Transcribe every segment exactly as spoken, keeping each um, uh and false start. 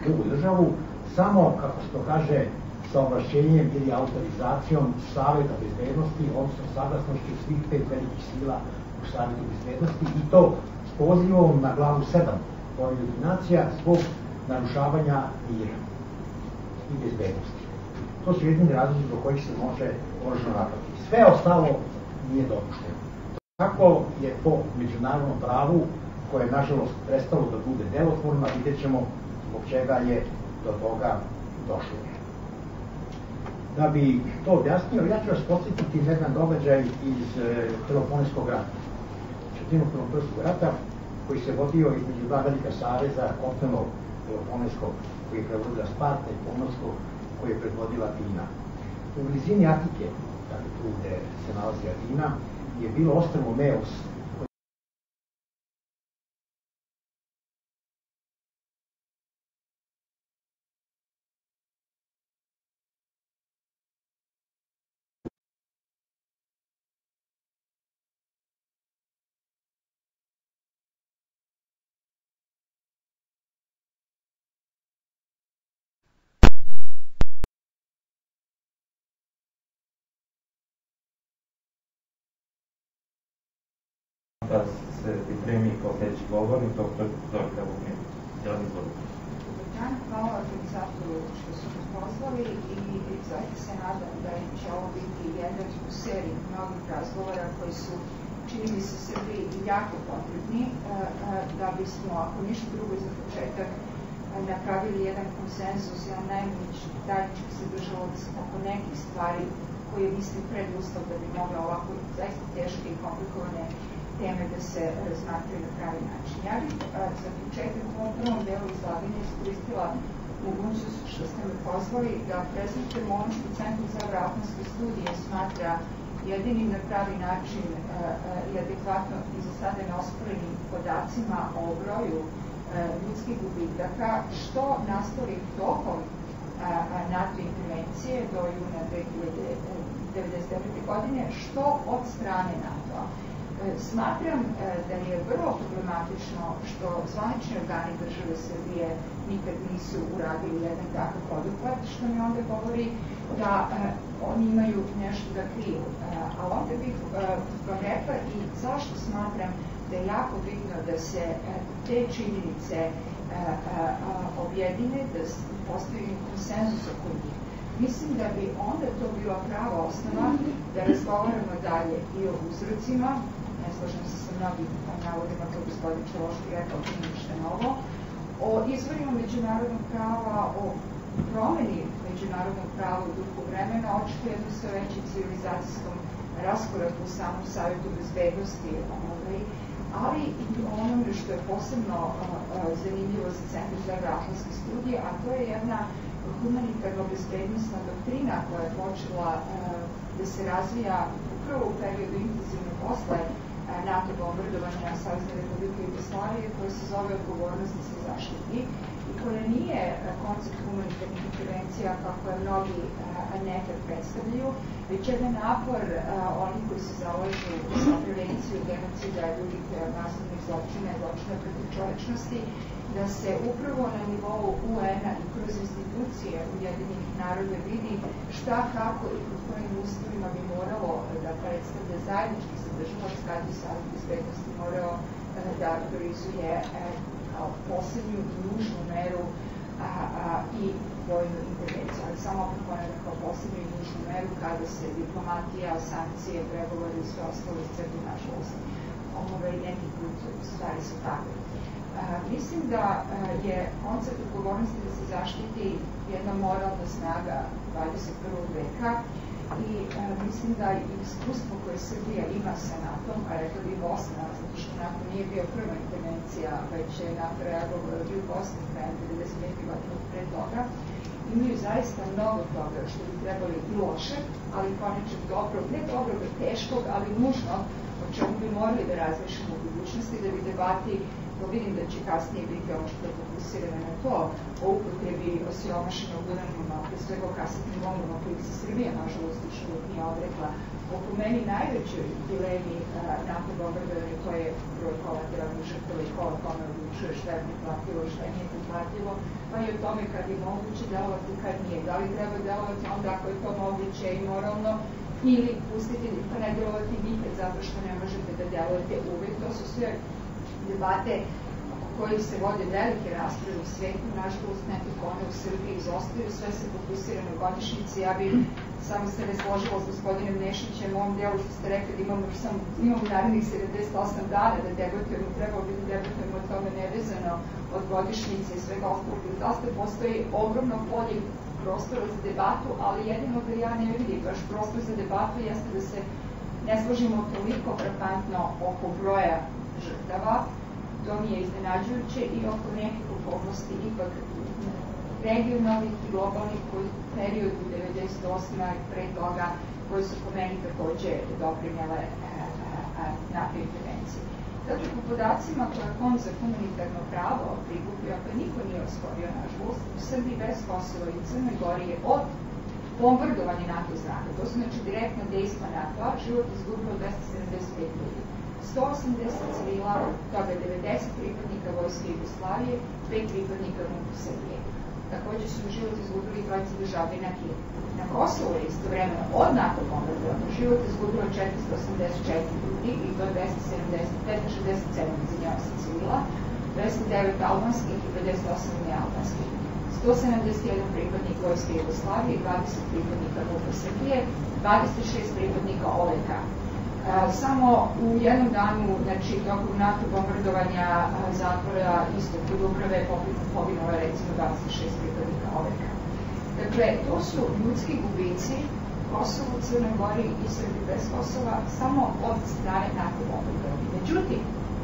drugu državu, samo, kako se to kaže, sa ovlašćenjem ili autorizacijom Saveta bezbednosti, odnosno saglasnošću svih pet velikih sila u Savetu bezbednosti, i to s pozivom na glavu sedam Ujedinjenih nacija zbog narušavanja mira i bezbednosti. To su jedini razlozi zbog kojih se može oružano napasti. Sve ostalo nije dopušteno. Kako je po međunarodnom pravu, koje je nažalost prestalo da bude delotvorno, vidjet ćemo zbog čega je do toga došlo. Da bi to objasnio, ja ću vas podsjetiti na jedan događaj iz Peloponeskog rata. Četvrtinog Peloponeskog rata, koji se vodio između dva velika saveza, kopnenog Peloponeskog, koji je predvodila Sparta, i pomorskog, koji je predvodila Atina. U blizini Atike, dakle tu gde se nalazi Atina, je bilo ostrvo Meos, da se pripremi kao sljedeći govornik, doktor Zorka Vukmir. Jel izvolite. Hvala organizatoru što su nas pozvali i zaista se nadam da će ovo biti jedan u seriji mnogih razgovora koji su, čini mi se, Srbiji jako potrebni, da bismo, ako ništa drugo za početak, napravili jedan konsenzus, jedan najmanji zajednički se držalo da se oko nekih stvari koje mislim predustav da bi mogla ovako zaista teške i komplikovane teme da se razmatraju na pravi način. Ja bih za početak u ovom prvom delu izlaganja iskoristila mogućnost što ste me pozvali da prezentujemo ono što Centar za evroatlantske studije smatra jedinim na pravi način i adekvatno i za sada neosporenim podacima o broju ljudskih gubitaka, što nastalih tokom NATO intervencije do juna dve hiljade devedeset devete. godine, što od strane NATO-a. Smatram da je vrlo problematično što zvanični organi države Srbije nikad nisu uradili jedan takav poduhvat, što mi onda govori da oni imaju nešto da kriju. A onda bih vam rekla i zašto smatram da je jako bitno da se te činjenice objedine, da postoji konsenzus oko njih. Mislim da bi onda to bila prava osnova da razgovaramo dalje i o uzrocima, ne slažem se sa mnogim navodima, kao gospodin Čeloški rekao, to je ništa novo, o izvorima međunarodnog prava, o promeni međunarodnog prava u duhu vremena, očito jednom sve većim civilizacijskom raskoraku u samom Savetu bezbednosti, ali i onome što je posebno zanimljivo za Centar za evroatlantske studije, a to je jedna humanitarno bezbednostna doktrina koja je počela da se razvija upravo u periodu intenzivno posle NATO bombardovanja Savezne Republike Jugoslavije, koja se zove odgovornost da se zaštiti i koja nije koncept humanitarnih intervencija kako je mnogi nekad predstavljaju, već jedan napor onih koji se zalažu za prevenciju genocida, drugih masovnih zločina i zločina protiv čovečnosti, da se upravo na nivou U N-a i kroz institucije Ujedinjenih naroda vidi šta, kako i u kojim uslovima bi moralo da predstavlja zajednički sadržavac kad bi Savet bezbednosti morao da autorizuje kao poslednju i nužnu meru i vojnu intervenciju, ali samo opet ponavljam kao poslednju i nužnu meru kada se diplomatija, sankcije, pregovori i sve ostalo iscrpi, nažalost, neki put stvari su takve. Mislim da je koncept odgovornosti da se zaštiti jedna moralna snaga dvadeset prvog veka i mislim da iskustvo koje Srbija ima sa NATO-om, a rekla bi Bosna, zato što NATO nije bio prva intervencija, već je NATO reagovao i u Bosni krajem devedeset pete. godine pre toga, imaju zaista mnogo toga što bi trebali i loše, ali konačno dobro, ne dobro, teškog, ali nužno, o čemu bi morali da razmišljamo u budućnosti, da bi debati, to vidim da će kasnije biti ovo što je fokusirano na to, toliko o upotrebi osiromašenog uranijuma, pre svega kasetnim bombama kojih se Srbija, nažalost, još uvijek nije odrekla. O po meni najvećoj dilemi NATO bombardovanja, to je broj kolateralnih žrtava i kola tome odlučuje šta je prihvatljivo, šta je nije prihvatljivo, pa i o tome kad je moguće delovati, kad nije. Da li treba delovati onda ako je to moguće i moralno, ili pustiti pa ne delovati nikad zato što ne možete da delujete uvek. To su sve debate koji se vode velike rasprave u svetu, nažalost nekako one u Srbiji izostaju, sve se fokusira na godišnjici. Ja bih samo se ne složila s gospodinom Nešićem u ovom delu što ste rekli da imamo, sam, imamo narednih sedamdeset osam dana da debatujemo, trebalo bi da debatujemo o tome nevezano od godišnjice i svega ostalog. Zašto postoji ogromno polje prostora za debatu, ali jedino da ja ne vidim baš prostor za debatu jeste da se ne složimo toliko frapantno oko broja žrtava. To mi je iznenađujuće i oko nekih okolnosti ipak regionalnih i globalnih koji period u devedeset osme i pre toga koji su po meni takođe doprinjale NATO intervencije. Dakle, po podacima koje Fond za humanitarno pravo prikupio, pa niko nije osporio, nažalost, u Srbiji bez Kosova i Crnoj Gori je od bombardovanja NATO znaka, to su znači direktna dejstva NATO-a, život izgubilo dvesta sedamdeset pet ljudi. sto osamdeset civila, toga devedeset pripadnika Vojske Jugoslavije, pet pripadnika MUP Srbije. Takođe su život izgubili trojica državljana Kine. Na Kosovu je istovremeno od NATO bombardovanja život izgubilo četiristo osamdeset četiri ljudi i to je dvesta sedamdeset pet na šezdeset sedam izvinjava se civila, dvesta devet albanskih i pedeset osam nealbanskih. sto sedamdeset jedan pripadnik Vojske Jugoslavije, dvadeset pripadnika MUP Srbije, dvadeset šest pripadnika O V K. Samo u jednom danu, znači tokom NATO bombardovanja zatvora isto kod uprave poginulo je recimo dvadeset šest pripadnika O V K. Dakle, to su ljudski gubici Kosovo, Crnoj Gori i Srbiji bez Kosova samo od strane NATO bombardovanja. Međutim,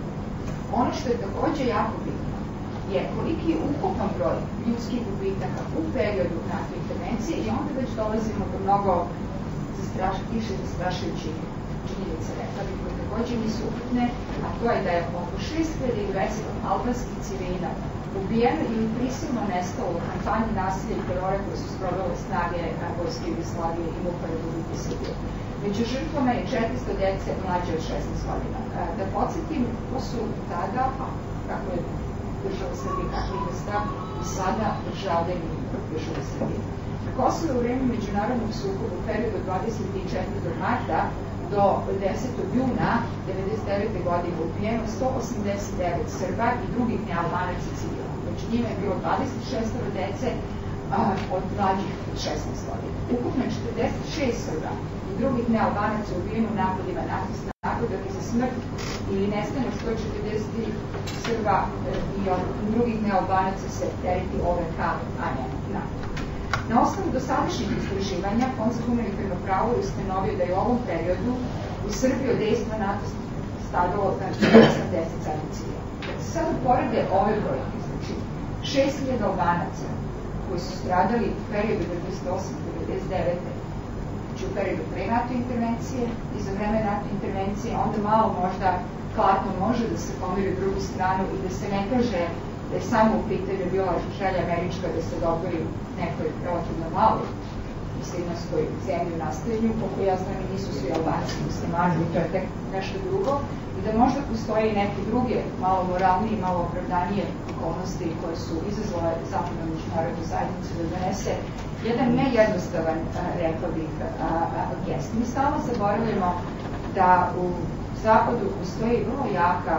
ono što je takođe jako bitno je koliki je ukupan broj ljudskih gubitaka u periodu NATO intervencije i onda već dolazimo do mnogo više zastrašujućih činjenice, rekla bih, koje takođe nisu uputne, a to je da je oko šest hiljada dvesta albanskih civila ubijeno ili prisilno nestalo u kampanji nasilja i terora koje su sprovele snage Vojske Jugoslavije i MUP-a Republike Srbije. Među žrtvama je četiristo dece mlađe od šesnaest godina. Da podsjetim, to su tada, a kako je država Srbije, kako je stav, i sada državljani države Srbije. Na Kosovo u vreme međunarodnog sukoba u periodu od dvadeset četvrtog marta do desetog juna devedeset devete godine ubijeno sto osamdeset devet Srba i drugih nealbanaca civila. Među njima je bilo dvadeset šest dece a, od mlađih od šesnaest godina. Ukupno četrdeset šest Srba i drugih nealbanaca ubijeno u napadima NATO snaga, dok je za smrt ili nestane sto četrdeset Srba i od drugih nealbanaca se tereti O V K, a ne NATO. Na osnovu dosadašnjih istraživanja, Fond za humanitarno pravo je ustanovio da je u ovom periodu u Srbiji od dejstva NATO stradalo osamdeset sedam civila. Kad se sad uporede ove brojke, znači šest hiljada Albanaca koji su stradali u periodu devedeset osme do devedeset devete znači u periodu pre NATO intervencije i za vreme NATO intervencije, onda malo možda klatno može da se pomiri u drugu stranu i da se ne kaže da je samo u pitanju bila želja američka da se dogodi nekoj relativno maloj muslimanskoj zemlji u nastajanju, koliko ja znam i nisu svi albanski muslimani, to je tek nešto drugo, i da možda postoje neke druge, malo moralnije i malo opravdanije okolnosti koje su izazvale zapadnu međunarodnu zajednicu da donese jedan nejednostavan, rekla bih, gest. Mi stalno zaboravljamo da u Zapadu postoji vrlo jaka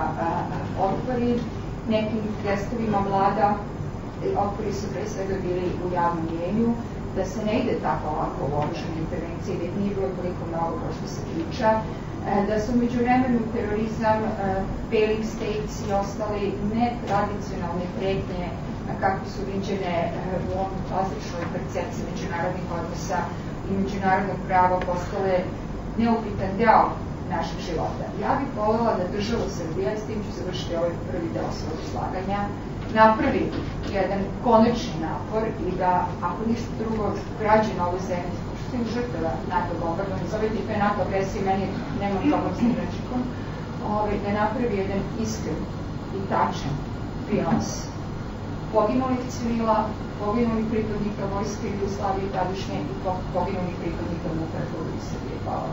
otpori nekim gestovima vlada, otpori su pre svega bili u javnom mjenju, da se ne ide tako ovako u oružane intervencije, da ih nije bilo toliko mnogo kao što se priča, da su među vremenu terorizam, failing states i ostali netradicionalne pretnje kako su viđene u ovom klasičnoj percepciji međunarodnih odnosa i međunarodnog prava postale neupitan deo našeg života. Ja bih voljela da država Srbija, s tim ću završiti ovaj prvi deo svog izlaganja, napravi jedan konačni napor i da, ako ništa drugo, građana ove zemlje, što su im žrtava NATO bombardovanja, zovete i to je NATO agresija, meni nema problem s tim rečikom, da napravi jedan iskren i tačan bilans poginulih civila, poginulih pripadnika Vojske Jugoslavije tadašnje i poginulih pripadnika MUP-a Republike Srbije. Hvala.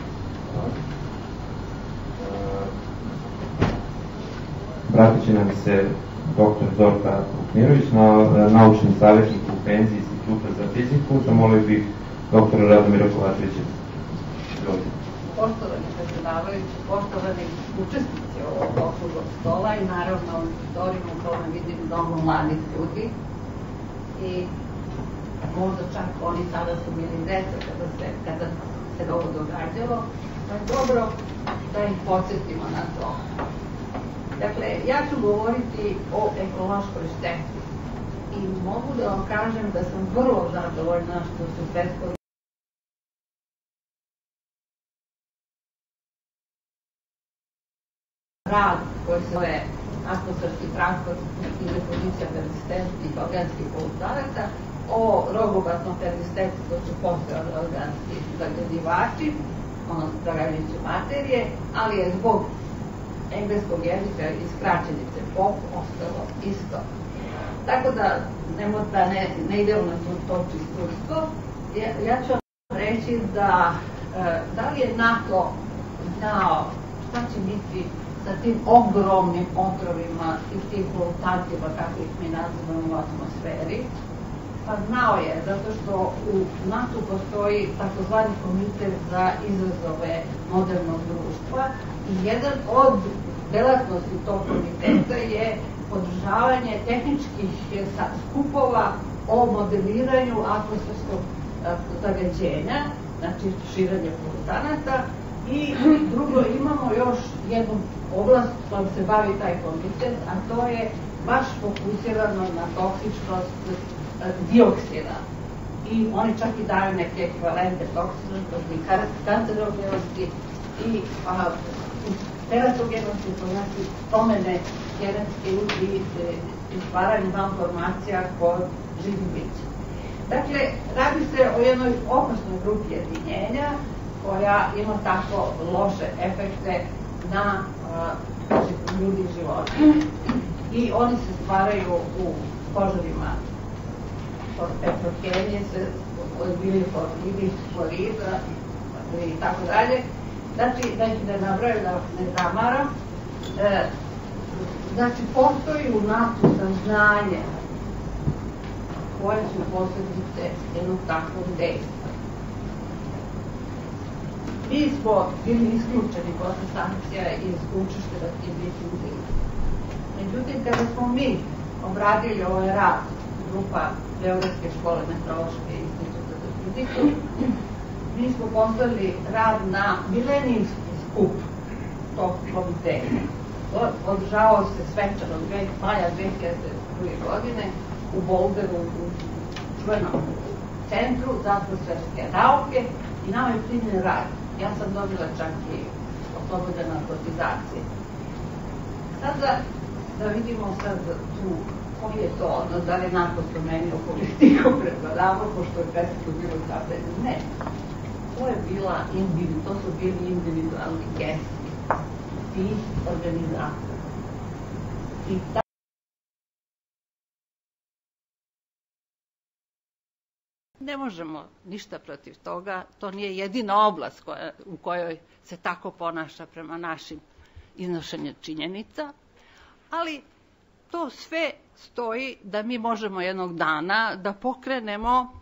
Vratit će nam se doktor Zorka Vukmirović, naučni savjetnik u penziji Instituta za fiziku. Zamolio bih doktora Radomira Kovačevića. Poštovani predsedavajući, poštovani učesnici ovog okruglog stola i naravno auditorijumu u kome vidim mnogo mladih ljudi i možda čak oni tada su bili deca kada se, kada se ovo događalo, pa je dobro da ih podsjetimo na to. Dakle, ja ću govoriti o ekološkoj šteti i mogu da vam kažem da sam vrlo zadovoljna što su prethodni rad koji se zove atmosferski transport i depozicija persistentnih organskih polutanaca, o rogobatnom persistentu, to su postojali organski zagađivači, ono zagađujuće materije, ali je zbog engleskog jezika i skraćenice pop ostalo isto. Tako da, nemo, da ne, ne idemo na to, to čisturstvo, ja, ja ću vam reći da e, da li je NATO znao šta će biti sa tim ogromnim otrovima i tim polutantima, kako ih mi nazivamo u atmosferi. Pa znao je, zato što u NATO postoji takozvani komitet za izazove modernog društva i jedan od delatnosti tog komiteta je podržavanje tehničkih skupova o modeliranju atmosferskog zagađenja, znači širenje polutanata. I drugo, imamo još jednu oblast kojom se bavi taj komitet, a to je baš fokusirano na toksičnost dioksida. I oni čak i daju neke ekvivalente toksičnosti, kancerogenosti i teratogenosti, to znači promene genetske i stvaranje malformacija kod živih bića. Dakle, radi se o jednoj opasnoj grupi jedinjenja koja ima tako loše efekte na uh, ljudi i života. I oni se stvaraju u požarima petrohemije, se odbili florida i tako dalje. Znači, da ih ne nabraju, da ne zamaram. E, znači, postoji u NATO saznanje koje su posljedice jednog takvog dejstva. Mi smo bili isključeni posle sankcija iz učešća da ti biti uzeli. Međutim, kada smo mi obradili ovaj rad, grupa Beogradske škole meteorološke i Instituta za fiziku, mi smo poslali rad na milenijski skup tog komiteta. Održavao se svečano maja dve hiljade druge godine u Bolderu, u čuvenom centru za atmosferske nauke i nama je primjen rad. Ja sam dobila čak i oslobodena kotizacije. Sada da vidimo sad tu koji je to odnos, da li je NATO promenio politiku prema nama, pošto je presku bilo sada. Ne. To je bila individu, to su bili individualni gesti tih organizatora. I ta ne možemo ništa protiv toga, to nije jedina oblast koja, u kojoj se tako ponaša prema našim iznošenjem činjenica, ali to sve stoji da mi možemo jednog dana da pokrenemo,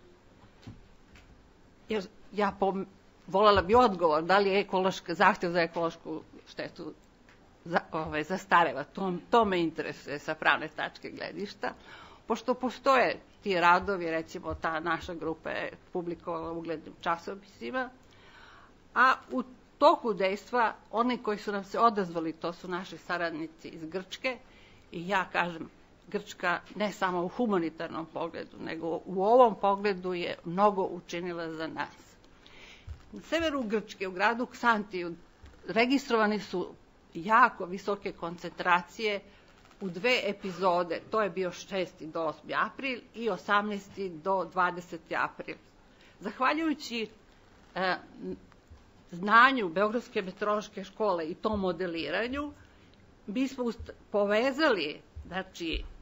jer ja pom, voljela bi odgovor, da li je ekološka, zahtjev za ekološku štetu za, ove, zastareva, to, to me interesuje sa pravne tačke gledišta, pošto postoje ti radovi, recimo ta naša grupa je publikovala u uglednim časopisima, a u toku dejstva, oni koji su nam se odazvali, to su naši saradnici iz Grčke, i ja kažem, Grčka ne samo u humanitarnom pogledu, nego u ovom pogledu je mnogo učinila za nas. Na severu Grčke, u gradu Ksantiju, registrovani su jako visoke koncentracije u dve epizode, to je bio šesti do osmi april i osamnaesti do dvadeseti april. Zahvaljujući e, znanju Beogradske meteorološke škole i tom modeliranju, mi smo povezali, znači,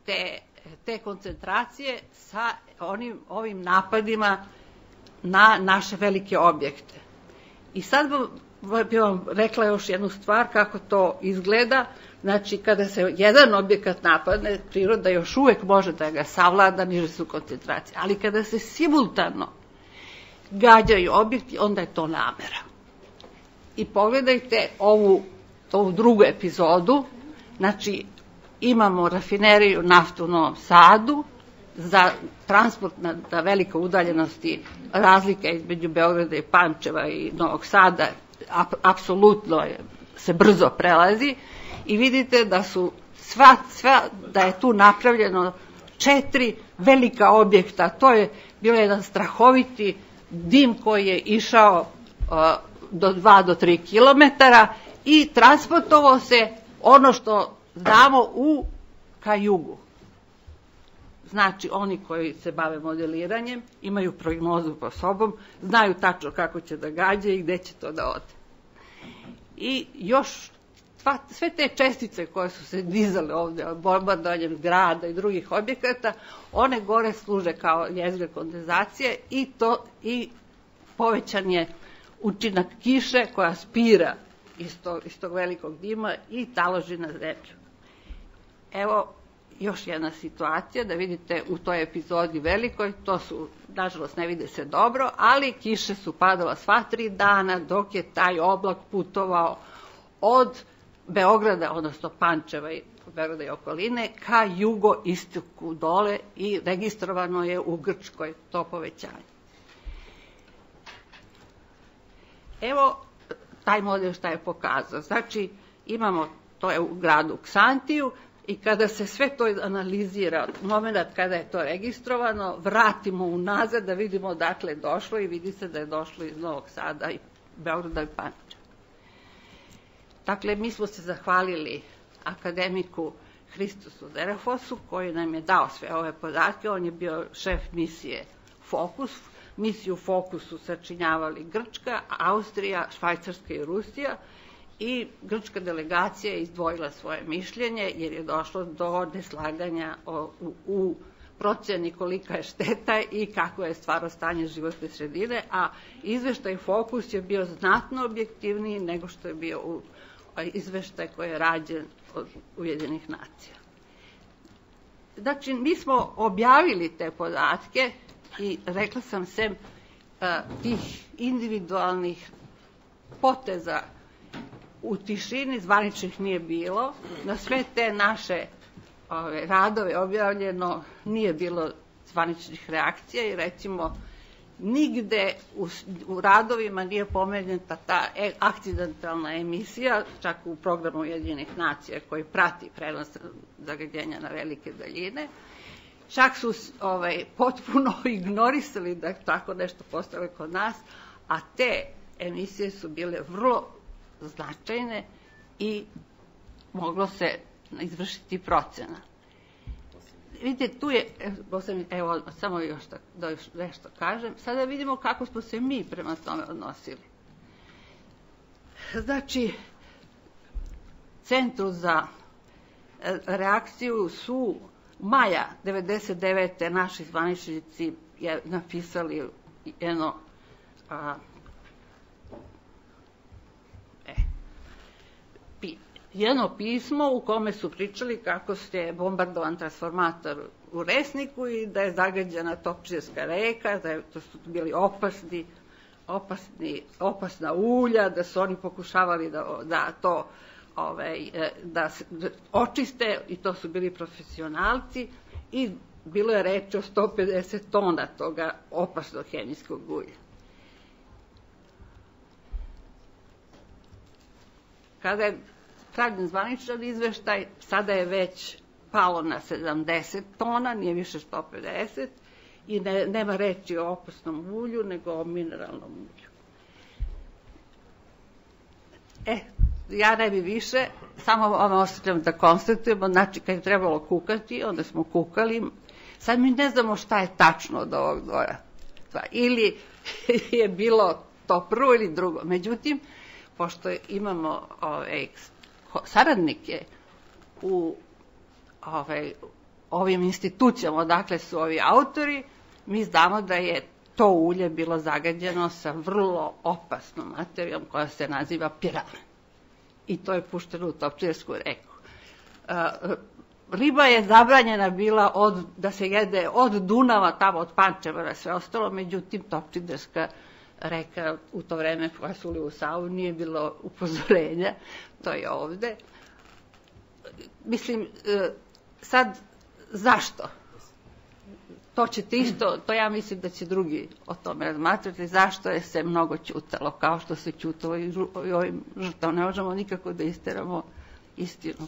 te, te koncentracije sa onim, ovim napadima na naše velike objekte. I sad bih vam rekla još jednu stvar kako to izgleda. Znači, kada se jedan objekat napadne, priroda još uvek može da ga savlada, niže su koncentracije. Ali kada se simultano gađaju objekti, onda je to namera. I pogledajte ovu, ovu drugu epizodu. Znači, imamo rafineriju naftu u Novom Sadu, za transport na, na velike udaljenosti, razlika između Beograda i Pančeva i Novog Sada ap, apsolutno je, se brzo prelazi i vidite da su sva, sva, da je tu napravljeno četiri velika objekta. To je bio jedan strahoviti dim koji je išao uh, do dva do tri kilometara i transportovao se ono što znamo u ka jugu. Znači, oni koji se bave modeliranjem imaju prognozu po sobom, znaju tačno kako će da gađe i gde će to da ode. I još tva, sve te čestice koje su se dizale ovde od bombardovanjem grada i drugih objekata, one gore služe kao jezgre kondenzacije i to i povećan je učinak kiše koja spira iz tog, iz tog velikog dima i taloži na zemlju. Evo još jedna situacija, da vidite u toj epizodi velikoj, to su, nažalost ne vide se dobro, ali kiše su padala sva tri dana dok je taj oblak putovao od Beograda, odnosno Pančeva i Beograda i okoline, ka jugoistoku dole i registrovano je u Grčkoj to povećanje. Evo taj model šta je pokazao. Znači, imamo, to je u gradu Ksantiju, i kada se sve to analizira, moment kada je to registrovano, vratimo unazad da vidimo odakle je došlo i vidi se da je došlo iz Novog Sada i Beograda i Pančeva. Dakle, mi smo se zahvalili akademiku Hristosu Derefosu koji nam je dao sve ove podatke. On je bio šef misije Fokus. Misiju Fokus su sačinjavali Grčka, Austrija, Švajcarska i Rusija. I grčka delegacija je izdvojila svoje mišljenje jer je došlo do neslaganja o, u, u procjeni kolika je šteta i kako je stvarno stanje životne sredine, a izveštaj Fokus je bio znatno objektivniji nego što je bio u, izveštaj koji je rađen od Ujedinjenih nacija. Znači, mi smo objavili te podatke i rekla sam sem a, tih individualnih poteza u tišini, zvaničnih nije bilo. Na sve te naše ove, radove objavljeno nije bilo zvaničnih reakcija i recimo nigde u, u radovima nije pomenuta ta e, akcidentalna emisija, čak u programu Ujedinjenih nacija koji prati prenos zagađenja na velike daljine. Čak su ovaj, potpuno ignorisali da tako nešto postalo kod nas, a te emisije su bile vrlo značajne i moglo se izvršiti procena. Vidite, tu je, evo, samo još da još nešto kažem, sada vidimo kako smo se mi prema tome odnosili. Znači, Centru za reakciju su maja devedeset devete naši zvaničnici je napisali jedno a, jedno pismo u kome su pričali kako je bombardovan transformator u Resniku i da je zagađena Topčićevska reka, da, je, da su bili opasni, opasni, opasna ulja, da su oni pokušavali da, da to ovaj, da, da očiste i to su bili profesionalci i bilo je reč o sto pedeset tona toga opasnog hemijskog ulja. Kada je pravljen zvaničan izveštaj, sada je već palo na sedamdeset tona, nije više sto pedeset, i ne, nema reči o opasnom ulju, nego o mineralnom ulju. E, ja ne bi više, samo vam ostavljam da konstatujemo, znači kad je trebalo kukati, onda smo kukali, sad mi ne znamo šta je tačno od ovog dvoja. Ili je bilo to prvo ili drugo. Međutim, pošto imamo ove, saradnike u ove, ovim institucijama odakle su ovi autori, mi znamo da je to ulje bilo zagađeno sa vrlo opasnom materijom koja se naziva piran. I to je pušteno u Topčidersku reku. Riba je zabranjena bila od, da se jede od Dunava, tamo od Pančeva na sve ostalo, međutim Topčiderska reka u to vreme koja su li u Savu nije bilo upozorenja, to je ovde. Mislim, sad, zašto? To ćete isto, to ja mislim da će drugi o tome razmatrati, zašto je se mnogo ćutalo, kao što se ćutalo i ovim žrtvom. Ne možemo nikako da isteramo istinu.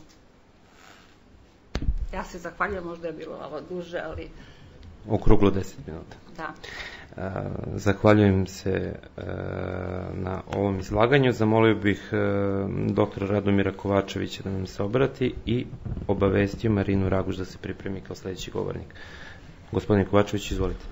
Ja se zahvaljujem, možda je bilo malo duže, ali... Okruglo deset minuta. Da. Zahvaljujem se na ovom izlaganju. Zamolio bih doktora Radomira Kovačevića da nam se obrati i obavestio Marinu Raguš da se pripremi kao sledeći govornik. Gospodin Kovačević, izvolite.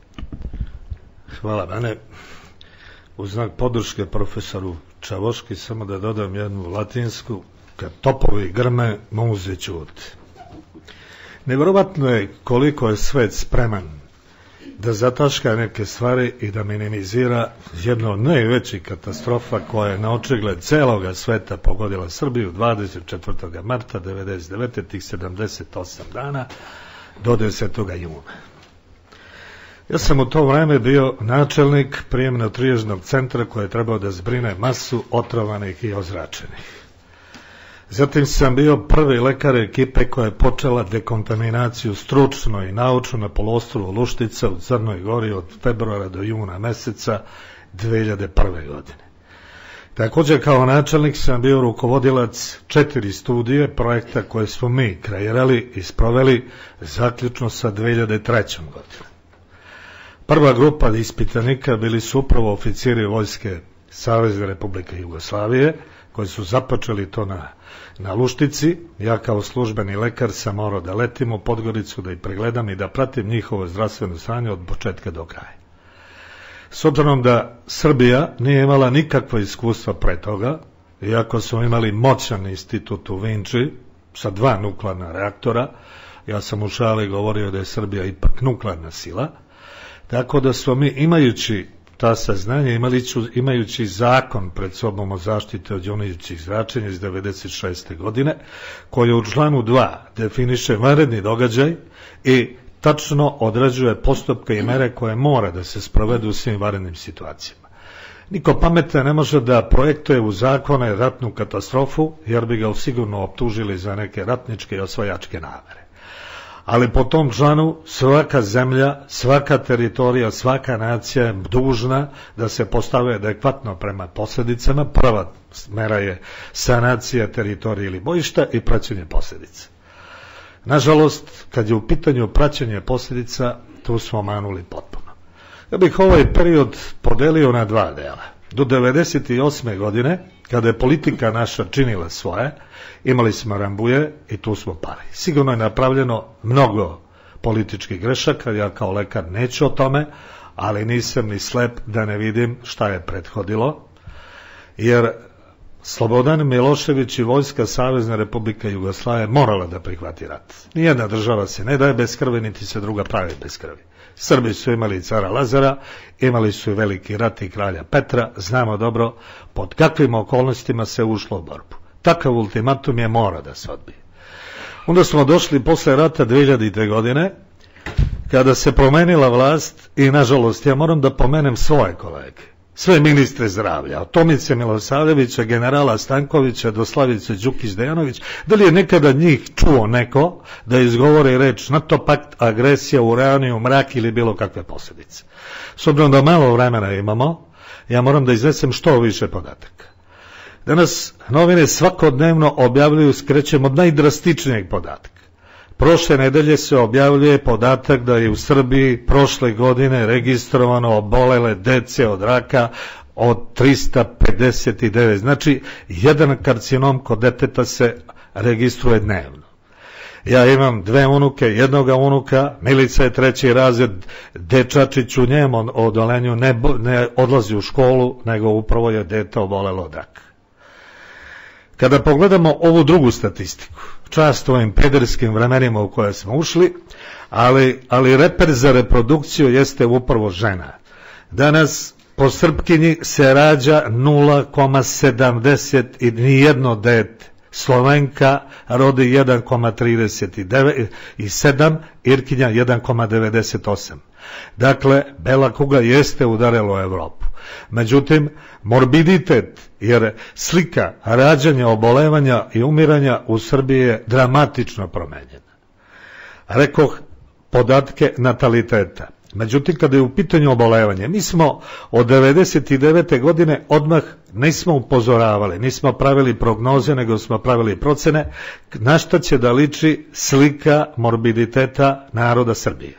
Hvala, Bane. U znak podrške profesoru Čavoški samo da dodam jednu latinsku: kad topovi grme, muze ćute. Nevjerovatno je koliko je svet spreman da zataška neke stvari i da minimizira jednu od najvećih katastrofa koja je na očigled celoga sveta pogodila Srbiju dvadeset četvrtog marta devedeset devete. tih sedamdeset osam dana do desetog juna. Ja sam u to vreme bio načelnik prijemno-triježnog centra koji je trebao da zbrine masu otrovanih i ozračenih. Zatim sam bio prvi lekar ekipe koja je počela dekontaminaciju stručno i naučno na poluostrvu Luštica u Crnoj Gori od februara do juna meseca dve hiljade prve. godine. Također kao načelnik sam bio rukovodilac četiri studije projekta koje smo mi kreirali i sproveli zaključno sa dve hiljade trećom. godinom. Prva grupa ispitanika bili su upravo oficiri vojske Savezne Republike Jugoslavije koji su započeli to na, na Luštici. Ja kao službeni lekar sam morao da letim u Podgoricu, da ih pregledam i da pratim njihovo zdravstveno stanje od početka do kraja. S obzirom da Srbija nije imala nikakva iskustva pre toga, iako smo imali moćan institut u Vinči sa dva nuklearna reaktora, ja sam u šali govorio da je Srbija ipak nuklearna sila, tako da smo mi, imajući ta saznanja, imajući, imajući zakon pred sobom o zaštite od jonizujućih zračenja iz devedeset šeste. godine, koji u članu dva definiše vanredni događaj i tačno određuje postupke i mere koje mora da se sprovedu u svim vanrednim situacijama. Niko pametan ne može da projektuje u zakone ratnu katastrofu, jer bi ga sigurno optužili za neke ratničke i osvajačke namere. Ali po tom članu svaka zemlja, svaka teritorija, svaka nacija je dužna da se postave adekvatno prema posljedicama. Prva mera je sanacija teritorije ili bojišta i praćenje posljedica. Nažalost, kad je u pitanju praćenje posljedica, tu smo manuli potpuno. Ja bih ovaj period podelio na dva dela. Do devedeset osme. godine, kada je politika naša činila svoje, imali smo rambuje i tu smo pali. Sigurno je napravljeno mnogo političkih grešaka, ja kao lekar neću o tome, ali nisam ni slep da ne vidim šta je prethodilo, jer Slobodan Milošević i vojska Savezne Republike Jugoslavije morala da prihvati rat. Nijedna država se ne daje bez krvi, niti se druga pravi bez krvi. Srbi su imali cara Lazara, imali su i veliki rat i kralja Petra, znamo dobro pod kakvim okolnostima se ušlo u borbu. Takav ultimatum je mora da se odbije. Onda smo došli posle rata dve hiljadite. godine, kada se promenila vlast i, nažalost, ja moram da pomenem svoje kolege, sve ministre zdravlja, od Tomice Milosavljevića, generala Stankovića do Slavice Đukić-Dejanović, da li je nekada njih čuo neko da izgovori reč NATO pakt, agresija, uranijum, mrak ili bilo kakve posljedice. S obzirom da malo vremena imamo, ja moram da iznesem što više podataka. Danas novine svakodnevno objavljuju, skrećem od najdrastičnijeg podatka. Prošle nedelje se objavljuje podatak da je u Srbiji prošle godine registrovano obolele dece od raka od trista pedeset devet. Znači, jedan karcinom kod deteta se registruje dnevno. Ja imam dve unuke, jednoga unuka, Milica je treći razred, dečačić u njemu odolenju ne, ne odlazi u školu, nego upravo je dete obolelo od raka. Kada pogledamo ovu drugu statistiku, čast ovim pederskim vremenima u koje smo ušli, ali, ali reper za reprodukciju jeste upravo žena. Danas po Srpkinji se rađa nula zarez sedamdeset i nijedno dete. Slovenka rodi jedan zarez trideset sedam, Irkinja jedan zarez devedeset osam. Dakle, bela kuga jeste udarila Evropu. Međutim, morbiditet, jer slika rađanja, obolevanja i umiranja u Srbiji je dramatično promenjena. Rekoh podatke nataliteta. Međutim, kada je u pitanju obolevanje, mi smo od devedeset devete godine odmah nismo upozoravali, nismo pravili prognoze, nego smo pravili procene na šta će da liči slika morbiditeta naroda Srbije.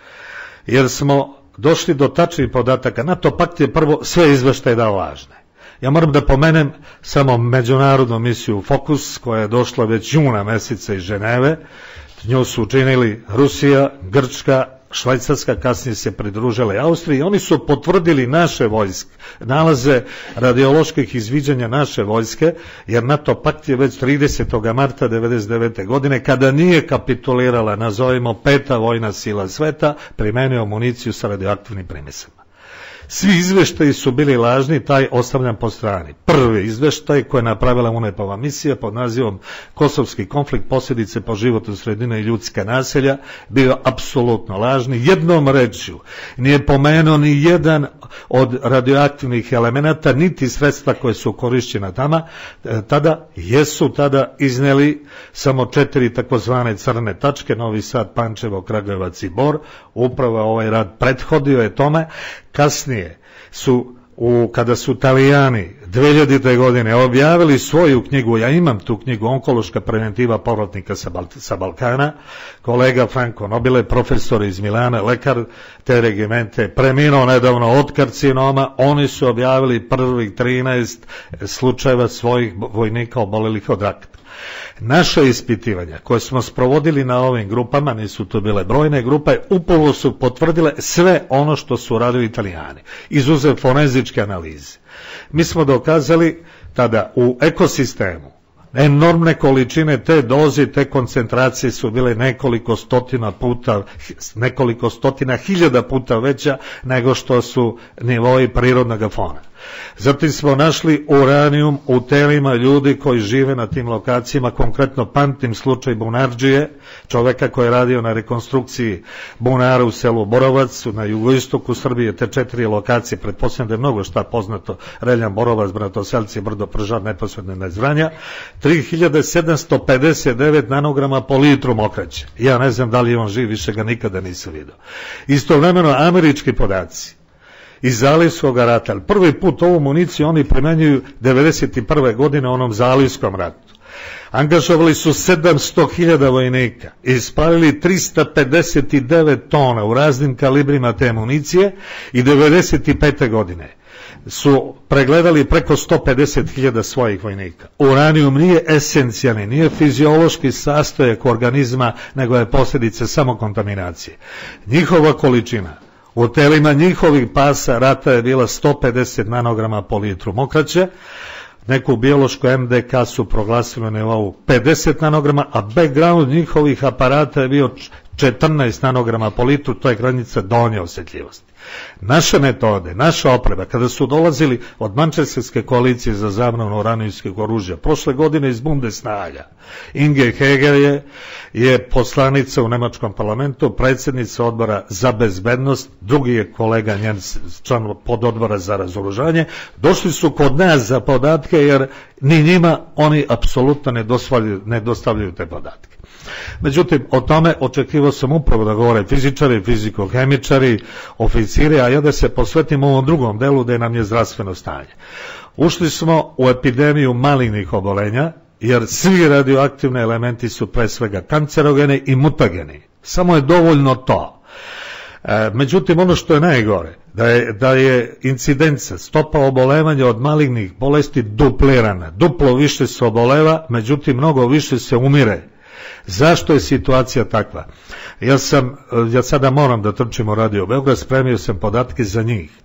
Jer smo došli do tačnih podataka. NATO pakt je prvo sve izveštaje dao lažne. Ja moram da pomenem samo međunarodnu misiju Fokus, koja je došla već juna meseca iz Ženeve. Nju su učinili Rusija, Grčka, Švajcarska, kasnije se pridružila i Austrija, i oni su potvrdili naše vojske, nalaze radioloških izviđanja naše vojske, jer NATO pakt je već tridesetog marta devedeset devete godine, kada nije kapitulirala, nazovimo peta vojna sila sveta, primenio municiju sa radioaktivnim primesama. Svi izveštaji su bili lažni, taj ostavljam po strani. Prvi izveštaj koji je napravila UNEP-ova misija pod nazivom Kosovski konflikt, posljedice po životnu sredine i ljudska naselja, bio apsolutno lažni. Jednom rečju nije pomenuo ni jedan od radioaktivnih elemenata, niti sredstva koje su korišćena tamo, tada jesu tada izneli samo četiri takozvane crne tačke, Novi Sad, Pančevo, Kragujevac i Bor. Upravo ovaj rad prethodio je tome. Kasnije su, u, kada su Italijani dve hiljadite godine objavili svoju knjigu, ja imam tu knjigu, Onkološka preventiva povratnika sa, Bal, sa Balkana, kolega Franco Nobile, profesor iz Milana, lekar te regimente, preminuo nedavno od karcinoma, oni su objavili prvih trinaest slučajeva svojih vojnika obolelih od raka. Naše ispitivanja koje smo sprovodili na ovim grupama, nisu to bile brojne grupe, upravo su potvrdile sve ono što su radili Italijani, izuzev forenzičke analize. Mi smo dokazali tada u ekosistemu enormne količine te doze, te koncentracije su bile nekoliko stotina puta, nekoliko stotina hiljada puta veća nego što su nivoi prirodnog fona. Zatim smo našli uranijum u telima ljudi koji žive na tim lokacijama, konkretno pamtim slučaj Bunardžije, čoveka koji je radio na rekonstrukciji bunara u selu Borovac, na jugoistoku Srbije, te četiri lokacije, pretpostavljam da je mnogo šta poznato, Reljan, Borovac, Bratoselci, Brdo, Pržar, neposredno na Zvranja, tri hiljade sedamsto pedeset devet nanograma po litru mokraće. Ja ne znam da li je on živ, više ga nikada nisam vidio. Istovremeno, američki podaci iz Zalivskog rata, prvi put ovu municiju oni primenjuju devedeset prve godine u onom Zalivskom ratu. Angažovali su sedamsto hiljada vojnika i ispalili trista pedeset devet tona u raznim kalibrima te municije i devedeset pete godine su pregledali preko sto pedeset hiljada svojih vojnika. Uranijum nije esencijalni, nije fiziološki sastojak organizma, nego je posljedica samo kontaminacije. Njihova količina u telima njihovih pasa rata je bila sto pedeset nanograma po litru mokraće, neku biološku em de ka su proglasili na nivou pedeset nanograma, a background njihovih aparata je bio četrnaest nanograma po litru, to je granica donje osjetljivosti. Naše metode, naša oprema, kada su dolazili od Mančesterske koalicije za zabranu uranijumskog oružja, prošle godine iz Bundestaga, Inge Heger je, je poslanica u nemačkom parlamentu, predsjednica odbora za bezbednost, drugi je kolega njen član pododbora za razoružanje, došli su kod nas za podatke, jer ni njima oni apsolutno ne, ne dostavljaju te podatke. Međutim, o tome očekivao sam upravo da govore fizičari, fiziko-hemičari, oficiri, a ja da se posvetim ovom drugom delu da nam je zdravstveno stanje. Ušli smo u epidemiju malignih obolenja, jer svi radioaktivni elementi su pre svega kancerogeni i mutageni. Samo je dovoljno to. E, međutim, ono što je najgore, da je, da je incidenca, stopa obolevanja od malignih bolesti duplirana. Duplo više se oboleva, međutim, mnogo više se umire. Zašto je situacija takva? Ja sam, ja sada moram da trčim u Radio Beograd, spremio sam podatke za njih.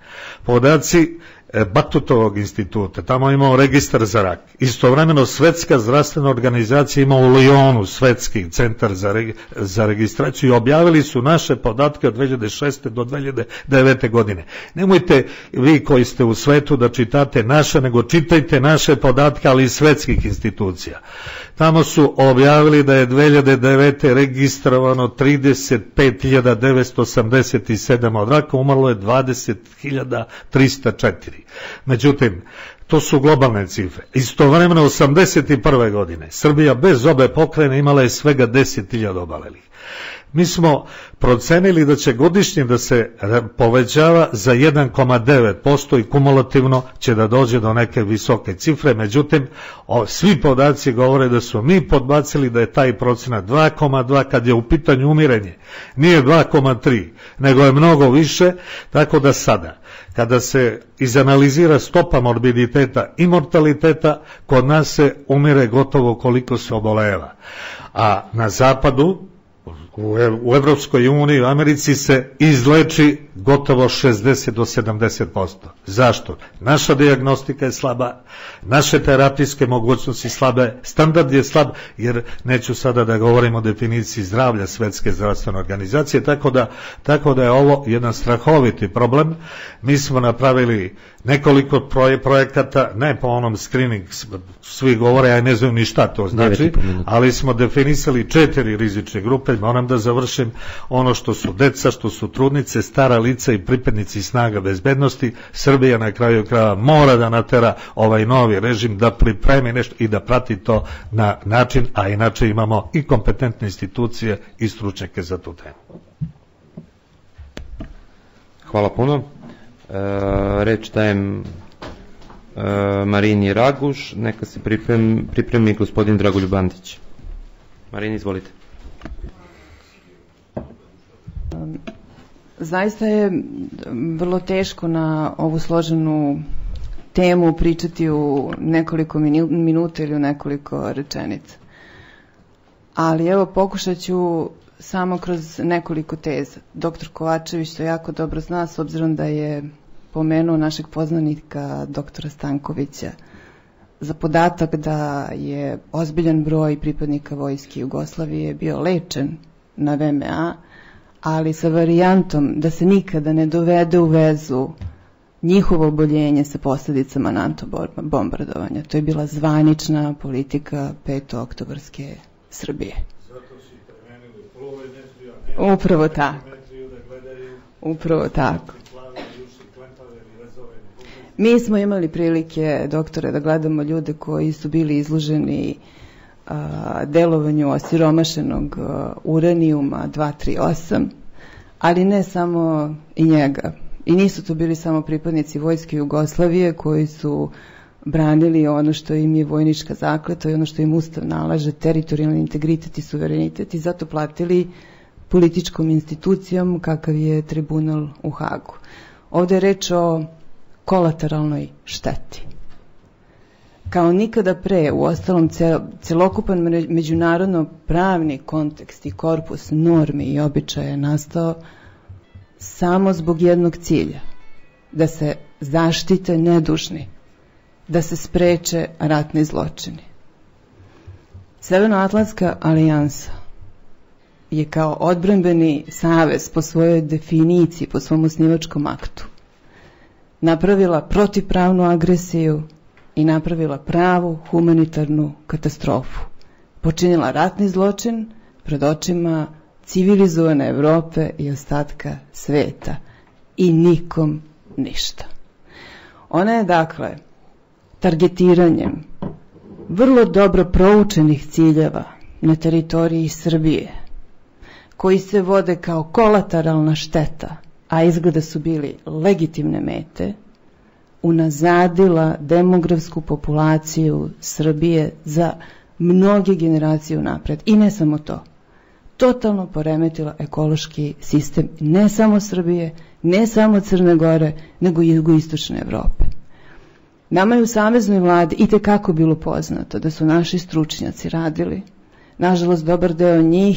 Podaci Batutovog instituta, tamo imao registar za rak. Istovremeno Svetska zdravstvena organizacija ima u Lyonu svetski centar za, reg, za registraciju i objavili su naše podatke od dve hiljade šeste do dve hiljade devete godine. Nemojte vi koji ste u svetu da čitate naše, nego čitajte naše podatke, ali i svetskih institucija. Tamo su objavili da je dve hiljade devete registrovano trideset pet hiljada devetsto osamdeset sedam od raka, umrlo je dvadeset hiljada trista četiri. Međutim, to su globalne cifre. Istovremeno osamdeset prve godine Srbija bez obe pokrajine imala je svega deset hiljada obolelih. Mi smo procenili da će godišnje da se povećava za jedan zarez devet posto i kumulativno će da dođe do neke visoke cifre, međutim, o, svi podaci govore da su mi podbacili da je taj procenat dva zarez dva kad je u pitanju umirenje. Nije dva zarez tri, nego je mnogo više, tako da sada, kada se izanalizira stopa morbiditeta i mortaliteta, kod nas se umire gotovo koliko se oboleva. A na zapadu, u Evropskoj uniji, u Americi se izleči gotovo šezdeset do sedamdeset posto. Zašto? Naša dijagnostika je slaba, naše terapijske mogućnosti slabe, standard je slab, jer neću sada da govorim o definiciji zdravlja Svetske zdravstvene organizacije, tako da, tako da je ovo jedan strahoviti problem. Mi smo napravili nekoliko proje, projekata, ne po onom screening, svi govore, ja ne znam ni šta to znači, ali smo definisali četiri rizične grupe. Moram da završim, ono što su deca, što su trudnice, stara lica i pripadnici snaga bezbednosti. Srbija na kraju krajeva mora da natera ovaj novi režim da pripremi nešto i da prati to na način, a inače imamo i kompetentne institucije i stručnjake za tu temu. Hvala puno. E, reč dajem e, Marini Raguš, neka se pripremi, pripremi gospodin Dragoljub Bandić. Marini, izvolite. Zaista je vrlo teško na ovu složenu temu pričati u nekoliko minuta ili u nekoliko rečenica. Ali evo, pokušat ću samo kroz nekoliko teza. Doktor Kovačević to jako dobro zna, s obzirom da je pomenuo našeg poznanika doktora Stankovića za podatak da je ozbiljan broj pripadnika Vojske Jugoslavije bio lečen na V M A, ali sa varijantom da se nikada ne dovede u vezu njihovo oboljenje sa posljedicama NATO bombardovanja. To je bila zvanična politika petooktobarske Srbije. Upravo tako. Upravo tako. Mi smo imali prilike, doktore, da gledamo ljude koji su bili izloženi a, delovanju osiromašenog a, uranijuma dva tri osam, ali ne samo i njega. I nisu to bili samo pripadnici Vojske Jugoslavije koji su branili ono što im je vojnička zakletva i ono što im Ustav nalaže, teritorijalni integritet i suverenitet, i zato platili političkom institucijom kakav je tribunal u Hagu. Ovde je reč o kolateralnoj šteti. Kao nikada pre, u ostalom, celokupan međunarodno pravni kontekst i korpus normi i običaja je nastao samo zbog jednog cilja, da se zaštite nedužni, da se spreče ratni zločini. Severnoatlantska alijansa je kao odbrambeni savez po svojoj definiciji, po svom osnivačkom aktu, napravila protivpravnu agresiju i napravila pravu humanitarnu katastrofu. Počinila ratni zločin pred očima civilizovane Evrope i ostatka sveta. I nikom ništa. Ona je, dakle, targetiranjem vrlo dobro proučenih ciljeva na teritoriji Srbije, koji se vode kao kolateralna šteta, a izgleda su bili legitimne mete, unazadila demografsku populaciju Srbije za mnoge generacije unapred. I ne samo to. Totalno poremetila ekološki sistem ne samo Srbije, ne samo Crne Gore, nego i jugoistočne Evrope. Nama je u saveznoj vladi i tekako bilo poznato da su naši stručnjaci radili. Nažalost, dobar deo njih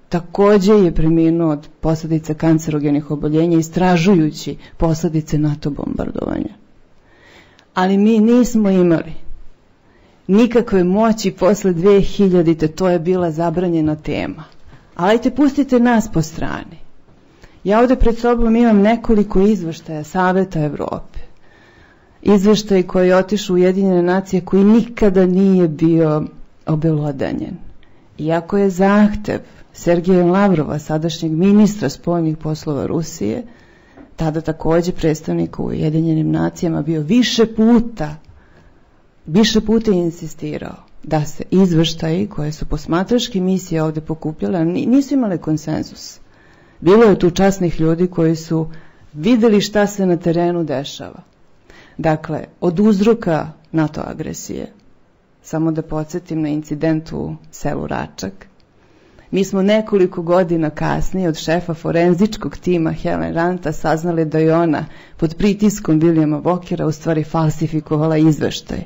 takođe je preminuo od posledica kancerogenih oboljenja istražujući posledice NATO bombardovanja. Ali mi nismo imali nikakve moći posle dve hiljadite. To je bila zabranjena tema. Ali ajte, pustite nas po strani. Ja ovde pred sobom imam nekoliko izveštaja Saveta Evrope. Izveštaj koji je otišao u Ujedinjene nacije, koji nikada nije bio obelodanjen. Iako je zahtev Sergeja Lavrova, sadašnjeg ministra spoljnih poslova Rusije, tada takođe predstavnika u Ujedinjenim nacijama, bio više puta, više puta insistirao da se izveštaji koje su posmatračke misije ovde pokupljale, nisu imale konsenzus. Bilo je tu časnih ljudi koji su videli šta se na terenu dešava. Dakle, od uzroka NATO agresije, samo da podsjetim na incident u selu Račak, mi smo nekoliko godina kasnije od šefa forenzičkog tima Helen Ranta saznali da je ona pod pritiskom Vilijama Vokera u stvari falsifikovala izveštaj.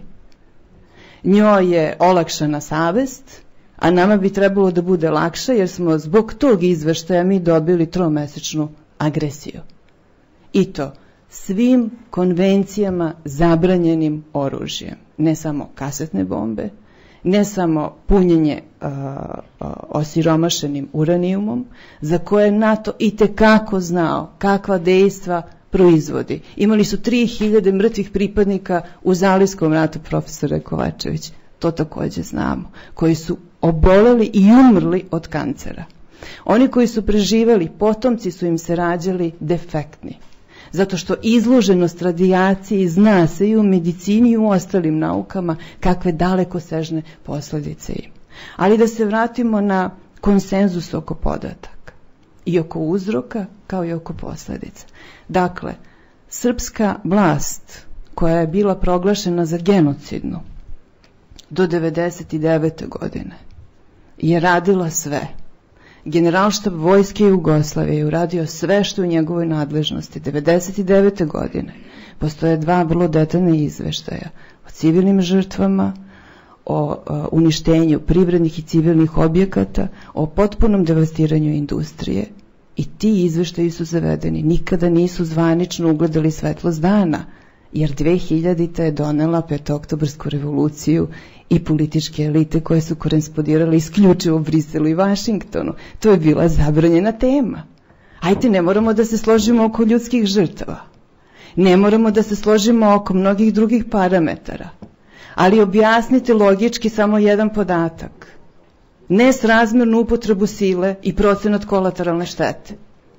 Njoj je olakšana savest, a nama bi trebalo da bude lakše jer smo zbog tog izveštaja mi dobili tromesečnu agresiju. I to svim konvencijama zabranjenim oružjem. Ne samo kasetne bombe, ne samo punjenje uh, uh, osiromašenim uranijumom, za koje je NATO i tekako znao kakva dejstva proizvodi. Imali su tri hiljade mrtvih pripadnika u Zalijskom ratu, profesore Kovačević, to takođe znamo, koji su oboleli i umrli od kancera. Oni koji su preživeli, potomci su im se rađali defektni. Zato što izloženost radijaciji zna se i u medicini i u ostalim naukama kakve dalekosežne posledice ima. Ali da se vratimo na konsenzus oko podataka i oko uzroka kao i oko posledica. Dakle, srpska vlast koja je bila proglašena za genocidnu do devedeset devete godine je radila sve. Generalštab vojske Jugoslavije je uradio sve što je u njegovoj nadležnosti. devedeset devete godine postoje dva vrlo detaljna izveštaja o civilnim žrtvama, o, o uništenju privrednih i civilnih objekata, o potpunom devastiranju industrije. I ti izveštaji su zavedeni. Nikada nisu zvanično ugledali svetlost dana, jer dve hiljadite je donela petooktobarsku revoluciju i političke elite koje su korespondirale isključivo u Briselu i Vašingtonu. To je bila zabranjena tema. Ajde, ne moramo da se složimo oko ljudskih žrtava. Ne moramo da se složimo oko mnogih drugih parametara. Ali objasnite logički samo jedan podatak. Nesrazmernu upotrebu sile i procenat kolateralne štete.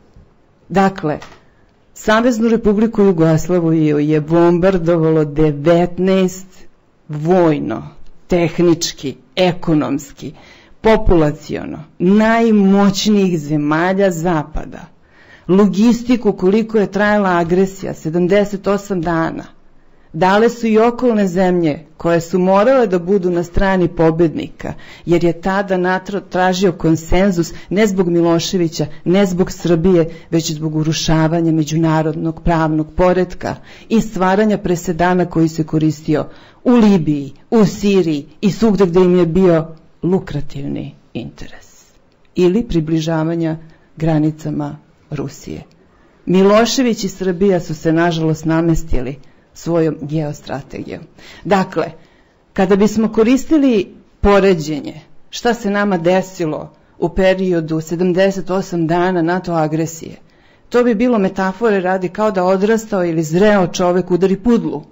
Dakle, Saveznu Republiku Jugoslaviju je bombardovalo devetnaest vojno, tehnički, ekonomski, populaciono, najmoćnijih zemalja Zapada. Logistiku koliko je trajala agresija, sedamdeset osam dana. Dale su i okolne zemlje koje su morale da budu na strani pobednika, jer je tada NATO tražio konsenzus ne zbog Miloševića, ne zbog Srbije, već zbog urušavanja međunarodnog pravnog poretka i stvaranja presedana koji se koristio u Libiji, u Siriji i svugde gde im je bio lukrativni interes. Ili približavanja granicama Rusije. Milošević i Srbija su se nažalost namestili svojom geostrategijom. Dakle, kada bismo koristili poređenje šta se nama desilo u periodu sedamdeset osam dana NATO agresije, to bi bilo metafore radi kao da odrastao ili zreo čovek udari pudlu.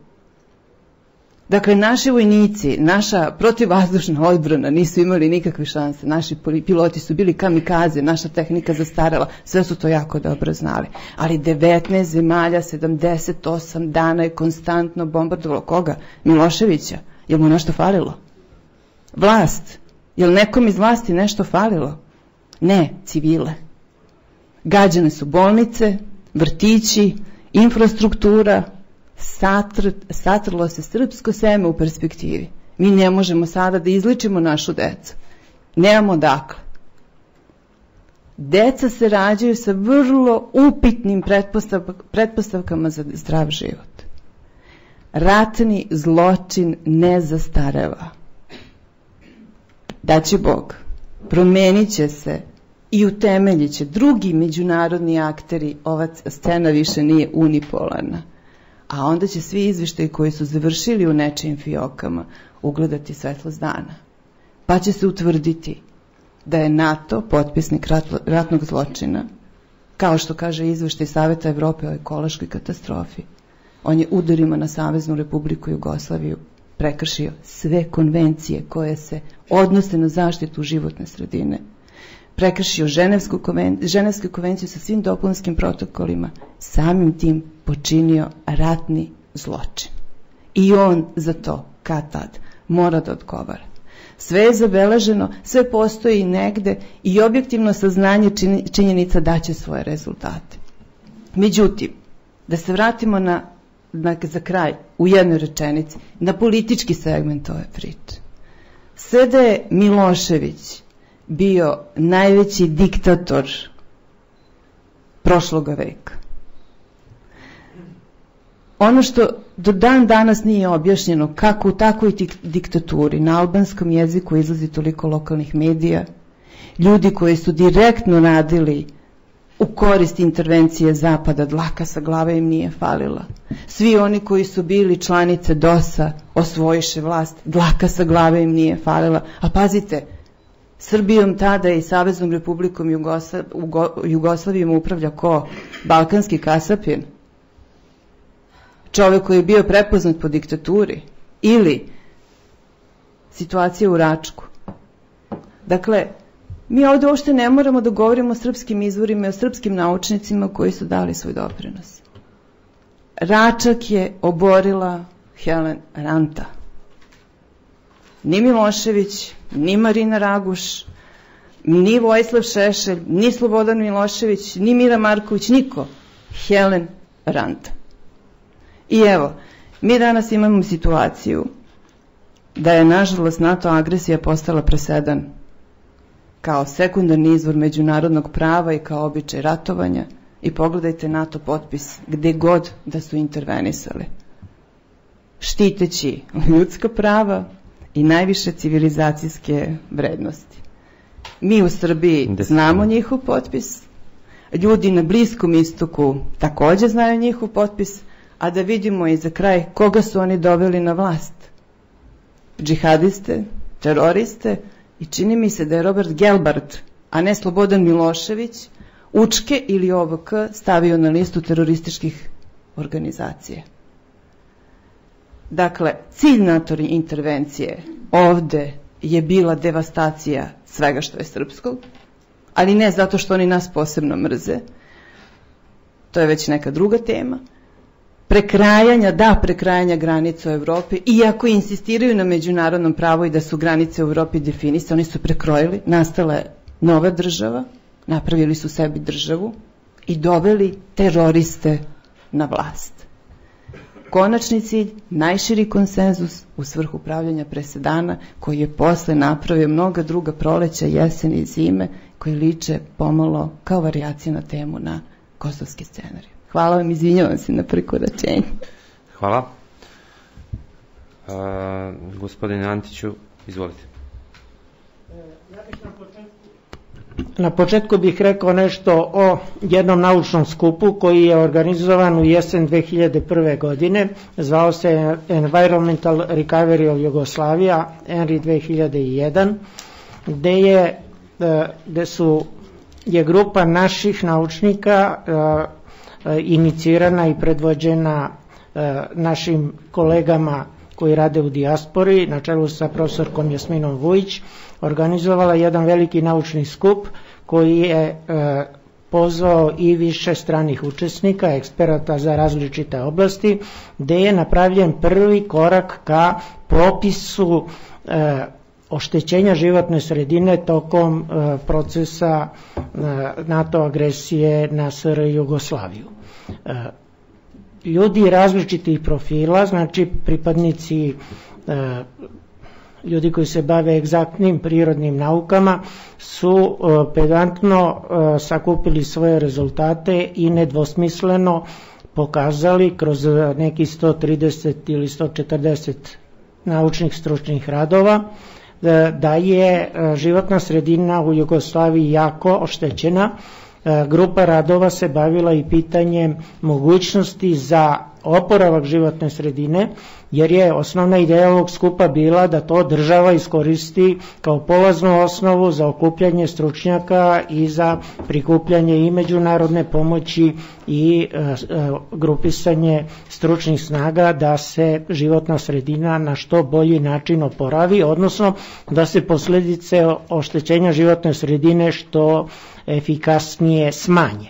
Dakle, naši vojnici, naša protivvazdušna odbrana nisu imali nikakve šanse. Naši piloti su bili kamikaze, naša tehnika zastarela, sve su to jako dobro znali. Ali devetnaest zemalja, sedamdeset osam dana je konstantno bombardovalo. Koga? Miloševića. Je li mu nešto falilo? Vlast. Je li nekom iz vlasti nešto falilo? Ne, civile. Gađane su bolnice, vrtići, infrastruktura, Satr, satrlo se srpsko seme u perspektivi. Mi ne možemo sada da izličimo našu decu. Nemamo dakle. Deca se rađaju sa vrlo upitnim pretpostavkama za zdrav život. Ratni zločin ne zastareva. Daće Bog. Promenit će se i utemeljit će drugi međunarodni akteri, ova scena više nije unipolarna. A onda će svi izveštaji koji su završili u nečijim fiokama ugledati svetlost dana. Pa će se utvrditi da je NATO potpisnik ratnog zločina, kao što kaže izveštaj Saveta Evrope o ekološkoj katastrofi. On je udarima na Saveznu Republiku Jugoslaviju prekršio sve konvencije koje se odnose na zaštitu životne sredine, prekršio Ženevsku konvenciju, Ženevsku konvenciju sa svim dopunskim protokolima, samim tim počinio ratni zločin. I on za to, kad tad, mora da odgovara. Sve je zabeleženo, sve postoji negde i objektivno saznanje činjenica daće svoje rezultate. Međutim, da se vratimo na, na, za kraj, u jednoj rečenici, na politički segment ove priče. Sve da je Milošević bio najveći diktator prošloga veka. Ono što do dan danas nije objašnjeno, kako u takvoj diktaturi na albanskom jeziku izlazi toliko lokalnih medija, ljudi koji su direktno radili u korist intervencije Zapada, dlaka sa glave im nije falila. Svi oni koji su bili članice D O S-a, osvojiše vlast, dlaka sa glave im nije falila. A pazite, Srbijom tada i Saveznom Republikom Jugoslavijom upravlja ko? Balkanski kasapin. Čovek koji je bio prepoznat po diktaturi. Ili situacija u Račku. Dakle, mi ovdje uopšte ne moramo da govorimo o srpskim izvorima i o srpskim naučnicima koji su dali svoj doprinos. Račak je oborila Helen Ranta. Ni Milošević, ni Marina Raguš, ni Vojislav Šešelj, ni Slobodan Milošević, ni Mira Marković, niko. Helen Ranta. I evo, mi danas imamo situaciju da je, nažalost, NATO agresija postala presedan kao sekundarni izvor međunarodnog prava i kao običaj ratovanja. I pogledajte NATO potpis gde god da su intervenisali, štiteći ljudska prava i najviše civilizacijske vrednosti. Mi u Srbiji znamo njihov potpis, ljudi na Bliskom istoku takođe znaju njihov potpis, a da vidimo i za kraj koga su oni doveli na vlast. Džihadiste, teroriste, i čini mi se da je Robert Gelbard, a ne Slobodan Milošević, Učke ili O V K stavio na listu terorističkih organizacija. Dakle, cilj NATO intervencije ovde je bila devastacija svega što je srpskog, ali ne zato što oni nas posebno mrze, to je već neka druga tema. Prekrajanja, da, prekrajanja granica u Evropi, iako insistiraju na međunarodnom pravu i da su granice u Evropi definisane, oni su prekrojili, nastala je nova država, napravili su sebi državu i doveli teroriste na vlast. Konačni cilj, najširi konsenzus u svrhu pravljanja presedana, koji je posle napravio mnoga druga proleća, jeseni i zime, koji liče pomalo kao varijacija na temu na kosovski scenarij. Hvala vam, izvinjavam se na prekoračenju. Hvala. Uh, gospodine Antiću, izvolite. Ja bih na početku, na početku bih rekao nešto o jednom naučnom skupu koji je organizovan u jesen dve hiljade prve. godine. Zvao se Environmental Recovery of Yugoslavia, E N R I dve hiljade jedan, gde je, gde su, je grupa naših naučnika inicirana i predvođena našim kolegama koji rade u dijaspori, na čelu sa profesorkom Jasminom Vujić, organizovala jedan veliki naučni skup koji je pozvao i više stranih učesnika, eksperata za različite oblasti, gde je napravljen prvi korak ka popisu oštećenja životne sredine tokom procesa NATO agresije na S R Jugoslaviju. Ljudi različitih profila, znači pripadnici, ljudi koji se bave egzaktnim prirodnim naukama, su pedantno sakupili svoje rezultate i nedvosmisleno pokazali kroz neki sto trideset ili sto četrdeset naučnih stručnih radova da je životna sredina u Jugoslaviji jako oštećena. Grupa radova se bavila i pitanjem mogućnosti za oporavak životne sredine, jer je osnovna ideja ovog skupa bila da to država iskoristi kao polaznu osnovu za okupljanje stručnjaka i za prikupljanje i međunarodne pomoći i e, e, grupisanje stručnih snaga da se životna sredina na što bolji način oporavi, odnosno da se posljedice oštećenja životne sredine što efikasnije smanje.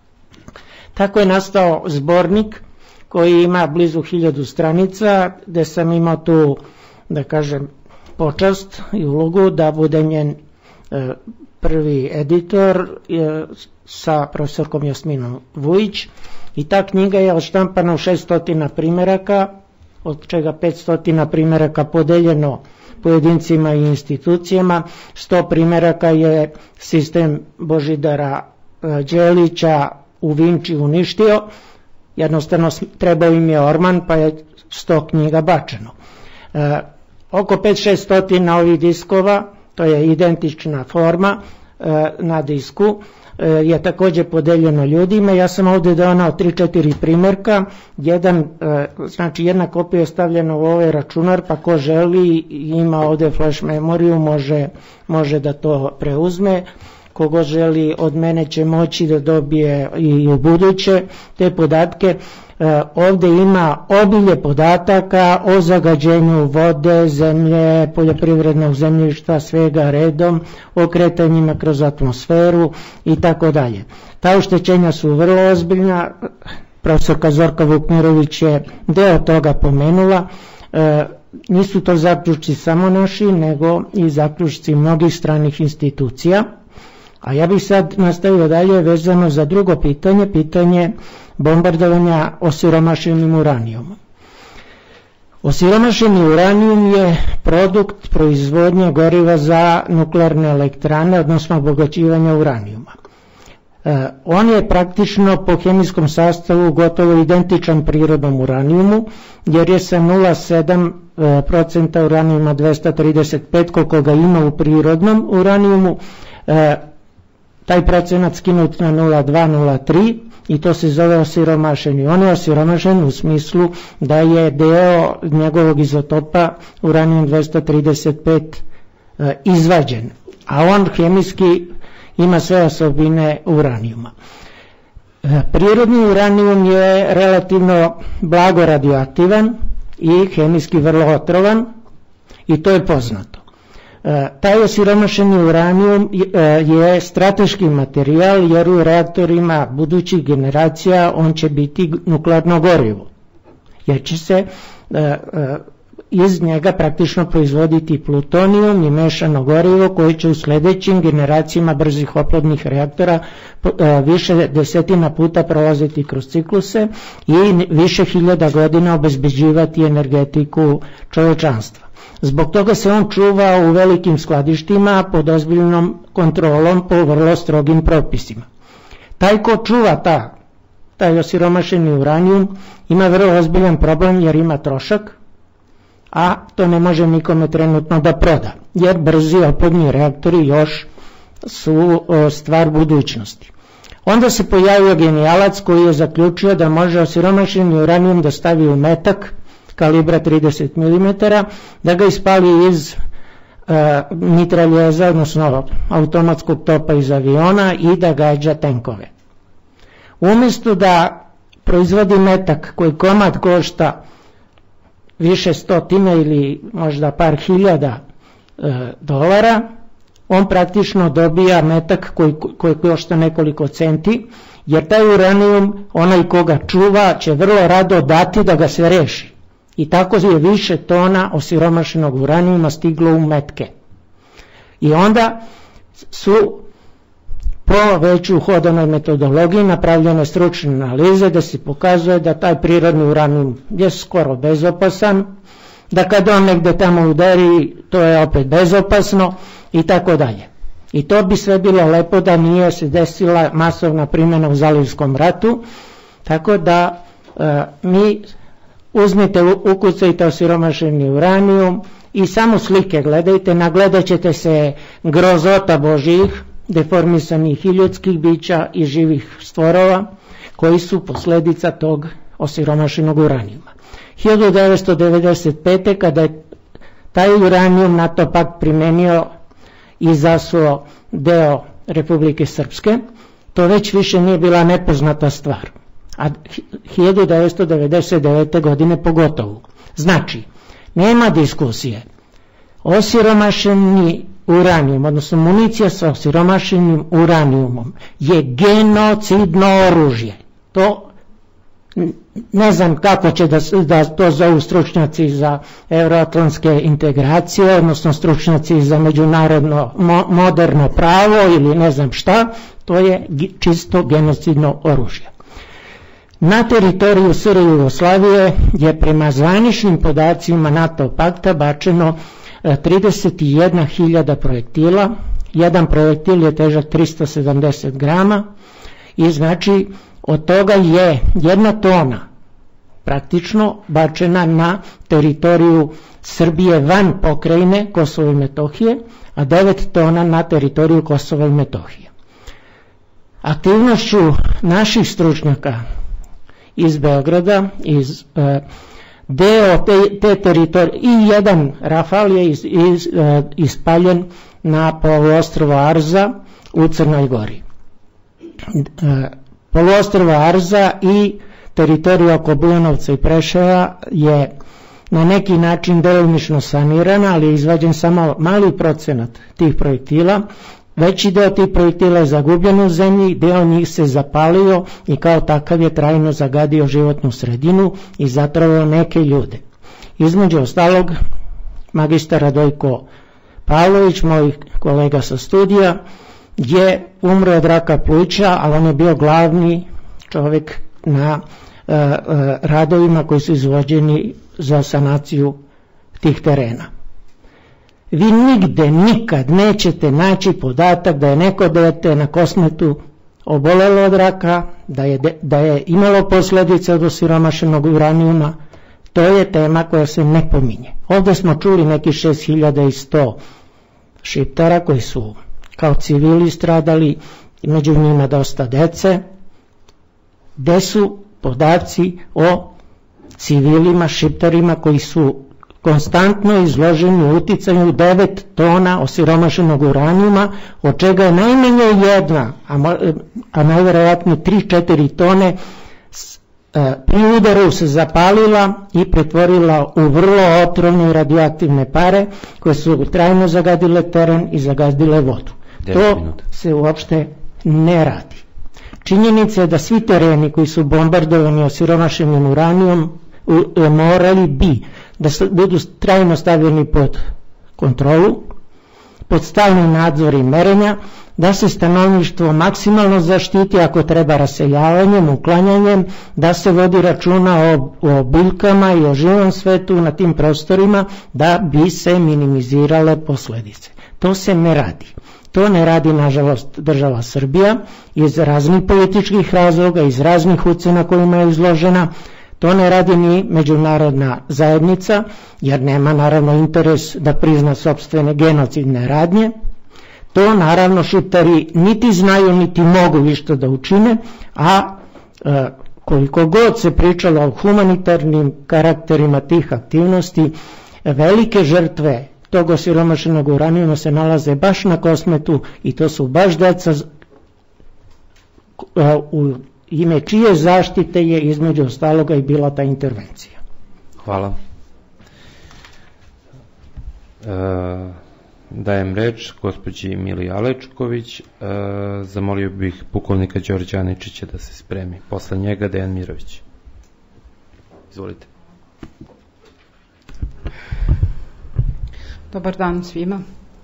Tako je nastao zbornik koji ima blizu hiljadu stranica, gde sam imao tu, da kažem, počast i ulogu da bude njen e, prvi editor e, sa profesorkom Jasminom Vujić, i ta knjiga je odštampana u šesto primjeraka, od čega petsto primjeraka podeljeno pojedincima i institucijama, sto primjeraka je sistem Božidara e, Đelića u Vinči uništio, jednostavno trebao im je orman, pa je sto knjiga bačeno. E, oko pet do šest stotina ovih diskova, to je identična forma e, na disku, e, je također podeljeno ljudima. Ja sam ovdje donao tri četiri primjerka, jedan, e, znači jedna kopija je stavljena u ovaj računar, pa ko želi ima ovdje flash memoriju, može, može da to preuzme. Kogo želi od mene će moći da dobije i u buduće te podatke. E, ovdje ima obilje podataka o zagađenju vode, zemlje, poljoprivrednog zemljišta, svega redom, o kretanjima kroz atmosferu i tako dalje. Ta oštećenja su vrlo ozbiljna, profesorka Zorka Vukmirović je deo toga pomenula. E, nisu to zaključci samo naši, nego i zaključci mnogih stranih institucija. A ja bih sad nastavio dalje vezano za drugo pitanje, pitanje bombardovanja osiromašenim uranijom. Osiromašeni uranijum je produkt proizvodnje goriva za nuklearne elektrane, odnosno obogaćivanja uranijuma. E, on je praktično po hemijskom sastavu gotovo identičan prirodnom uranijumu, jer je sa nula zarez sedam posto uranijuma dvesta trideset pet, koliko ga ima u prirodnom uranijumu, e, taj procenat skinut na nula zarez dva nula zarez tri i to se zove osiromašeni. On je osiromašen u smislu da je deo njegovog izotopa uranijum dvesta trideset pet e, izvađen, a on hemijski ima sve osobine uranijuma. E, prirodni uranijum je relativno blago radioaktivan i hemijski vrlo otrovan, i to je poznato. E, taj osiromašeni uranijum e, je strateški materijal, jer u reaktorima budućih generacija on će biti nuklearno gorivo, jer će se e, e, iz njega praktično proizvoditi plutonijum i mešano gorivo koje će u sljedećim generacijama brzih oplodnih reaktora e, više desetina puta prolaziti kroz cikluse i više hiljada godina obezbeđivati energetiku čovečanstva. Zbog toga se on čuva u velikim skladištima pod ozbiljnom kontrolom po vrlo strogim propisima. Taj ko čuva ta, taj osiromašeni uranijum ima vrlo ozbiljan problem, jer ima trošak, a to ne može nikome trenutno da proda, jer brzi oplodni reaktori još su stvar budućnosti. Onda se pojavio genijalac koji je zaključio da može osiromašeni uranijum da stavi u metak kalibra trideset milimetara, da ga ispali iz e, mitraljeza, odnosno automatskog topa iz aviona, i da gađa tenkove. Umjesto da proizvodi metak koji komad košta više stotina ili možda par hiljada e, dolara, on praktično dobija metak koji, koji košta nekoliko centi, jer taj uranijum, onaj koga čuva, će vrlo rado dati da ga se reši. I tako je više tona osiromašenog uranijuma stiglo u metke. I onda su po već uhodanoj metodologiji napravljene stručne analize da se pokazuje da taj prirodni uranijum je skoro bezopasan, da kad on negde tamo udari, to je opet bezopasno i tako dalje. I to bi sve bilo lepo da nije se desila masovna primjena u Zalivskom ratu, tako da e, mi uzmite, ukucajte osiromašeni uranijum, i samo slike gledajte, nagledat ćete se grozota Božjih, deformisanih i ljudskih bića i živih stvorova koji su posledica tog osiromašenog uranijuma. hiljadu devetsto devedeset pete. kada je taj uranijum NATO pakt primenio i zasuo deo Republike Srpske, to već više nije bila nepoznata stvar. A hiljadu devetsto devedeset devete. godine pogotovo. Znači, nema diskusije. Osiromašeni uranijum, odnosno municija sa osiromašenim uranijumom je genocidno oružje. To ne znam kako će da, da to zovu stručnjaci za euroatlantske integracije, odnosno stručnjaci za međunarodno mo, moderno pravo ili ne znam šta, to je čisto genocidno oružje. Na teritoriju S R Jugoslavije je prema zvaničnim podacima NATO pakta bačeno trideset jedna hiljada projektila, jedan projektil je težak tristo sedamdeset grama i znači od toga je jedna tona praktično bačena na teritoriju Srbije van pokrajine Kosovo i Metohije, a devet tona na teritoriju Kosova i Metohije. Aktivnošću naših stručnjaka iz Beograda, iz e, deo te, te teritorije i jedan Rafal je iz, iz, e, ispaljen na poluostrvo Arza u Crnoj Gori. E, poluostrvo Arza i teritorija oko Bujanovca i Preševa je na neki način delimično sanirana, ali je izvađen samo mali procenat tih projektila. Veći deo tih projektila je zagubljen u zemlji, deo njih se zapalio i kao takav je trajno zagadio životnu sredinu i zatrovao neke ljude. Između ostalog, magistar Radojko Pavlović, moj kolega sa studija, je umro od raka pluća, ali on je bio glavni čovjek na e, e, radovima koji su izvođeni za sanaciju tih terena. Vi nigde, nikad nećete naći podatak da je neko dete na Kosmetu obolelo od raka, da je, de, da je imalo posljedice od osiromašenog uranijuma. To je tema koja se ne pominje. Ovdje smo čuli neki šest hiljada sto Šiptara koji su kao civili stradali, među njima dosta dece. Gde su podaci o civilima, Šiptarima koji su konstantno izloženi uticaju devet tona osiromašenog uranijuma, od čega je najmanje jedna, a, a najvjerojatnije tri četiri tone e, pri udaru se zapalila i pretvorila u vrlo otrovne i radioaktivne pare koje su trajno zagadile teren i zagadile vodu. To se uopšte ne radi. Činjenica je da svi tereni koji su bombardovani osiromašenim uranijom morali bi da budu trajno stavljeni pod kontrolu, pod stalni nadzor i merenja, da se stanovništvo maksimalno zaštiti ako treba raseljavanjem, uklanjanjem, da se vodi računa o, o biljkama i o živom svetu na tim prostorima da bi se minimizirale posljedice. To se ne radi. To ne radi, nažalost, država Srbija iz raznih političkih razloga, iz raznih ucena kojima je izložena. To ne radi ni međunarodna zajednica, jer nema naravno interes da prizna sopstvene genocidne radnje. To naravno Šiptari niti znaju, niti mogu ništa da učine, a e, koliko god se pričalo o humanitarnim karakterima tih aktivnosti, velike žrtve tog osiromašenog uranijuma se nalaze baš na Kosmetu i to su baš deca e, u ime čije zaštite je između ostaloga i bila ta intervencija. Hvala. E, dajem reč gospođi Mili Alečković. E, zamolio bih pukovnika Đorđa Aničića da se spremi. Posle njega Dejan Mirović. Izvolite. Dobar dan svima.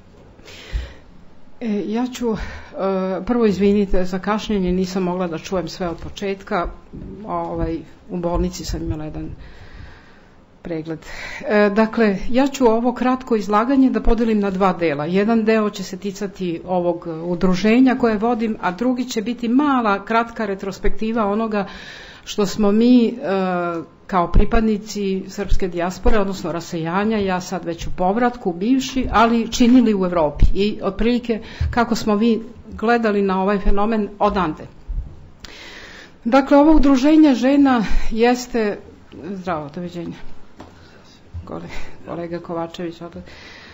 E, ja ću e, prvo izvinite za kašnjenje, nisam mogla da čujem sve od početka. Ovaj, u bolnici sam imala jedan pregled. E, dakle, ja ću ovo kratko izlaganje da podelim na dva dela. Jedan deo će se ticati ovog udruženja koje vodim, a drugi će biti mala, kratka retrospektiva onoga što smo mi e, kao pripadnici srpske dijaspore, odnosno rasejanja, ja sad već u povratku, bivši, ali činili u Evropi i otprilike kako smo vi gledali na ovaj fenomen odande. Dakle, ovo udruženje žena jeste... Zdravo, doviđenja. Kolega Kovačević, odle...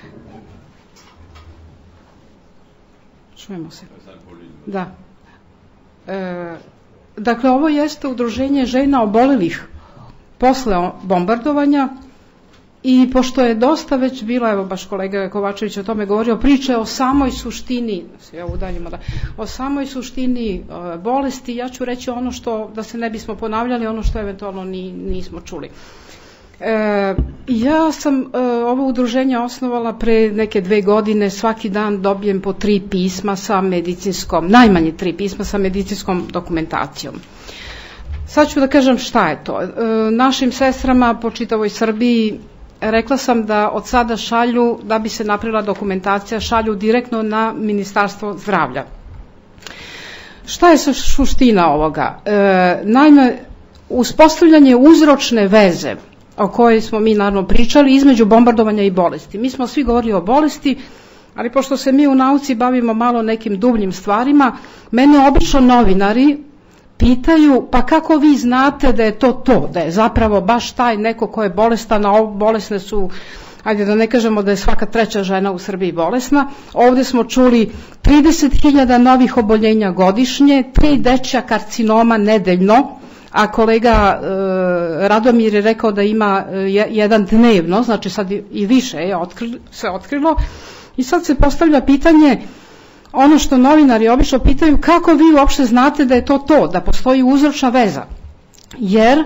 Čujemo se. Da. E, dakle, ovo jeste udruženje žena obolelih posle bombardovanja i pošto je dosta već bila, evo baš kolega Kovačević o tome govorio, priče o samoj suštini, ja udaljimo da, o samoj suštini e, bolesti, ja ću reći ono što, da se ne bismo ponavljali, ono što eventualno ni, nismo čuli. E, ja sam e, ovo udruženje osnovala pre neke dve godine, svaki dan dobijem po tri pisma sa medicinskom, najmanje tri pisma sa medicinskom dokumentacijom. Sad ću da kažem šta je to. E, našim sestrama po čitavoj Srbiji rekla sam da od sada šalju, da bi se napravila dokumentacija, šalju direktno na Ministarstvo zdravlja. Šta je suština ovoga? E, naime, uspostavljanje uzročne veze o kojoj smo mi naravno pričali između bombardovanja i bolesti. Mi smo svi govorili o bolesti, ali pošto se mi u nauci bavimo malo nekim dubljim stvarima, mene obično novinari pitaju, pa kako vi znate da je to to, da je zapravo baš taj neko ko je bolestan, a bolesne su, ajde da ne kažemo da je svaka treća žena u Srbiji bolesna, ovde smo čuli trideset hiljada novih oboljenja godišnje, tri dečja karcinoma nedeljno, a kolega e, Radomir je rekao da ima e, jedan dnevno, znači sad i više je otkrilo, se otkrilo, i sad se postavlja pitanje, ono što novinari obično pitaju, kako vi uopšte znate da je to to, da postoji uzročna veza, jer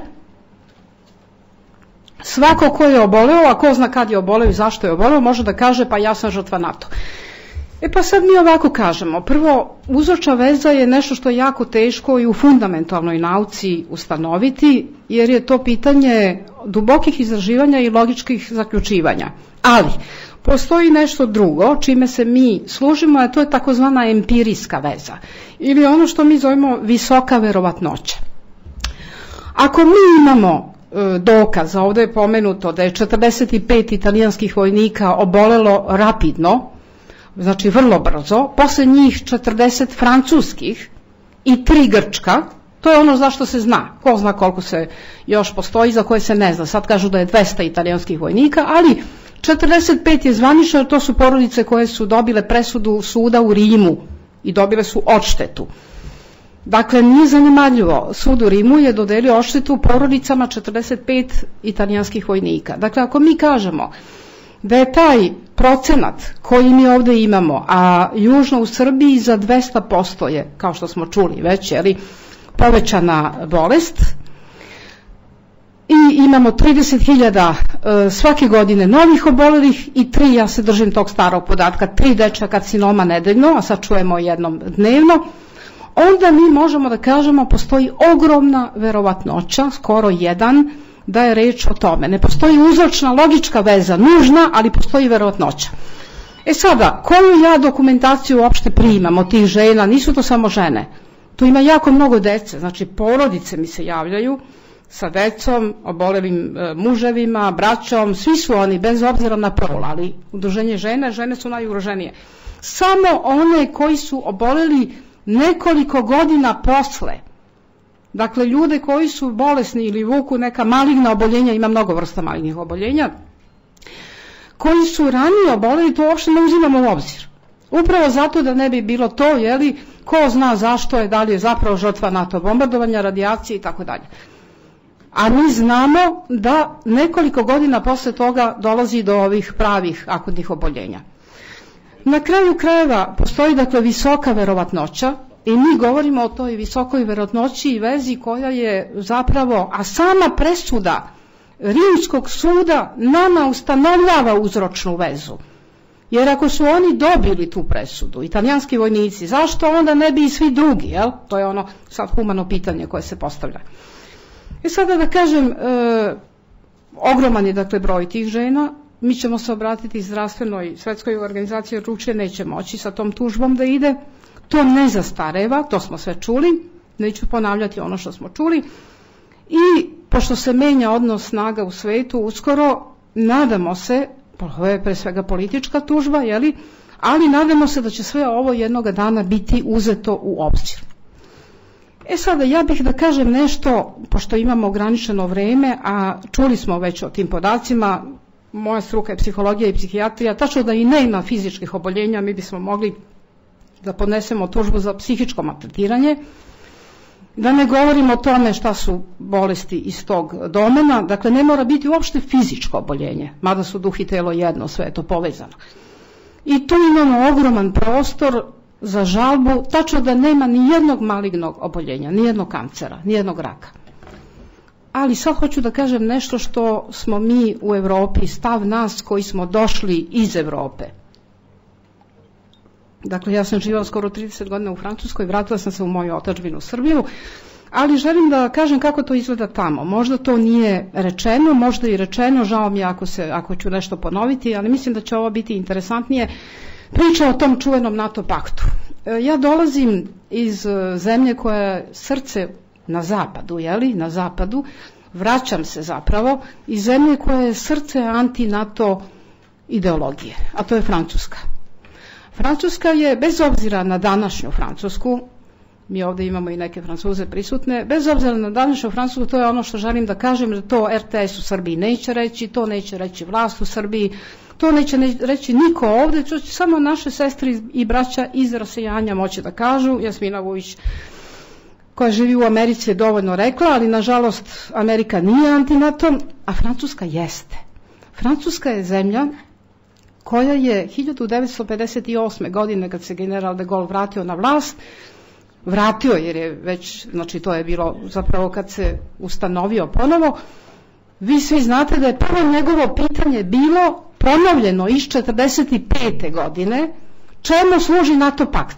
svako ko je oboleo, a ko zna kad je oboleo i zašto je oboleo, može da kaže pa ja sam žrtva NATO. E pa sad mi ovako kažemo, prvo, uzročna veza je nešto što je jako teško i u fundamentalnoj nauci ustanoviti, jer je to pitanje dubokih istraživanja i logičkih zaključivanja. Ali, postoji nešto drugo čime se mi služimo, a to je takozvana empirijska veza, ili ono što mi zovemo visoka verovatnoća. Ako mi imamo e, dokaz, ovde je pomenuto da je četrdeset pet italijanskih vojnika obolelo rapidno, znači vrlo brzo, posle njih četrdeset francuskih i tri grčka, to je ono zašto se zna, ko zna koliko se još postoji, za koje se ne zna, sad kažu da je dvesta italijanskih vojnika, ali četrdeset pet je zvanično, jer to su porodice koje su dobile presudu suda u Rimu i dobile su odštetu. Dakle, nije zanemarljivo, sud u Rimu je dodelio odštetu porodicama četrdeset pet italijanskih vojnika. Dakle, ako mi kažemo da je taj procenat koji mi ovde imamo, a južno u Srbiji za dvesta posto je, kao što smo čuli već, jeli, povećana bolest, i imamo trideset hiljada e, svake godine novih obolelih i tri, ja se držim tog starog podatka, tri dečja karcinoma nedeljno, a sad čujemo jednom dnevno, onda mi možemo da kažemo postoji ogromna verovatnoća, skoro jedan, da je reč o tome. Ne postoji uzročna logička veza, nužna, ali postoji verovatnoća. E sada, koju ja dokumentaciju uopšte primam od tih žena, nisu to samo žene, tu ima jako mnogo dece, znači porodice mi se javljaju, sa decom, obolelim e, muževima, braćom, svi su oni, bez obzira na pol, ali udruženje žene, žene su najugroženije. Samo one koji su oboleli nekoliko godina posle, dakle ljude koji su bolesni ili vuku neka maligna oboljenja, ima mnogo vrsta malignih oboljenja, koji su ranije oboleli, to uopšte ne uzimamo u obzir. Upravo zato da ne bi bilo to, jeli, ko zna zašto je, da li je zapravo žrtva NATO bombardovanja, radijacije i tako dalje. A mi znamo da nekoliko godina posle toga dolazi do ovih pravih akutnih oboljenja. Na kraju krajeva postoji dakle visoka verovatnoća i mi govorimo o toj visokoj verovatnoći i vezi koja je zapravo, a sama presuda Rimskog suda nama ustanovljava uzročnu vezu. Jer ako su oni dobili tu presudu, italijanski vojnici, zašto onda ne bi i svi drugi, jel? To je ono sad humano pitanje koje se postavlja. I sada da kažem, e, Ogroman je dakle broj tih žena. Mi ćemo se obratiti zdravstvenoj svetskoj organizaciji, jer drugčije neće moći sa tom tužbom da ide. To ne zastareva, to smo sve čuli, neću ponavljati ono što smo čuli. I pošto se menja odnos snaga u svetu, uskoro nadamo se, ovo je pre svega politička tužba, jeli, ali nadamo se da će sve ovo jednoga dana biti uzeto u obzir. E sada, ja bih da kažem nešto, pošto imamo ograničeno vreme, a čuli smo već o tim podacima, moja struka je psihologija i psihijatrija, tačno da i nema fizičkih oboljenja, mi bismo mogli da podnesemo tužbu za psihičko maltretiranje, da ne govorimo o tome šta su bolesti iz tog domena, dakle ne mora biti uopšte fizičko oboljenje, mada su duh i telo jedno, sve je to povezano. I tu imamo ogroman prostor za žalbu, tačno da nema ni jednog malignog oboljenja, ni jednog kancera, ni jednog raka. Ali sad hoću da kažem nešto što smo mi u Evropi, stav nas koji smo došli iz Evrope. Dakle, ja sam živjela skoro trideset godina u Francuskoj, vratila sam se u moju otadžbinu Srbiju, ali želim da kažem kako to izgleda tamo. Možda to nije rečeno, možda i rečeno, žao mi je ako, se, ako ću nešto ponoviti, ali mislim da će ovo biti interesantnije. Priča o tom čuvenom NATO paktu. Ja dolazim iz zemlje koja je srce na zapadu, jeli, na zapadu, vraćam se zapravo iz zemlje koja je srce anti-NATO ideologije, a to je Francuska. Francuska je, bez obzira na današnju Francusku, mi ovdje imamo i neke Francuze prisutne, bez obzira na današnju Francusku, to je ono što želim da kažem, da to R T S u Srbiji neće reći, to neće reći vlast u Srbiji, to neće reći niko ovdje, to će samo naše sestre i braća iz rasejanja moći da kažu. Jasmina Vujić, koja živi u Americi, je dovoljno rekla, ali nažalost Amerika nije anti-NATO, a Francuska jeste. Francuska je zemlja koja je hiljadu devetsto pedeset osme. godine, kad se general de Gaulle vratio na vlast, vratio jer je već, znači to je bilo zapravo kad se ustanovio ponovo, vi svi znate da je prvo njegovo pitanje bilo ponovljeno iz četrdeset pete. godine, čemu služi NATO pakt?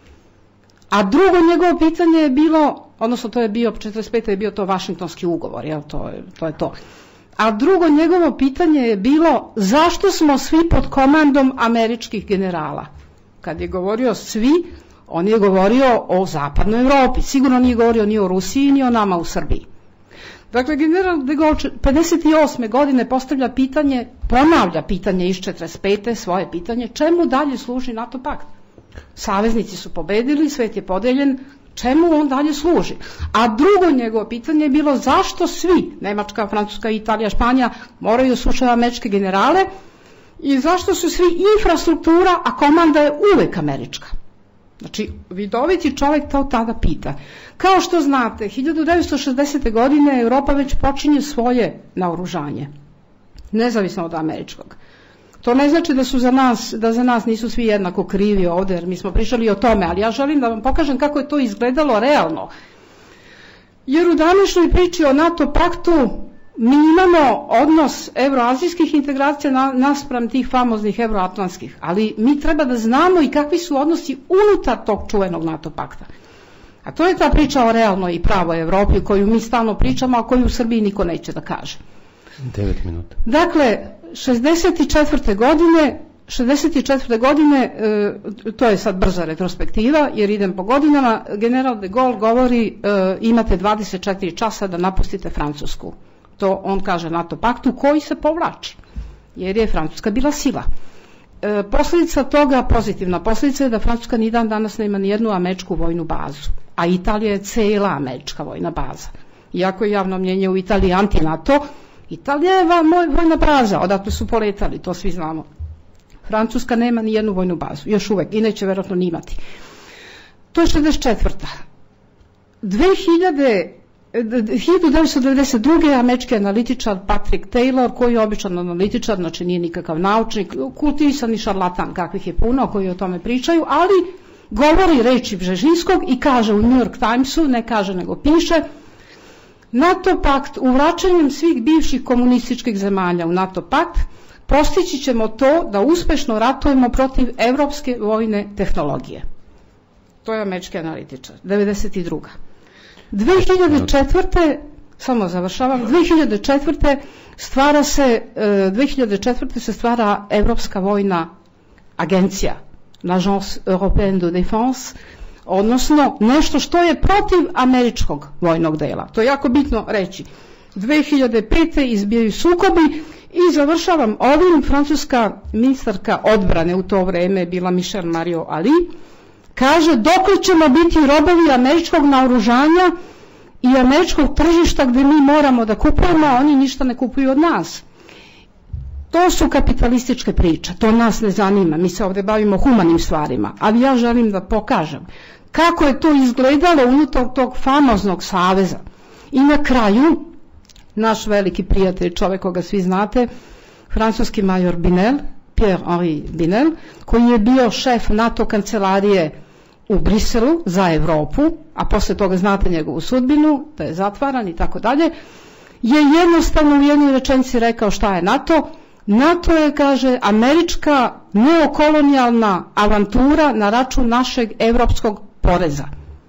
A drugo njegovo pitanje je bilo, odnosno to je bio, četrdeset pete. je bio to Vašingtonski ugovor, jel, to je to. Je to. A drugo njegovo pitanje je bilo zašto smo svi pod komandom američkih generala? Kad je govorio svi, on je govorio o zapadnoj Evropi, sigurno nije govorio ni o Rusiji, ni o nama u Srbiji. Dakle, general de Gaulle pedeset osme. godine postavlja pitanje, ponavlja pitanje iz četrdeset pete. svoje pitanje, čemu dalje služi NATO pakt? Saveznici su pobedili, svet je podeljen, čemu on dalje služi? A drugo njegovo pitanje je bilo zašto svi, Nemačka, Francuska, Italija, Španija, moraju slušati američke generale i zašto su svi infrastruktura, a komanda je uvek američka? Znači, vidoviti čovjek to tada pita. Kao što znate, hiljadu devetsto šezdesete. godine Europa već počinje svoje naoružanje, nezavisno od američkog. To ne znači da su za nas, da za nas nisu svi jednako krivi ovdje, jer mi smo pričali o tome, ali ja želim da vam pokažem kako je to izgledalo realno. Jer u današnjoj priči o NATO paktu mi imamo odnos evroazijskih integracija naspram tih famoznih evroatlantskih, ali mi treba da znamo i kakvi su odnosi unutar tog čuvenog NATO pakta. A to je ta priča o realnoj i pravoj Evropi o koju mi stalno pričamo, a koju u Srbiji niko neće da kaže. devet minuta. Dakle, šezdeset četvrte. godine, šezdeset četvrte. godine, e, to je sad brza retrospektiva, jer idem po godinama, general de Gaulle govori e, imate dvadeset četiri časa da napustite Francusku. To on kaže NATO paktu koji se povlači, jer je Francuska bila sila. E, posljedica toga, pozitivna posljedica je da Francuska ni dan danas nema ni jednu američku vojnu bazu, a Italija je cela američka vojna baza. Iako je javno mnjenje u Italiji anti-NATO, Italija je vojna baza, odatle su poletali, to svi znamo. Francuska nema ni jednu vojnu bazu, još uvek, i neće verovatno ni imati. To je šezdeset četvrta. hiljadu devetsto devedeset druge. američki analitičar Patrick Taylor, koji je običan analitičar, znači nije nikakav naučnik, kultivisani šarlatan kakvih je puno, koji o tome pričaju, ali govori reči Bžežinskog i kaže u New York Timesu, ne kaže nego piše, NATO pakt, uvraćanjem svih bivših komunističkih zemalja u NATO pakt, postići ćemo to da uspešno ratujemo protiv evropske vojne tehnologije. To je američki analitičar, devedeset druga. dve hiljade četvrte. samo završavam, dve hiljade četvrte. Stvara se, dve hiljade četvrte. se stvara Evropska vojna agencija, l'Agence Européenne de Défense, odnosno nešto što je protiv američkog vojnog dela. To je jako bitno reći. dve hiljade pete. izbijaju sukobi i završavam ovim. Francuska ministarka odbrane u to vreme je bila Michel Mario Ali, kaže dokle ćemo biti robovi američkog naoružanja i američkog tržišta gde mi moramo da kupujemo, a oni ništa ne kupuju od nas. To su kapitalističke priče, to nas ne zanima, mi se ovde bavimo humanim stvarima, ali ja želim da pokažem kako je to izgledalo unutar tog famoznog saveza. I na kraju, naš veliki prijatelj, čovek koga svi znate, francuski major Binel, Pierre-Henri Binel, koji je bio šef NATO kancelarije u Briselu za Evropu, a posle toga znate njegovu sudbinu, da je zatvaran i tako dalje, je jednostavno u jednoj rečenici rekao šta je NATO. NATO je, kaže, američka neokolonijalna avantura na račun našeg evropskog poreza.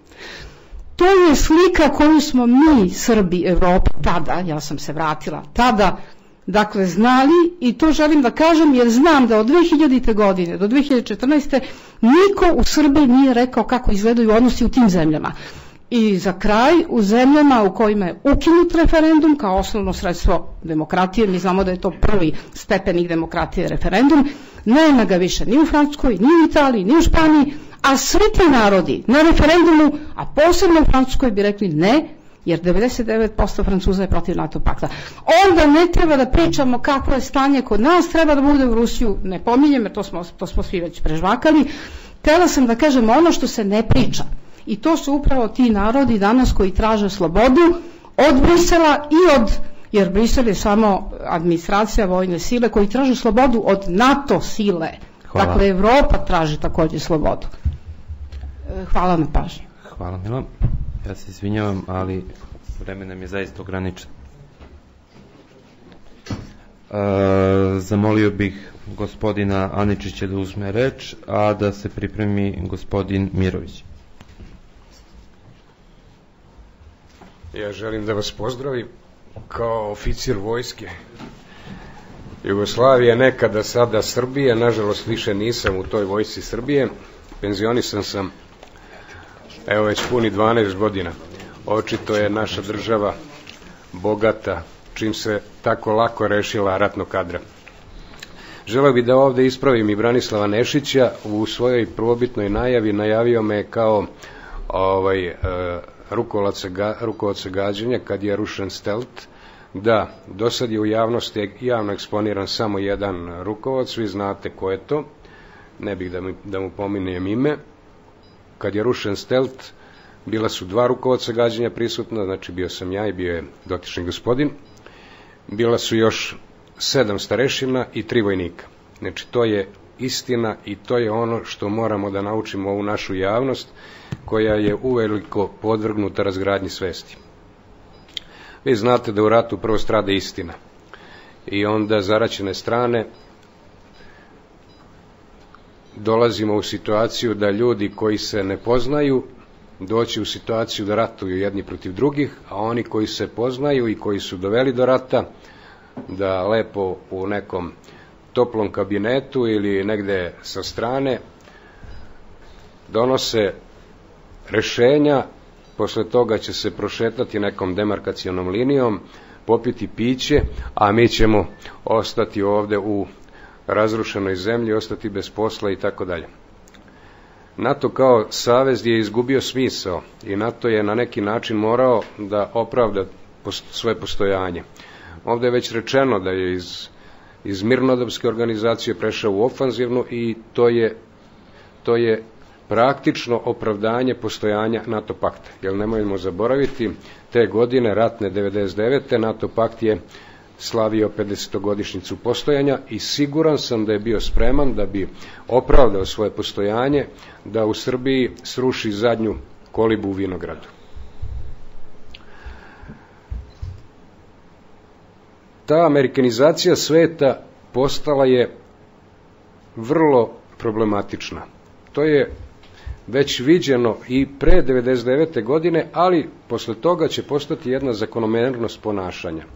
To je slika koju smo mi, Srbi, Evropa, tada, ja sam se vratila, tada, dakle, znali, i to želim da kažem jer znam da od dve hiljadite. godine do dve hiljade četrnaeste. niko u Srbiji nije rekao kako izgledaju odnosi u tim zemljama. I za kraj, u zemljama u kojima je ukinut referendum kao osnovno sredstvo demokratije, mi znamo da je to prvi stepenik demokratije referendum, nema ga više ni u Francuskoj, ni u Italiji, ni u Španiji, a svi ti narodi na referendumu, a posebno u Francuskoj, bi rekli ne, jer devedeset devet posto Francuza je protiv NATO pakta. Onda ne treba da pričamo kako je stanje kod nas, treba da bude u Rusiju, ne pominjem, jer to smo, to smo svi već prežvakali. Htela sam da kažem ono što se ne priča. I to su upravo ti narodi danas koji traže slobodu od Brisela i od, jer Brisel je samo administracija vojne sile, koji traže slobodu od NATO sile. Hvala. Dakle, Evropa traži takođe slobodu. Hvala na pažnji. Hvala, Mila. Ja se izvinjavam, ali vreme nam je zaista ograničeno. E, zamolio bih gospodina Aničića da uzme reč, a da se pripremi gospodin Mirović. Ja želim da vas pozdravim kao oficir vojske. Jugoslavija nekada, sada Srbije, nažalost više nisam u toj vojsci Srbije, penzionisan sam evo već puni dvanaest godina. Očito je naša država bogata, čim se tako lako rešila ratnog kadra. Želeo bih da ovde ispravim i Branislava Nešića, u svojoj prvobitnoj najavi najavio me kao ovaj, e, rukovac gađenja kad je rušen Stelt. Da, do sad je u javnosti javno eksponiran samo jedan rukovac, vi znate ko je to, ne bih da, mi, da mu pominjem ime. Kad je rušen Stelt, bila su dva rukovaca gađenja prisutna, znači bio sam ja i bio je dotični gospodin. Bila su još sedam starešina i tri vojnika. Znači to je istina i to je ono što moramo da naučimo ovu našu javnost, koja je uveliko podvrgnuta razgradnji svesti. Vi znate da u ratu prvo strada istina i onda zaraćene strane dolazimo u situaciju da ljudi koji se ne poznaju doći u situaciju da ratuju jedni protiv drugih, a oni koji se poznaju i koji su doveli do rata da lepo u nekom toplom kabinetu ili negde sa strane donose rešenja, posle toga će se prošetati nekom demarkacionom linijom, popiti piće, a mi ćemo ostati ovde u razrušenoj zemlji, ostati bez posla i tako dalje. NATO kao savez je izgubio smisao i NATO je na neki način morao da opravda svoje postojanje. Ovde je već rečeno da je iz, iz mirnodopske organizacije prešao u ofanzivnu i to je, to je praktično opravdanje postojanja NATO pakta. Jer nemojmo zaboraviti, te godine, ratne devedeset devete. NATO pakt je slavio pedesetogodišnjicu postojanja i siguran sam da je bio spreman da bi opravdao svoje postojanje, da u Srbiji sruši zadnju kolibu u vinogradu. Ta amerikanizacija sveta postala je vrlo problematična. To je već viđeno i pre devedeset devete. godine, ali posle toga će postati jedna zakonomernost ponašanja.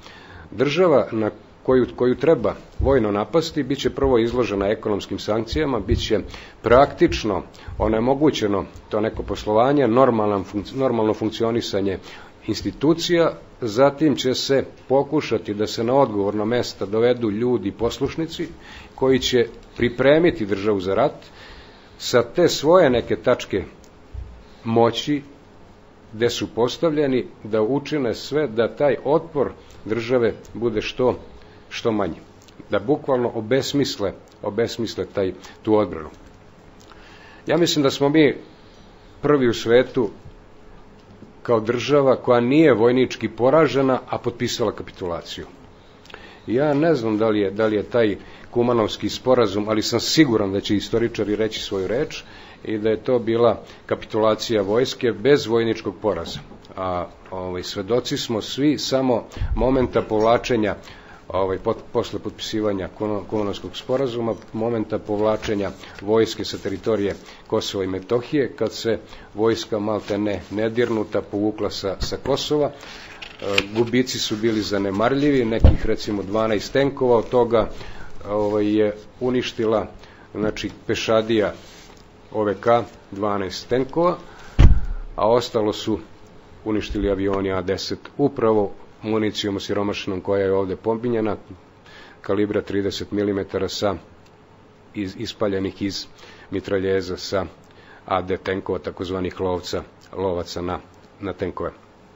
država na koju, koju treba vojno napasti bit će prvo izložena ekonomskim sankcijama, bit će praktično onemogućeno to neko poslovanje, normalno funkcionisanje institucija, zatim će se pokušati da se na odgovorno mesta dovedu ljudi poslušnici koji će pripremiti državu za rat sa te svoje neke tačke moći gde su postavljeni da učine sve da taj otpor države bude što, što manji. Da bukvalno obesmisle, obesmisle taj, tu odbranu. Ja mislim da smo mi prvi u svetu kao država koja nije vojnički poražena, a potpisala kapitulaciju. Ja ne znam da li je, da li je taj Kumanovski sporazum, ali sam siguran da će istoričari reći svoju reč i da je to bila kapitulacija vojske bez vojničkog poraza. A ovaj, svedoci smo svi samo momenta povlačenja ovaj, pot, posle potpisivanja Kumanovskog sporazuma, momenta povlačenja vojske sa teritorije Kosova i Metohije, kad se vojska malte ne nedirnuta povukla sa, sa Kosova. Gubici su bili zanemarljivi, nekih recimo dvanaest tenkova, od toga ovaj, je uništila znači, pešadija O V K dvanaest tenkova, a ostalo su uništili avioni A deset, upravo municijom osiromašenom koja je ovde pominjena, kalibra trideset milimetara sa iz, ispaljenih iz mitraljeza sa A D tenkova, takozvanih lovca, lovaca na, na tenkove.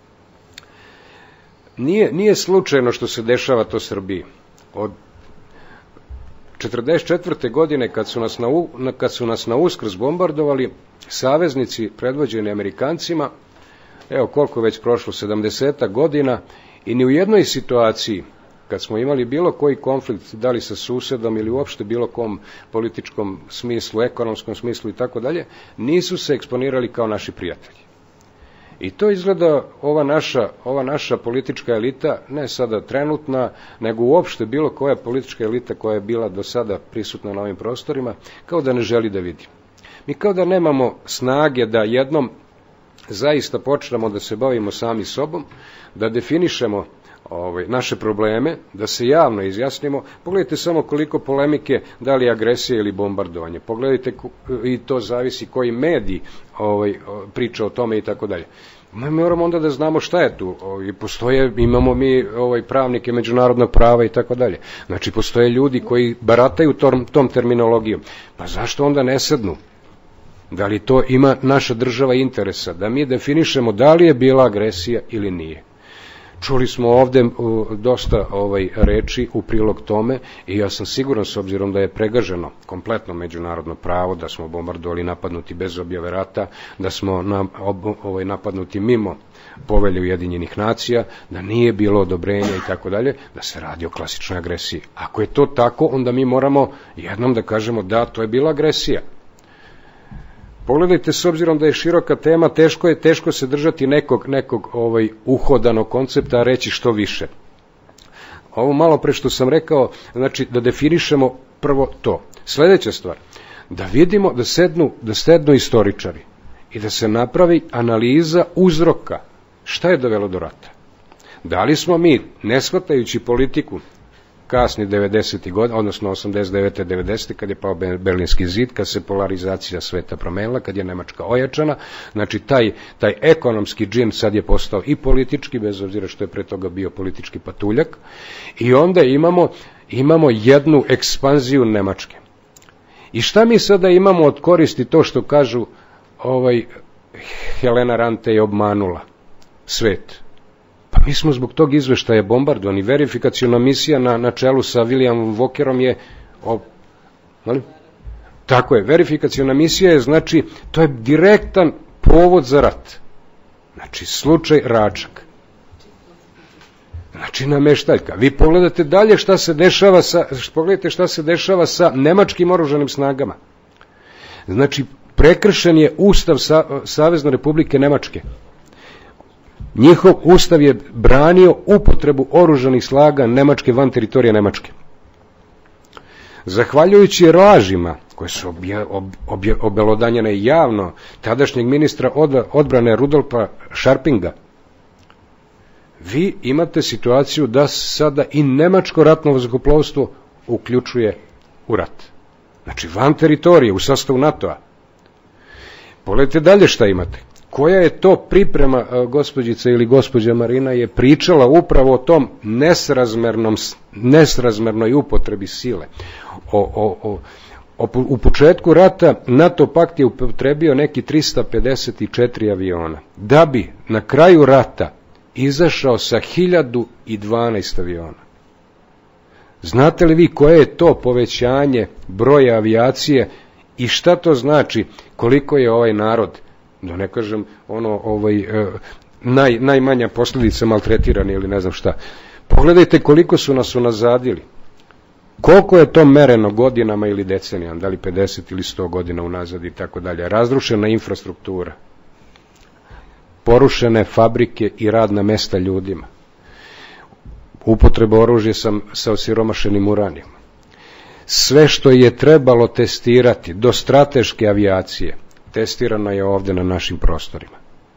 Nije, nije slučajno što se dešava to Srbiji. Od četrdeset četvrte godine kad su nas na, kad su nas na Uskrs bombardovali, saveznici predvođeni Amerikancima, evo koliko već prošlo, sedamdeset godina, i ni u jednoj situaciji, kad smo imali bilo koji konflikt, da li sa susedom ili uopšte bilo kom političkom smislu, ekonomskom smislu i tako dalje, nisu se eksponirali kao naši prijatelji. I to izgleda ova naša, ova naša politička elita, ne sada trenutna, nego uopšte bilo koja politička elita koja je bila do sada prisutna na ovim prostorima, kao da ne želi da vidi. Mi kao da nemamo snage da jednom zaista počnemo da se bavimo sami sobom, da definišemo ovaj, naše probleme, da se javno izjasnimo. Pogledajte samo koliko polemike, da li agresija ili bombardovanje. Pogledajte, i to zavisi koji mediji ovaj, priča o tome i tako dalje. Mi moramo onda da znamo šta je tu. Ovaj, postoje, imamo mi ovaj, pravnike međunarodnog prava i tako dalje. Znači, postoje ljudi koji barataju tom, tom terminologijom. Pa zašto onda ne sednu? Da li to ima naša država interesa? Da mi definišemo da li je bila agresija ili nije. Čuli smo ovde dosta ovaj, reči u prilog tome i ja sam siguran, s obzirom da je pregaženo kompletno međunarodno pravo, da smo bombardovali napadnuti bez objave rata, da smo na, ob, ovaj, napadnuti mimo povelje Ujedinjenih nacija, da nije bilo odobrenja i tako dalje, da se radi o klasičnoj agresiji. Ako je to tako, onda mi moramo jednom da kažemo da, to je bila agresija. Pogledajte, s obzirom da je široka tema, teško je teško se držati nekog, nekog ovaj, uhodanog koncepta, a reći što više. Ovo malo pre što sam rekao, znači da definišemo prvo to. Sledeća stvar, da vidimo da sednu, da sednu istoričari i da se napravi analiza uzroka. Šta je dovelo do rata? Da li smo mi, ne shvatajući politiku, kasni devedesetih godina, odnosno osamdeset devete devedesete kad je pao Berlinski zid, kad se polarizacija sveta promenila, kad je Nemačka ojačana, znači taj, taj ekonomski džin sad je postao i politički, bez obzira što je pre toga bio politički patuljak, i onda imamo, imamo jednu ekspanziju Nemačke. I šta mi sada imamo od koristi to što kažu ovaj, Helena Rante je obmanula svet? Pa mi smo zbog tog izveštaja bombardovani. Verifikaciona misija na, na čelu sa Williamom Walkerom je... O, molim? Tako je, verifikaciona misija je, znači, to je direktan povod za rat. Znači, slučaj Račak. Znači, nameštaljka. Vi pogledate dalje šta se dešava sa, pogledajte šta se dešava sa nemačkim oružanim snagama. Znači, prekršen je Ustav Sa, Savezne Republike Nemačke. Njihov ustav je branio upotrebu oružanih snaga Nemačke van teritorija Nemačke. Zahvaljujući lažima koje su obje, ob, obje, obelodanjene javno tadašnjeg ministra od, odbrane Rudolfa Scharpinga, vi imate situaciju da sada i nemačko ratno vazduhoplovstvo uključuje u rat. Znači, van teritorije, u sastavu NATO-a. Pogledajte dalje šta imate. Koja je to priprema, gospođica ili gospođa Marina je pričala upravo o tom nesrazmernom, nesrazmernoj upotrebi sile. O, o, o, o, u početku rata NATO pakt je upotrebio neki trista pedeset četiri aviona, da bi na kraju rata izašao sa hiljadu dvanaest aviona. Znate li vi koje je to povećanje broja avijacije i šta to znači, koliko je ovaj narod, da ne kažem ono, ovaj, naj, najmanja posljedica maltretirani ili ne znam šta. Pogledajte koliko su nas unazadili. Koliko je to mereno godinama ili decenijama, da li pedeset ili sto godina unazad i tako dalje. Razrušena infrastruktura, porušene fabrike i radna mesta ljudima, upotreba oružja sa, sa osiromašenim uranijom. Sve što je trebalo testirati do strateške avijacije, testirano je ovde na našim prostorima.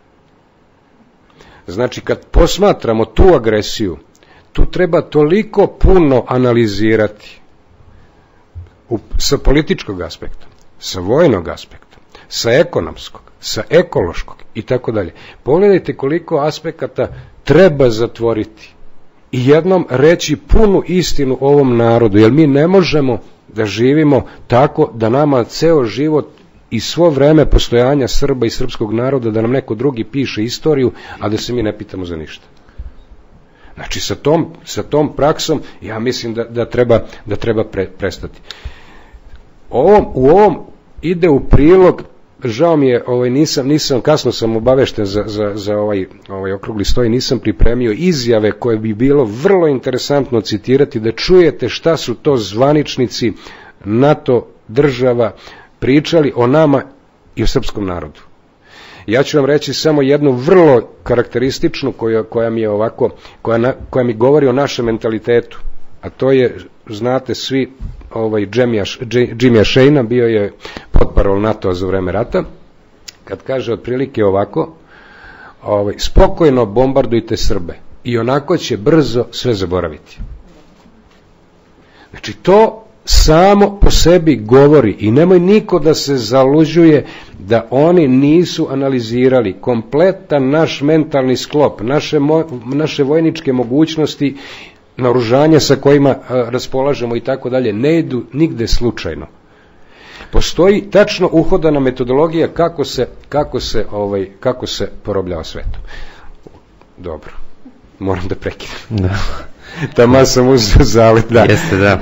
Znači, kad posmatramo tu agresiju, tu treba toliko puno analizirati u, sa političkog aspekta, sa vojnog aspekta, sa ekonomskog, sa ekološkog i tako dalje. Pogledajte koliko aspekata treba zatvoriti i jednom reći punu istinu ovom narodu, jer mi ne možemo da živimo tako da nama ceo život i svo vreme postojanja Srba i srpskog naroda da nam neko drugi piše istoriju, a da se mi ne pitamo za ništa. Znači, sa tom, sa tom praksom ja mislim da, da treba, da treba pre, prestati. Ovom, u ovom ide u prilog, žao mi je, ovaj, nisam, nisam, kasno sam obavešten za, za, za ovaj, ovaj okrugli stoj, nisam pripremio izjave koje bi bilo vrlo interesantno citirati, da čujete šta su to zvaničnici NATO država pričali o nama i o srpskom narodu. Ja ću vam reći samo jednu vrlo karakterističnu koja, koja mi je ovako, koja, na, koja mi govori o našem mentalitetu, a to je, znate svi, ovaj Jimmy Shane, bio je potparol NATO za vreme rata, kad kaže otprilike ovako, ovaj, spokojno bombardujte Srbe i onako će brzo sve zaboraviti. Znači, to samo po sebi govori i nemoj niko da se zaluđuje da oni nisu analizirali kompletan naš mentalni sklop, naše, naše vojničke mogućnosti, naoružanja sa kojima a, raspolažemo i tako dalje, ne idu nigde slučajno. Postoji tačno uhodana metodologija kako se, kako se, ovaj, kako se porobljava svetom. Dobro, moram da prekidam. Da. Tamo sam uzeo zalet, da. Jeste, da.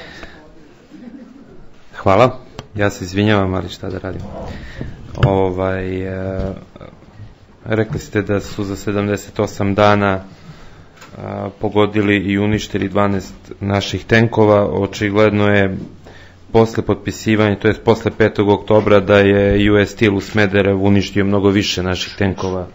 Hvala, ja se izvinjavam, ali šta da radim. Ovaj, e, rekli ste da su za sedamdeset osam dana a, pogodili i uništili dvanaest naših tenkova. Očigledno je posle potpisivanja, to je posle petog oktobra, da je U S Steel u Smederevu uništio mnogo više naših tenkova.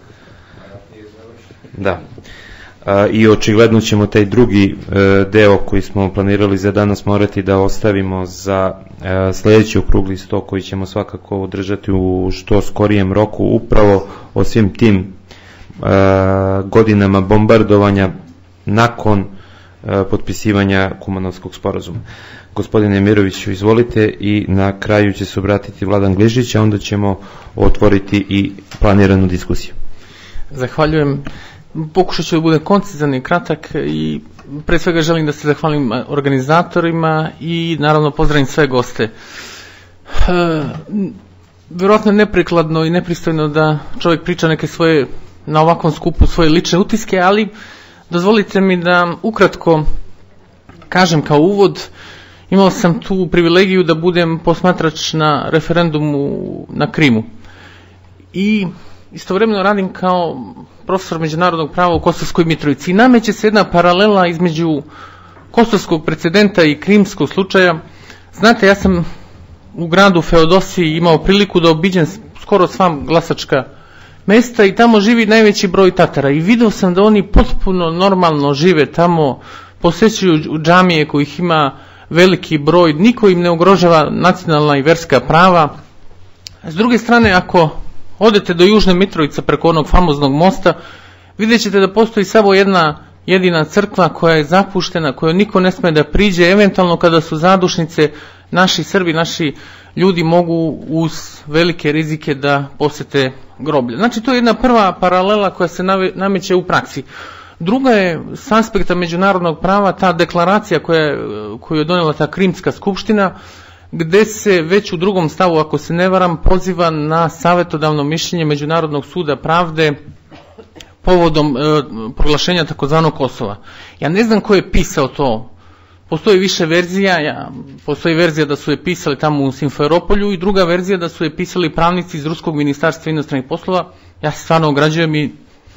Da. I očigledno ćemo taj drugi deo koji smo planirali za danas morati da ostavimo za sledeći okrugli sto koji ćemo svakako održati u što skorijem roku, upravo o svim tim godinama bombardovanja nakon potpisivanja Kumanovskog sporazuma. Gospodine Miroviću, izvolite, i na kraju će se obratiti Vladan Gližić, a onda ćemo otvoriti i planiranu diskusiju. Zahvaljujem. Pokušat ću da bude koncizan i kratak i pre svega želim da se zahvalim organizatorima i naravno pozdravim sve goste. E, Vjerojatno je neprikladno i nepristojno da čovjek priča neke svoje, na ovakvom skupu, svoje lične utiske, ali dozvolite mi da ukratko kažem kao uvod. Imao sam tu privilegiju da budem posmatrač na referendumu na Krimu i istovremeno radim kao profesor međunarodnog prava u Kosovskoj Mitrovici. I nameće se jedna paralela između kosovskog precedenta i krimskog slučaja. Znate, ja sam u gradu Feodosiji imao priliku da obiđem skoro sva glasačka mesta i tamo živi najveći broj Tatara i video sam da oni potpuno normalno žive tamo, posećuju džamije kojih ima veliki broj, niko im ne ugrožava nacionalna i verska prava. S druge strane, ako odete do Južne Mitrovice preko onog famoznog mosta, vidjet ćete da postoji samo jedna jedina crkva koja je zapuštena, koju niko ne sme da priđe, eventualno kada su zadušnice, naši Srbi, naši ljudi mogu uz velike rizike da posete groblje. Znači, to je jedna prva paralela koja se nameće u praksi. Druga je, s aspekta međunarodnog prava, ta deklaracija koja, koju je donijela ta Krimska skupština, gde se već u drugom stavu, ako se ne varam, poziva na savetodavno mišljenje Međunarodnog suda pravde povodom e, proglašenja takozvanog Kosova. Ja ne znam ko je pisao to. Postoji više verzija, ja, postoji verzija da su je pisali tamo u Simferopolju i druga verzija da su je pisali pravnici iz Ruskog ministarstva inostranih poslova. Ja se stvarno ograđujem i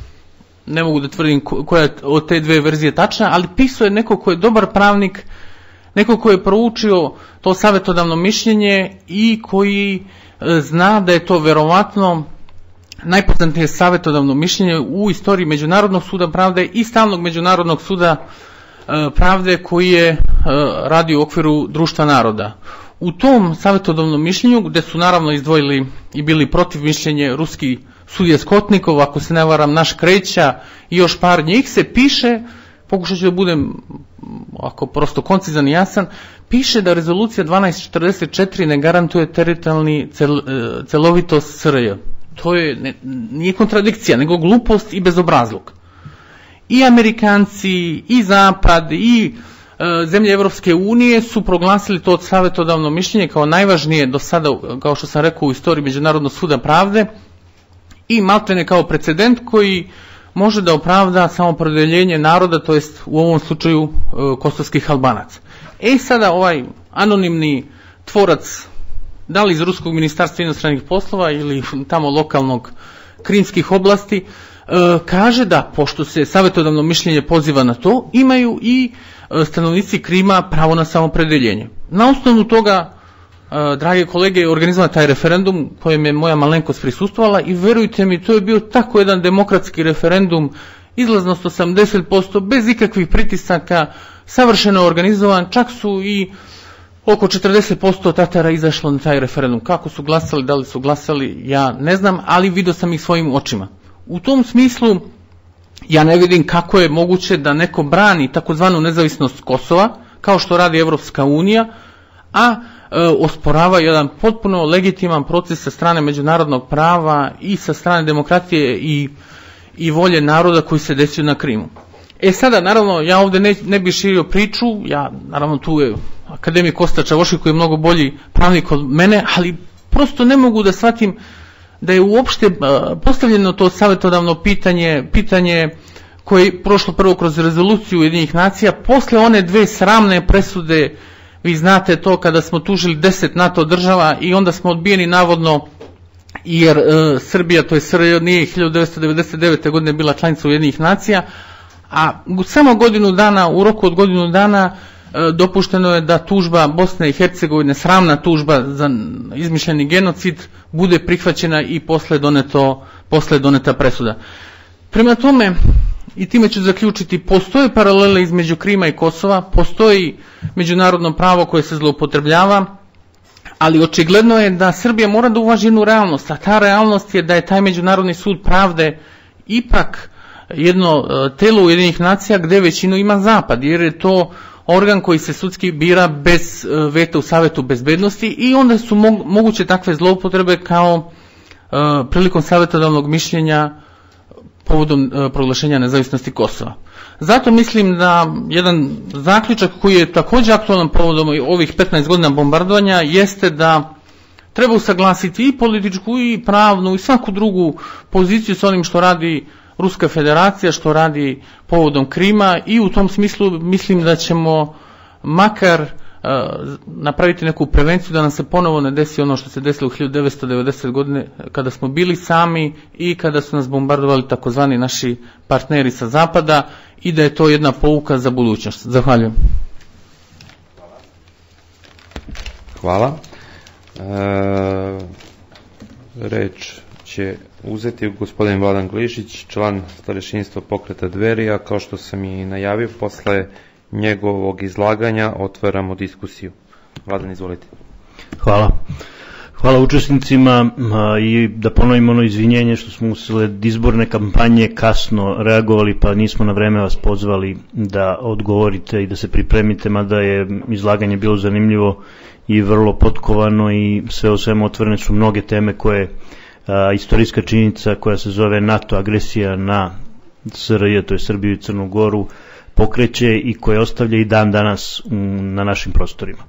ne mogu da tvrdim koja je od te dve verzije tačna, ali pisao je neko ko je dobar pravnik, neko ko je proučio to savetodavno mišljenje i koji e, zna da je to verovatno najpoznatije savetodavno mišljenje u istoriji Međunarodnog suda pravde i Stalnog međunarodnog suda e, pravde koji je e, radio u okviru Društva naroda. U tom savetodavnom mišljenju, gde su naravno izdvojili i bili protiv mišljenje ruski sudija Skotnikov, ako se ne varam, naš Kreća i još par njih, se piše, pokušat ću da budem ako prosto koncizan i jasan, piše da rezolucija dvanaest četrdeset četiri ne garantuje teritorijalni cel, celovitost S R J. To je, ne, nije kontradikcija, nego glupost i bezobrazluk. I Amerikanci, i Zapad, i e, zemlje Evropske unije su proglasili to savetodavno mišljenje kao najvažnije do sada, kao što sam rekao, u istoriji Međunarodnog suda pravde i maltene kao precedent koji može da opravda samopredeljenje naroda, to jest u ovom slučaju e, kosovskih Albanaca. E sada ovaj anonimni tvorac, da li iz Ruskog ministarstva inostranih poslova ili tamo lokalnog krimskih oblasti, e, kaže da, pošto se savetodavno mišljenje poziva na to, imaju i e, stanovnici Krima pravo na samopredeljenje. Na osnovu toga, e, drage kolege, je organizovan taj referendum kojem je moja malenkost prisustvovala i verujte mi, to je bio tako jedan demokratski referendum, izlaznost osamdeset posto, bez ikakvih pritisaka, savršeno organizovan, čak su i oko četrdeset posto Tatara izašlo na taj referendum. Kako su glasali, da li su glasali, ja ne znam, ali vidio sam ih svojim očima. U tom smislu, ja ne vidim kako je moguće da neko brani takozvanu nezavisnost Kosova, kao što radi Evropska unija, a e, osporava jedan potpuno legitiman proces sa strane međunarodnog prava i sa strane demokratije i, i volje naroda koji se desio na Krimu. E sada, naravno, ja ovde ne, ne bih širio priču, ja, naravno, tu je akademik Kosta Čavoški koji je mnogo bolji pravnik od mene, ali prosto ne mogu da shvatim da je uopšte postavljeno to savetodavno pitanje, pitanje koje je prošlo prvo kroz rezoluciju Ujedinjenih nacija, posle one dve sramne presude, vi znate to, kada smo tužili deset NATO država i onda smo odbijeni navodno jer e, Srbija, to je S R J, nije hiljadu devetsto devedeset devete. godine bila članica Ujedinjenih nacija, a samo godinu dana, u roku od godinu dana e, dopušteno je da tužba Bosne i Hercegovine, sramna tužba za izmišljeni genocid, bude prihvaćena i posle doneto, posle doneta presuda. Prema tome, i time ću zaključiti, postoje paralele između Krima i Kosova, postoji međunarodno pravo koje se zloupotrebljava, ali očigledno je da Srbija mora da uvaži jednu realnost, a ta realnost je da je taj Međunarodni sud pravde ipak jedno telo Ujedinjenih nacija gde većinu ima Zapad, jer je to organ koji se sudski bira bez veta u Savetu bezbednosti i onda su moguće takve zloupotrebe kao uh, prilikom savetodavnog mišljenja povodom uh, proglašenja nezavisnosti Kosova. Zato mislim da jedan zaključak koji je također aktualan povodom ovih petnaest godina bombardovanja jeste da treba usaglasiti i političku i pravnu i svaku drugu poziciju sa onim što radi Ruska federacija, što radi povodom Krima i u tom smislu mislim da ćemo makar uh, napraviti neku prevenciju da nam se ponovo ne desi ono što se desilo u hiljadu devetsto devedesete. godine kada smo bili sami i kada su nas bombardovali takozvani naši partneri sa zapada i da je to jedna pouka za budućnost. Zahvaljujem. Hvala. E, reč će uzeti gospodin Vladan Glišić, član starešinstva pokreta Dveri, a kao što sam i najavio, posle njegovog izlaganja otvaramo diskusiju. Vladan, izvolite. Hvala. Hvala učesnicima i da ponovim ono izvinjenje što smo usled izborne kampanje kasno reagovali pa nismo na vreme vas pozvali da odgovorite i da se pripremite, mada je izlaganje bilo zanimljivo i vrlo potkovano i sve o svemu otvorene su mnoge teme koje a, istorijska činjenica koja se zove NATO agresija na S R J, to je Srbiju i Crnu Goru, pokreće i koje ostavlja i dan danas um, na našim prostorima.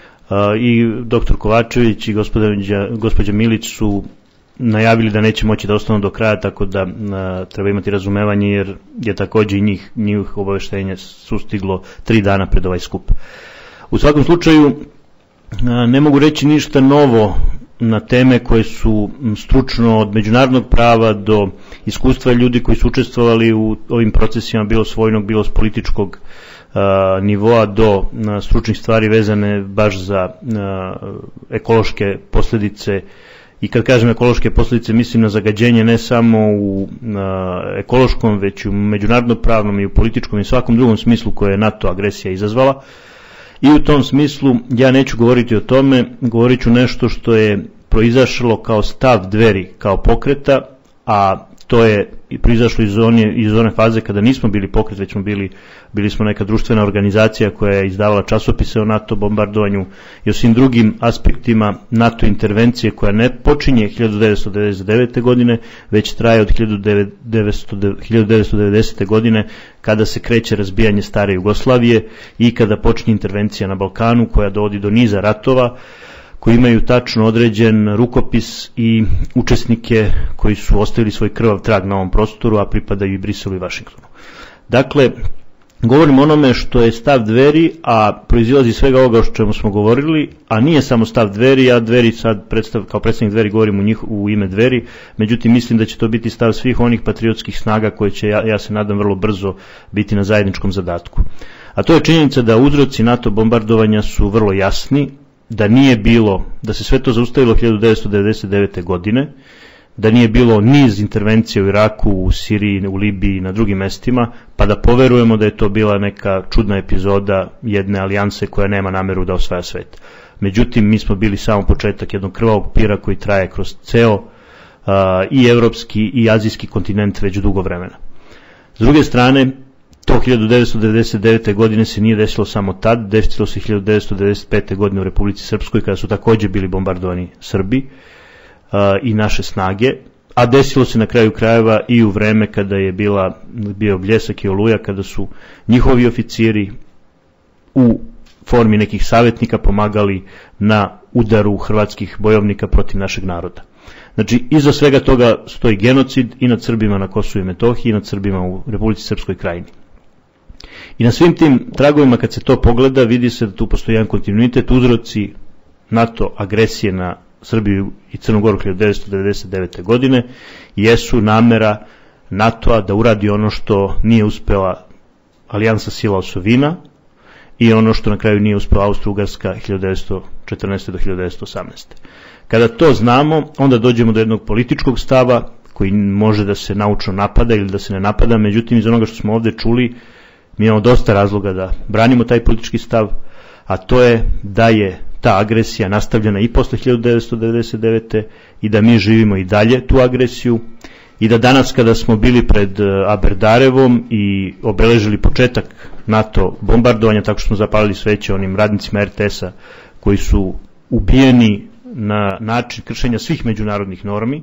I doktor Kovačević i gospođa, gospođa Milić su najavili da neće moći da ostanu do kraja, tako da a, treba imati razumevanje jer je takođe i njih, njih obaveštenje sustiglo tri dana pred ovaj skup. U svakom slučaju a, ne mogu reći ništa novo na teme koje su stručno od međunarodnog prava do iskustva ljudi koji su učestvovali u ovim procesima, bilo s vojnog, bilo s političkog nivoa do stručnih stvari vezane baš za ekološke posljedice. I kad kažem ekološke posljedice mislim na zagađenje ne samo u ekološkom, već i u međunarodno pravnom i u političkom i svakom drugom smislu koje je NATO agresija izazvala. I u tom smislu ja neću govoriti o tome, govorit ću nešto što je proizašlo kao stav Dveri kao pokreta, a to je proizašlo iz one, iz one faze kada nismo bili pokret, već smo bili, bili smo neka društvena organizacija koja je izdavala časopise o NATO bombardovanju i o svim drugim aspektima NATO intervencije koja ne počinje hiljadu devetsto devedeset devete. godine, već traje od hiljadu devetsto devedesete. godine kada se kreće razbijanje stare Jugoslavije i kada počinje intervencija na Balkanu koja dovodi do niza ratova koji imaju tačno određen rukopis i učesnike koji su ostavili svoj krvav trag na ovom prostoru, a pripadaju i Briselu i Vašingtonu. Dakle, govorim onome što je stav Dveri, a proizilazi svega ovoga o čemu smo govorili, a nije samo stav Dveri, ja Dveri sad predstav, kao predstavnik Dveri govorim u, njih, u ime Dveri, međutim mislim da će to biti stav svih onih patriotskih snaga koje će, ja, ja se nadam, vrlo brzo biti na zajedničkom zadatku. A to je činjenica da uzroci NATO bombardovanja su vrlo jasni, da nije bilo, da se sve to zaustavilo hiljadu devetsto devedeset devete. godine, da nije bilo niz intervencija u Iraku, u Siriji, u Libiji i na drugim mestima, pa da poverujemo da je to bila neka čudna epizoda jedne alijanse koja nema nameru da osvaja svet. Međutim, mi smo bili samo početak jednog krvavog pira koji traje kroz ceo uh, i evropski i azijski kontinent već dugo vremena. S druge strane, to hiljadu devetsto devedeset devete. godine se nije desilo samo tad, desilo se hiljadu devetsto devedeset pete. godine u Republici Srpskoj kada su takođe bili bombardovani Srbi uh, i naše snage, a desilo se na kraju krajeva i u vreme kada je bila, bio Bljesak i Oluja, kada su njihovi oficiri u formi nekih savjetnika pomagali na udaru hrvatskih bojovnika protiv našeg naroda. Znači, iza svega toga stoji genocid i nad Srbima na Kosovu i Metohiji i nad Srbima u Republici Srpskoj krajini. I na svim tim tragovima kad se to pogleda vidi se da tu postoji jedan kontinuitet. Uzroci NATO agresije na Srbiju i Crnu Goru hiljadu devetsto devedeset devete. godine jesu namera NATO-a da uradi ono što nije uspela alijansa sila osovina i ono što na kraju nije uspela Austro-Ugarska hiljadu devetsto četrnaeste. do hiljadu devetsto osamnaeste. Kada to znamo, onda dođemo do jednog političkog stava koji može da se naučno napada ili da se ne napada, međutim iz onoga što smo ovde čuli mi imamo dosta razloga da branimo taj politički stav, a to je da je ta agresija nastavljena i posle hiljadu devetsto devedeset devete. i da mi živimo i dalje tu agresiju i da danas kada smo bili pred Aberdarevom i obeležili početak NATO bombardovanja tako što smo zapalili sveće onim radnicima R T S-a koji su ubijeni na način kršenja svih međunarodnih normi,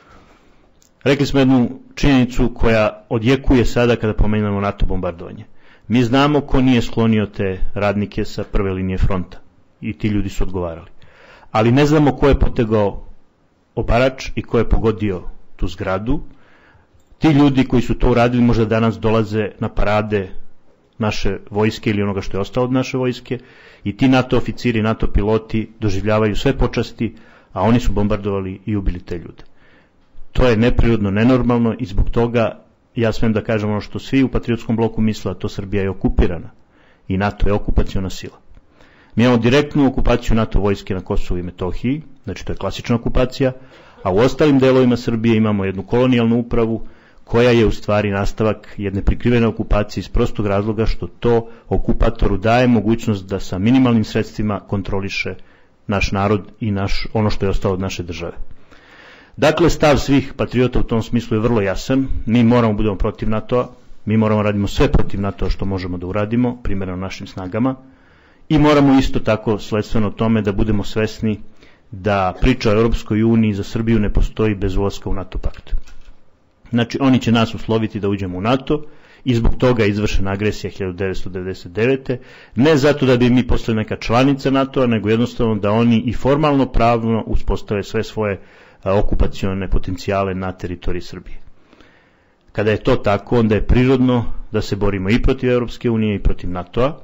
rekli smo jednu činjenicu koja odjekuje sada kada pomenemo NATO bombardovanje. Mi znamo ko nije sklonio te radnike sa prve linije fronta i ti ljudi su odgovarali. Ali ne znamo ko je potegao obarač i ko je pogodio tu zgradu. Ti ljudi koji su to uradili možda danas dolaze na parade naše vojske ili onoga što je ostalo od naše vojske i ti NATO oficiri, NATO piloti doživljavaju sve počasti, a oni su bombardovali i ubili te ljude. To je neprirodno, nenormalno i zbog toga ja smem da kažem ono što svi u patriotskom bloku misle, a to Srbija je okupirana i NATO je okupaciona sila. Mi imamo direktnu okupaciju NATO vojske na Kosovu i Metohiji, znači to je klasična okupacija, a u ostalim delovima Srbije imamo jednu kolonijalnu upravu koja je u stvari nastavak jedne prikrivene okupacije iz prostog razloga što to okupatoru daje mogućnost da sa minimalnim sredstvima kontroliše naš narod i naš, ono što je ostalo od naše države. Dakle, stav svih patriota u tom smislu je vrlo jasan. Mi moramo budemo protiv NATO-a, mi moramo radimo sve protiv NATO-a što možemo da uradimo, primjerno našim snagama, i moramo isto tako sledstveno tome da budemo svesni da priča o Europskoj uniji za Srbiju ne postoji bez ulaska u NATO pakt. Znači, oni će nas usloviti da uđemo u NATO i zbog toga je izvršena agresija hiljadu devetsto devedeset devete. Ne zato da bi mi postali neka članica NATO-a, nego jednostavno da oni i formalno pravno uspostave sve svoje okupacione potencijale na teritoriji Srbije. Kada je to tako, onda je prirodno da se borimo i protiv Europske unije i protiv NATO-a,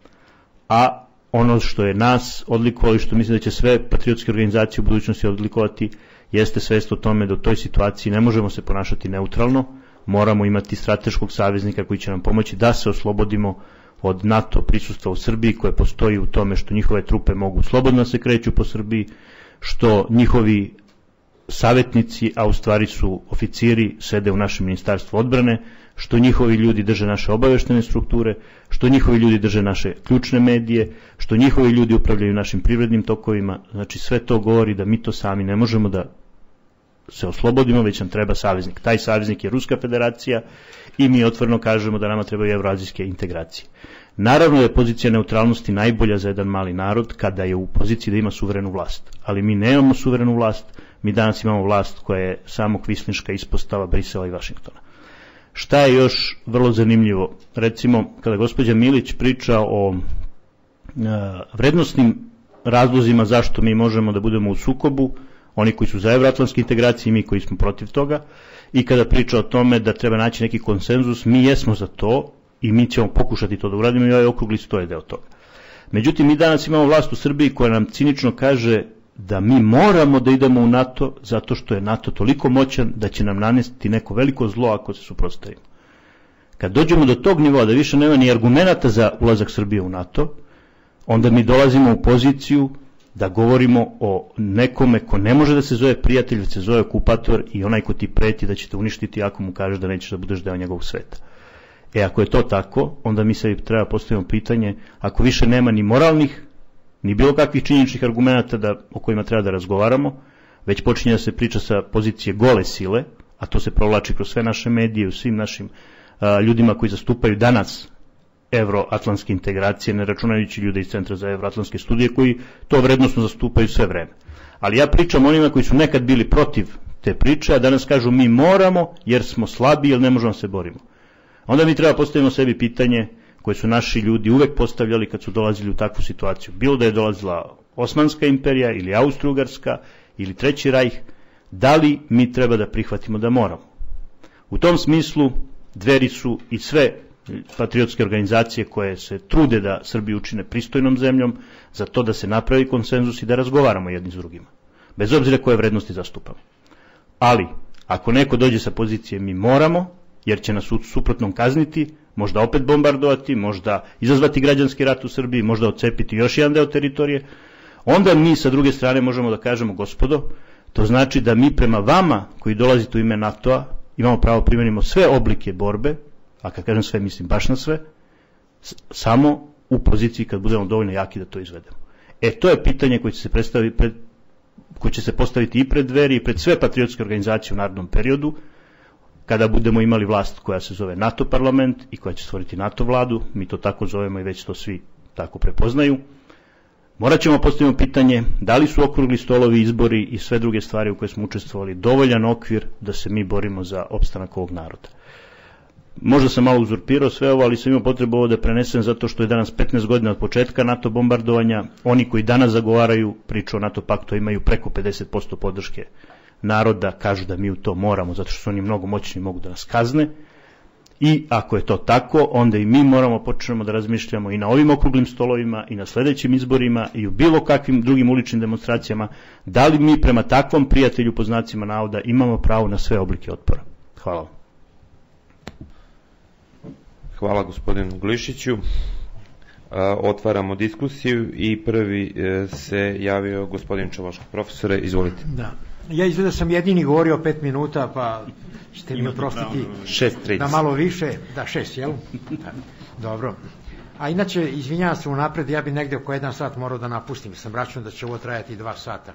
a ono što je nas odlikovalo i što mislim da će sve patriotske organizacije u budućnosti odlikovati jeste svest o tome da u toj situaciji ne možemo se ponašati neutralno, moramo imati strateškog saveznika koji će nam pomoći da se oslobodimo od NATO prisustva u Srbiji koje postoji u tome što njihove trupe mogu slobodno se kreću po Srbiji, što njihovi savjetnici, a u stvari su oficiri, sede u našem ministarstvu odbrane, što njihovi ljudi drže naše obaveštene strukture, što njihovi ljudi drže naše ključne medije, što njihovi ljudi upravljaju našim privrednim tokovima. Znači sve to govori da mi to sami ne možemo da se oslobodimo, već nam treba saveznik. Taj saveznik je Ruska federacija i mi otvoreno kažemo da nama trebaju evroazijske integracije. Naravno da je pozicija neutralnosti najbolja za jedan mali narod kada je u poziciji da ima suverenu vlast, ali mi nemamo suverenu vlast, mi danas imamo vlast koja je samo kvislinška ispostava Brisela i Vašingtona. Šta je još vrlo zanimljivo? Recimo, kada gospođa Milić priča o uh, vrednostnim razlozima zašto mi možemo da budemo u sukobu, oni koji su za evroatlantske integracije i mi koji smo protiv toga, i kada priča o tome da treba naći neki konsenzus, mi jesmo za to i mi ćemo pokušati to da uradimo i ovaj okrugli sto je deo toga. Međutim, mi danas imamo vlast u Srbiji koja nam cinično kaže da mi moramo da idemo u NATO zato što je NATO toliko moćan da će nam nanesti neko veliko zlo ako se suprotstavimo. Kad dođemo do tog nivoa da više nema ni argumenata za ulazak Srbije u NATO, onda mi dolazimo u poziciju da govorimo o nekome ko ne može da se zove prijatelj, već se zove okupator i onaj ko ti preti da će te uništiti ako mu kažeš da nećeš da budeš deo njegovog sveta. E ako je to tako, onda mi se treba postaviti pitanje, ako više nema ni moralnih, ni bilo kakvih činjeničnih argumenata da, o kojima treba da razgovaramo, već počinje da se priča sa pozicije gole sile, a to se provlači kroz sve naše medije, u svim našim a, ljudima koji zastupaju danas evroatlantske integracije, ne računajući ljude iz Centra za evroatlantske studije koji to vrednostno zastupaju sve vreme. Ali ja pričam onima koji su nekad bili protiv te priče, a danas kažu mi moramo jer smo slabi, jer ne možemo se borimo. Onda mi treba postavimo sebi pitanje koje su naši ljudi uvek postavljali kad su dolazili u takvu situaciju. Bilo da je dolazila Osmanska imperija ili Austro-Ugarska ili Treći rajh, da li mi treba da prihvatimo da moramo? U tom smislu Dveri su i sve patriotske organizacije koje se trude da Srbiju učine pristojnom zemljom, za to da se napravi konsenzus i da razgovaramo jedni s drugima, bez obzira koje vrednosti zastupamo. Ali, ako neko dođe sa pozicije mi moramo, jer će nas u suprotnom kazniti, možda opet bombardovati, možda izazvati građanski rat u Srbiji, možda odcepiti još jedan deo teritorije, onda mi sa druge strane možemo da kažemo, gospodo, to znači da mi prema vama koji dolazite u ime NATO-a imamo pravo primenimo sve oblike borbe, a kad kažem sve mislim baš na sve, samo u poziciji kad budemo dovoljno jaki da to izvedemo. E to je pitanje koje će se predstaviti pred, koje će se postaviti i pred Dveri i pred sve patriotske organizacije u narednom periodu, kada budemo imali vlast koja se zove NATO parlament i koja će stvoriti NATO vladu, mi to tako zovemo i već to svi tako prepoznaju, morat ćemo postaviti pitanje da li su okrugli stolovi, izbori i sve druge stvari u koje smo učestvovali dovoljan okvir da se mi borimo za opstanak ovog naroda. Možda sam malo uzurpirao sve ovo, ali sam imao potrebu ovo da prenesem zato što je danas petnaest godina od početka NATO bombardovanja. Oni koji danas zagovaraju priču o NATO paktu imaju preko pedeset posto podrške naroda, kažu da mi u to moramo zato što su oni mnogo moćni i mogu da nas kazne. I ako je to tako, onda i mi moramo počnemo da razmišljamo i na ovim okruglim stolovima i na sledećim izborima i u bilo kakvim drugim uličnim demonstracijama, da li mi prema takvom prijatelju po znacima navoda imamo pravo na sve oblike otpora. Hvala vam. Hvala gospodinu Glišiću. Otvaramo diskusiju i prvi se javio gospodin Čavoško. Profesore, izvolite. Da. Ja izgleda sam jedini govorio pet minuta, pa ćete mi oprostiti šest, da malo više, da šest, jel? Dobro. A inače, izvinjavam se unapred, ja bi negde oko jedan sat morao da napustim, sam računao da će ovo trajati dva sata.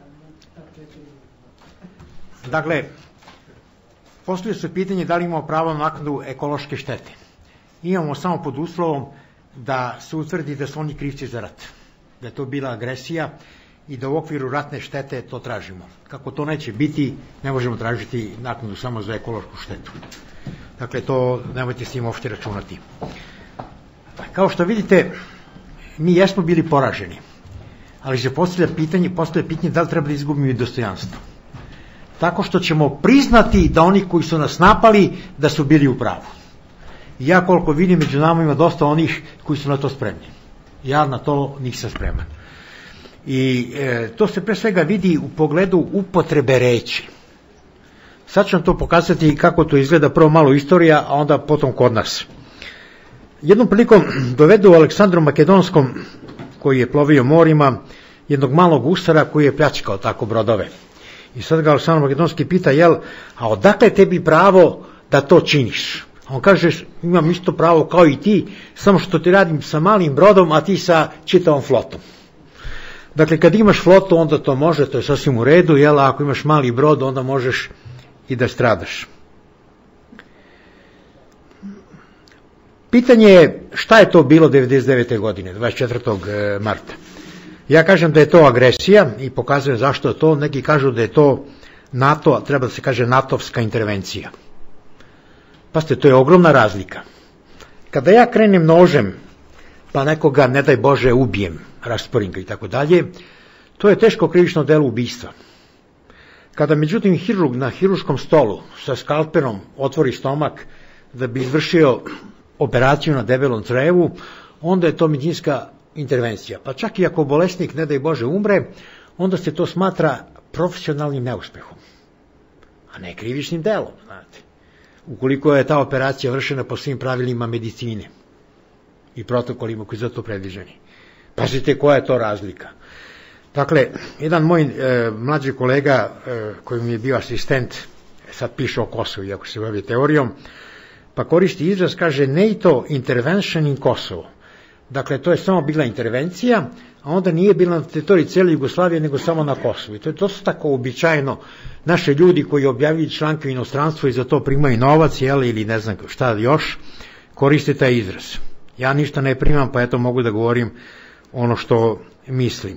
Dakle, postoje se pitanje da li imamo pravo na naknadu ekološke štete. Imamo samo pod uslovom da se utvrdi da su oni krivci za rat, da je to bila agresija i da u okviru ratne štete to tražimo. Kako to neće biti, ne možemo tražiti naknadu samo za ekološku štetu. Dakle, to nemojte s tim uopšte računati. Kao što vidite, mi jesmo bili poraženi, ali se postavlja pitanje, postavlja pitanje da li treba da izgubimo i dostojanstvo. Tako što ćemo priznati da oni koji su nas napali, da su bili u pravu. I ja koliko vidim, među nama ima dosta onih koji su na to spremni. Ja na to nisam spreman. I e, to se pre svega vidi u pogledu upotrebe reči. Sad ću vam to pokazati kako to izgleda, prvo malo istorija, a onda potom kod nas. Jednom prilikom dovedu u Aleksandru Makedonskom, koji je plovio morima, jednog malog gusara koji je pljačkao tako brodove. I sad ga Aleksandar Makedonski pita, jel, a odakle tebi pravo da to činiš? A on kaže, imam isto pravo kao i ti, samo što ti radim sa malim brodom, a ti sa čitavom flotom. Dakle, kad imaš flotu, onda to može, to je sasvim u redu, jel, a ako imaš mali brod, onda možeš i da stradaš. Pitanje je šta je to bilo devedeset devete godine, dvadeset četvrtog marta. Ja kažem da je to agresija i pokazujem zašto je to. Neki kažu da je to NATO, treba da se kaže natovska intervencija. Pazite, to je ogromna razlika. Kada ja krenem nožem, pa nekoga, ne daj Bože, ubijem, rasporim ga i tako dalje, to je teško krivično delo ubistva. Kada međutim hirurg na hiruškom stolu sa skalperom otvori stomak da bi izvršio operaciju na debelom crevu, onda je to medicinska intervencija. Pa čak i ako bolesnik, ne daj Bože, umre, onda se to smatra profesionalnim neuspehom, a ne krivičnim delom, znate. Ukoliko je ta operacija vršena po svim pravilima medicine i protokolima koji su za to predviđeni. Pazite koja je to razlika. Dakle, jedan moj e, mlađi kolega e, koji mi je bio asistent, sad piše o Kosovu, iako se bavi teorijom, pa koristi izraz, kaže NATO intervention in Kosovo. Dakle, to je samo bila intervencija, a onda nije bila na teritoriji cijele Jugoslavije, nego samo na Kosovu. I to je dosta tako uobičajeno. Naše ljudi koji objavljaju članke u inostranstvu i za to primaju novac, jel, ili ne znam šta još, koriste taj izraz. Ja ništa ne primam, pa eto mogu da govorim ono što mislim.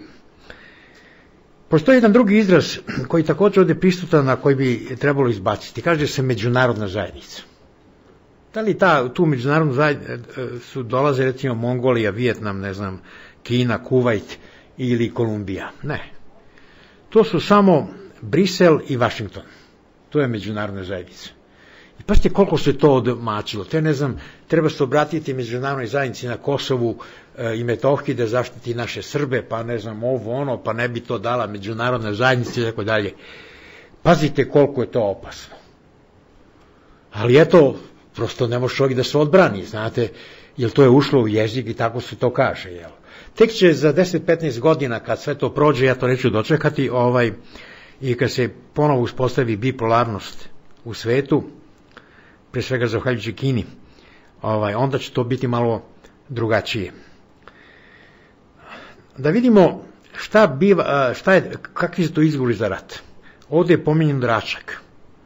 Postoji jedan drugi izraz koji također ovdje prisutan, na koji bi trebalo izbaciti. Kaže se međunarodna zajednica. Da li ta, tu međunarodnu zajednicu su dolaze recimo Mongolija, Vijetnam, ne znam, Kina, Kuvajt ili Kolumbija? Ne. To su samo Brisel i Vašington. To je međunarodna zajednica. I pazite koliko se to odmačilo. Te ne znam, treba se obratiti međunarodnoj zajednici na Kosovu e, i Metohiji da zaštiti naše Srbe, pa ne znam ovo ono, pa ne bi to dala međunarodna zajednica i tako dalje. Pazite koliko je to opasno. Ali eto, prosto ne može čovjek da se odbrani, znate, jer to je ušlo u jezik i tako se to kaže, jel? Tek će za deset do petnaest godina, kad sve to prođe, ja to neću dočekati, ovaj, i kad se ponovo uspostavi bipolarnost u svetu, pre svega zahvaljujući Kini, ovaj, onda će to biti malo drugačije. Da vidimo šta biva, šta je, kakvi su to izgovori za rat. Ovdje je pominjen Račak.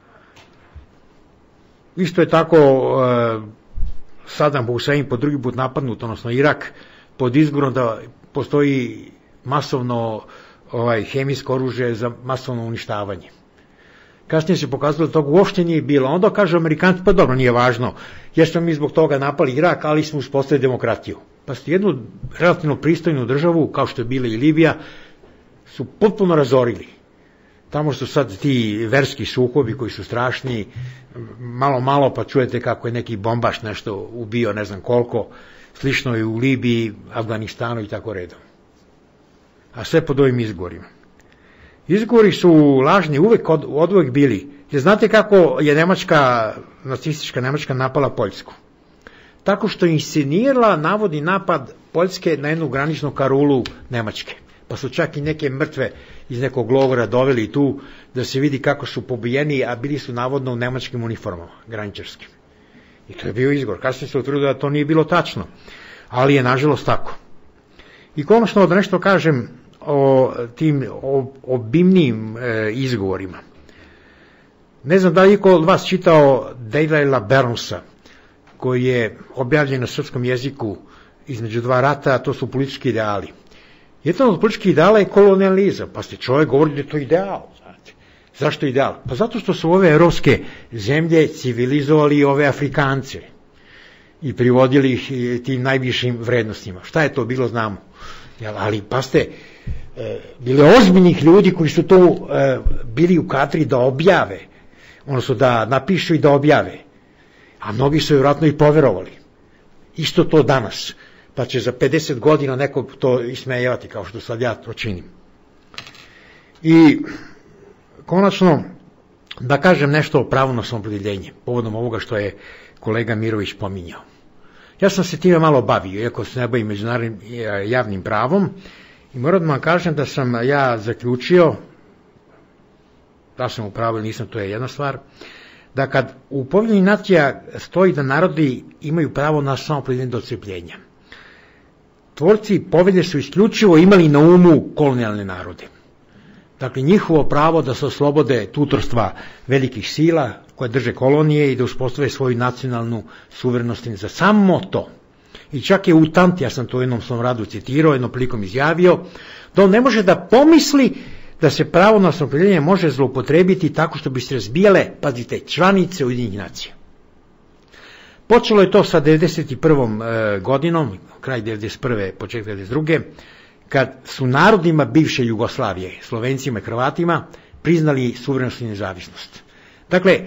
Isto je tako uh, Saddam Hussein po drugi put napadnut, odnosno Irak, pod izgovorom da postoji masovno ovaj, hemijsko oružje za masovno uništavanje. Kasnije se pokazalo da toga uopšte nije bilo. Onda kažu Amerikanci, pa dobro, nije važno, jer smo mi zbog toga napali Irak, ali smo uspostavili demokratiju. Pa ste jednu relativno pristojnu državu, kao što je bila i Libija, su potpuno razorili. Tamo su sad ti verski sukobi koji su strašni, malo malo pa čujete kako je neki bombaš nešto ubio, ne znam koliko, slično je u Libiji, Afganistanu i tako redom. A sve pod ovim izgovorima. Izgovori su lažni uvek od, od uvek bili. Jer znate kako je Nemačka, nacistička Nemačka napala Poljsku? Tako što je inscenirala navodni napad Poljske na jednu graničnu karulu Nemačke. Pa su čak i neke mrtve iz nekog logora doveli tu da se vidi kako su pobijeni, a bili su navodno u nemačkim uniformama, graničarskim. I to je bio izgovor. Kasnije se utvrdilo da to nije bilo tačno. ali je nažalost tako. I konačno da nešto kažem o tim obimnim e, izgovorima. Ne znam da li je ko od vas čitao Davida Burnsa, koji je objavljen na srpskom jeziku između dva rata, a to su politički ideali. Jedan od političkih ideala je kolonijalizam, pa ste čovjek govori da je to ideal. Znate. Zašto ideal? Pa zato što su ove evropske zemlje civilizovali ove Afrikance i privodili ih tim najvišim vrednostima. Šta je to bilo, znamo. Ali, pa ste, bili ozbiljnih ljudi koji su tu bili u kadri da objave, odnosno da napišu i da objave. A mnogi su vjerojatno i poverovali. Isto to danas. Pa će za pedeset godina neko to ismejavati, kao što sad ja to činim. I konačno, da kažem nešto o pravu na samoopredjeljenje, povodom ovoga što je kolega Mirović pominjao. Ja sam se time malo bavio, iako se ne bavim međunarodnim javnim pravom, i moram da vam kažem da sam ja zaključio, da sam u pravu ili nisam, to je jedna stvar, da kad u Povelji nacija stoji da narodi imaju pravo na samoopredjeljenje do odcepljenja, tvorci Povelje su isključivo imali na umu kolonijalne narode. Dakle, njihovo pravo da se oslobode tutorstva velikih sila koje drže kolonije i da uspostave svoju nacionalnu suverenost za samo to. I čak je u Tanti, ja sam to u jednom svom radu citirao, jednom prilikom izjavio, da on ne može da pomisli da se pravo na samoopredjeljenje može zloupotrebiti tako što bi se razbijale, pazite, članice Ujedinjenih nacija. Počelo je to sa devedeset prvom godinom, kraj devedeset prve, početak devedeset druge, kad su narodima bivše Jugoslavije, Slovencima i Hrvatima, priznali suverenost i nezavisnost. Dakle,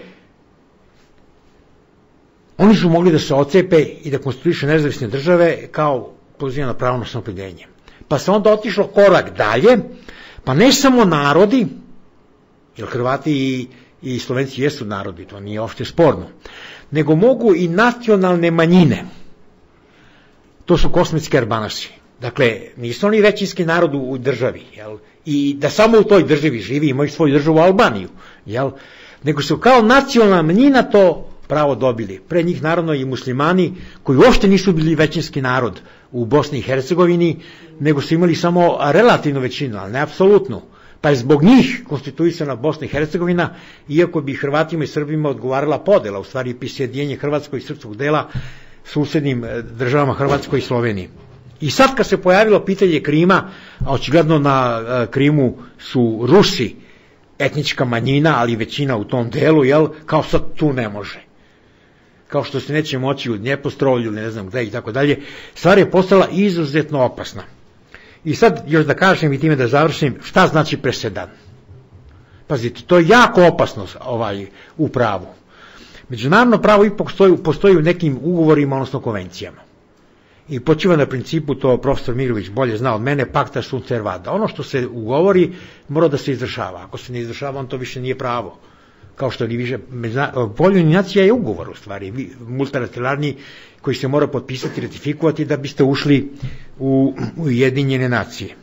oni su mogli da se ocepe i da konstituišu nezavisne države kao pozivano pravo na samoopredjeljenje. Pa se onda otišlo korak dalje, pa ne samo narodi, jer Hrvati i, i Slovenci jesu narodi, to nije uopšte sporno, nego mogu i nacionalne manjine. To su kosmetski Albanasi. Dakle, nisu oni većinski narod u državi, jel? I da samo u toj državi živi, imaju svoju državu Albaniju, jel? Nego su kao nacionalna manjina to pravo dobili. Pre njih naravno i muslimani, koji uopšte nisu bili većinski narod u Bosni i Hercegovini, nego su imali samo relativnu većinu, ali ne apsolutnu. Pa je zbog njih konstituisana Bosna i Hercegovina, iako bi Hrvatima i Srbima odgovarala podela, u stvari prisjedinjenje hrvatskog i srpskog dela susednim državama Hrvatskoj i Sloveniji. I sad kad se pojavilo pitanje Krima, a očigledno na Krimu su Rusi, etnička manjina, ali većina u tom delu, jel, kao sad tu ne može. Kao što se neće moći u Dnjepostrovlju, ne znam gde i tako dalje, stvar je postala izuzetno opasna. I sad još da kažem i time da završim, šta znači presedan? Pazite, to je jako opasno ovaj, u pravu. Međunarodno pravo ipak postoji, postoji u nekim ugovorima, odnosno konvencijama. I počiva na principu, to profesor Mirović bolje zna od mene, pacta sunt servanda. Ono što se ugovori mora da se izvršava. Ako se ne izvršava, on to više nije pravo. Kao što ni više, Povelja nacija je ugovor u stvari, multilateralni, koji se mora potpisati i ratifikovati da biste ušli u Ujedinjene nacije.